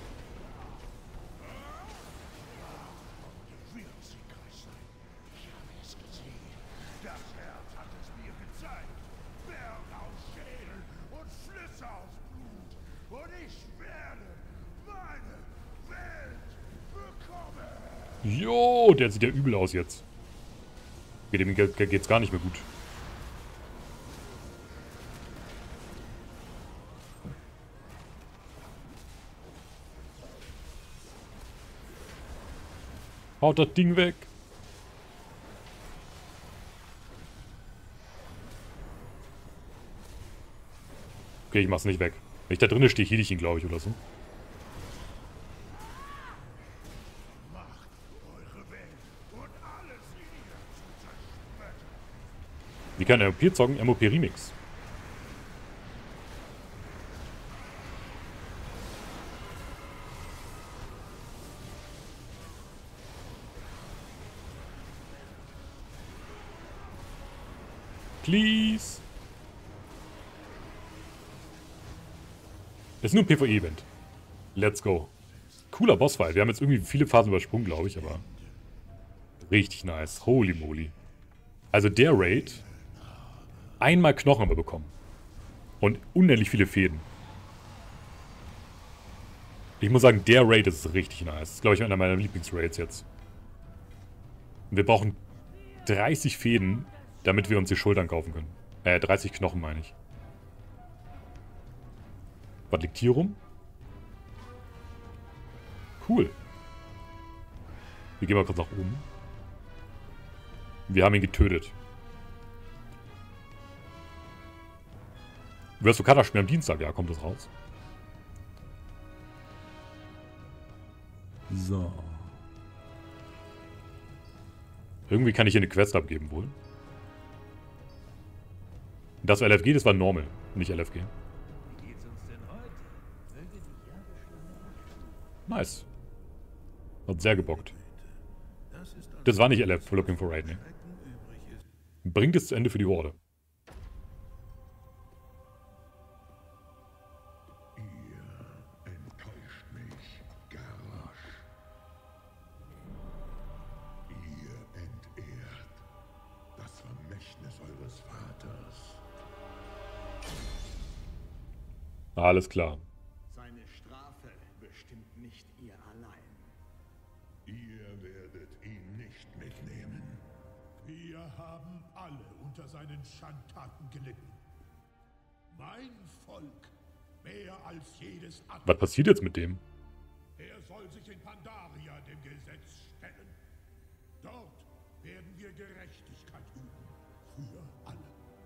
Jo, der sieht ja übel aus jetzt. Okay, dem geht's gar nicht mehr gut. Haut das Ding weg. Okay, ich mach's nicht weg. Wenn ich da drinnen stehe, hielt ich ihn, glaube ich, oder so. Wie kann M O P zocken? M O P Remix. Please. Das ist nur ein PvE-Event. Let's go. Cooler Bossfight. Wir haben jetzt irgendwie viele Phasen übersprungen, glaube ich, aber richtig nice. Holy moly. Also der Raid. Einmal Knochen haben wir bekommen. Und unendlich viele Fäden. Ich muss sagen, der Raid ist richtig nice. Das ist, glaube ich, einer meiner Lieblingsraids jetzt. Und wir brauchen dreißig Fäden, damit wir uns die Schultern kaufen können. Äh, dreißig Knochen, meine ich. Was liegt hier rum? Cool. Wir gehen mal kurz nach oben. Wir haben ihn getötet. Wirst du Kata spielen am Dienstag? Ja, kommt das raus. So. Irgendwie kann ich hier eine Quest abgeben wohl. Das war L F G, das war Normal, nicht L F G. Nice. Hat sehr gebockt. Das war nicht L F für Looking for Raid, ne? Bringt es zu Ende für die Horde. Alles klar. Seine Strafe bestimmt nicht ihr allein. Ihr werdet ihn nicht mitnehmen. Wir haben alle unter seinen Schandtaten gelitten. Mein Volk mehr als jedes andere. Was passiert jetzt mit dem? Er soll sich in Pandaria dem Gesetz stellen. Dort werden wir Gerechtigkeit üben. Für alle.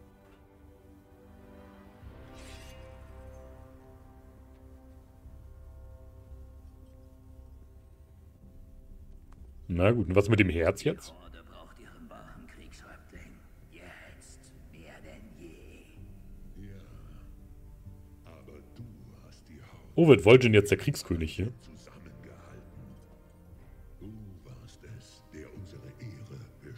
Na gut, und was mit dem Herz jetzt? Die Horde braucht ihren wahren Kriegshäuptling. Jetzt mehr denn je. Ja, aber du hast die Haut. Oh, wird Vol'jin jetzt der Kriegskönig hier? Zusammengehalten. Du warst es, der unsere Ehre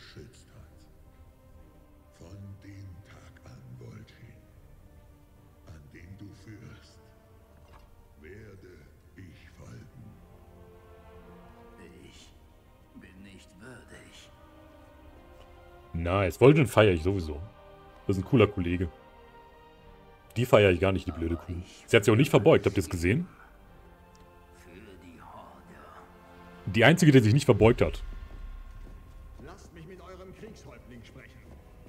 Nice. Vol'jin feiere ich sowieso. Das ist ein cooler Kollege. Die feiere ich gar nicht, die blöde Kuh. Sie hat sich auch nicht verbeugt. Habt ihr es gesehen? Die einzige, die sich nicht verbeugt hat. Lasst mich mit eurem Kriegshäuptling sprechen.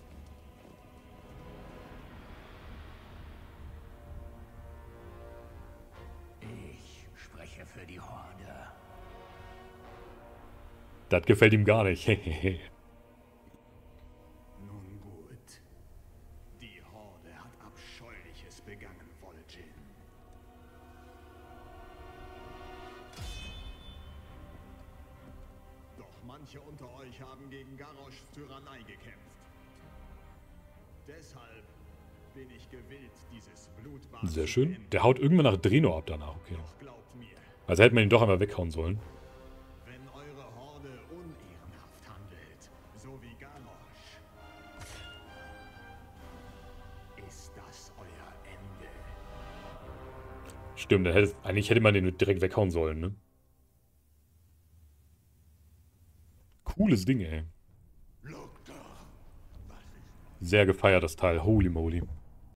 Ich spreche für die Horde. Das gefällt ihm gar nicht. Nun gut. Die Horde hat Abscheuliches begangen, Vol'jin. Doch manche unter euch haben gegen Garroshs Tyrannei gekämpft. Deshalb bin ich gewillt, dieses Blutbad Sehr zu schön. beenden. Der haut irgendwann nach Draenor ab danach. Okay. Doch glaubt mir, Also hätte man ihn doch einmal weghauen sollen. wenn eure Horde unehrenhaft handelt, so wie Garrosh, ist das euer Ende. Stimmt, dann hätte, eigentlich hätte man den direkt weghauen sollen, ne? Cooles Ding, ey. Sehr gefeiert, das Teil. Holy moly.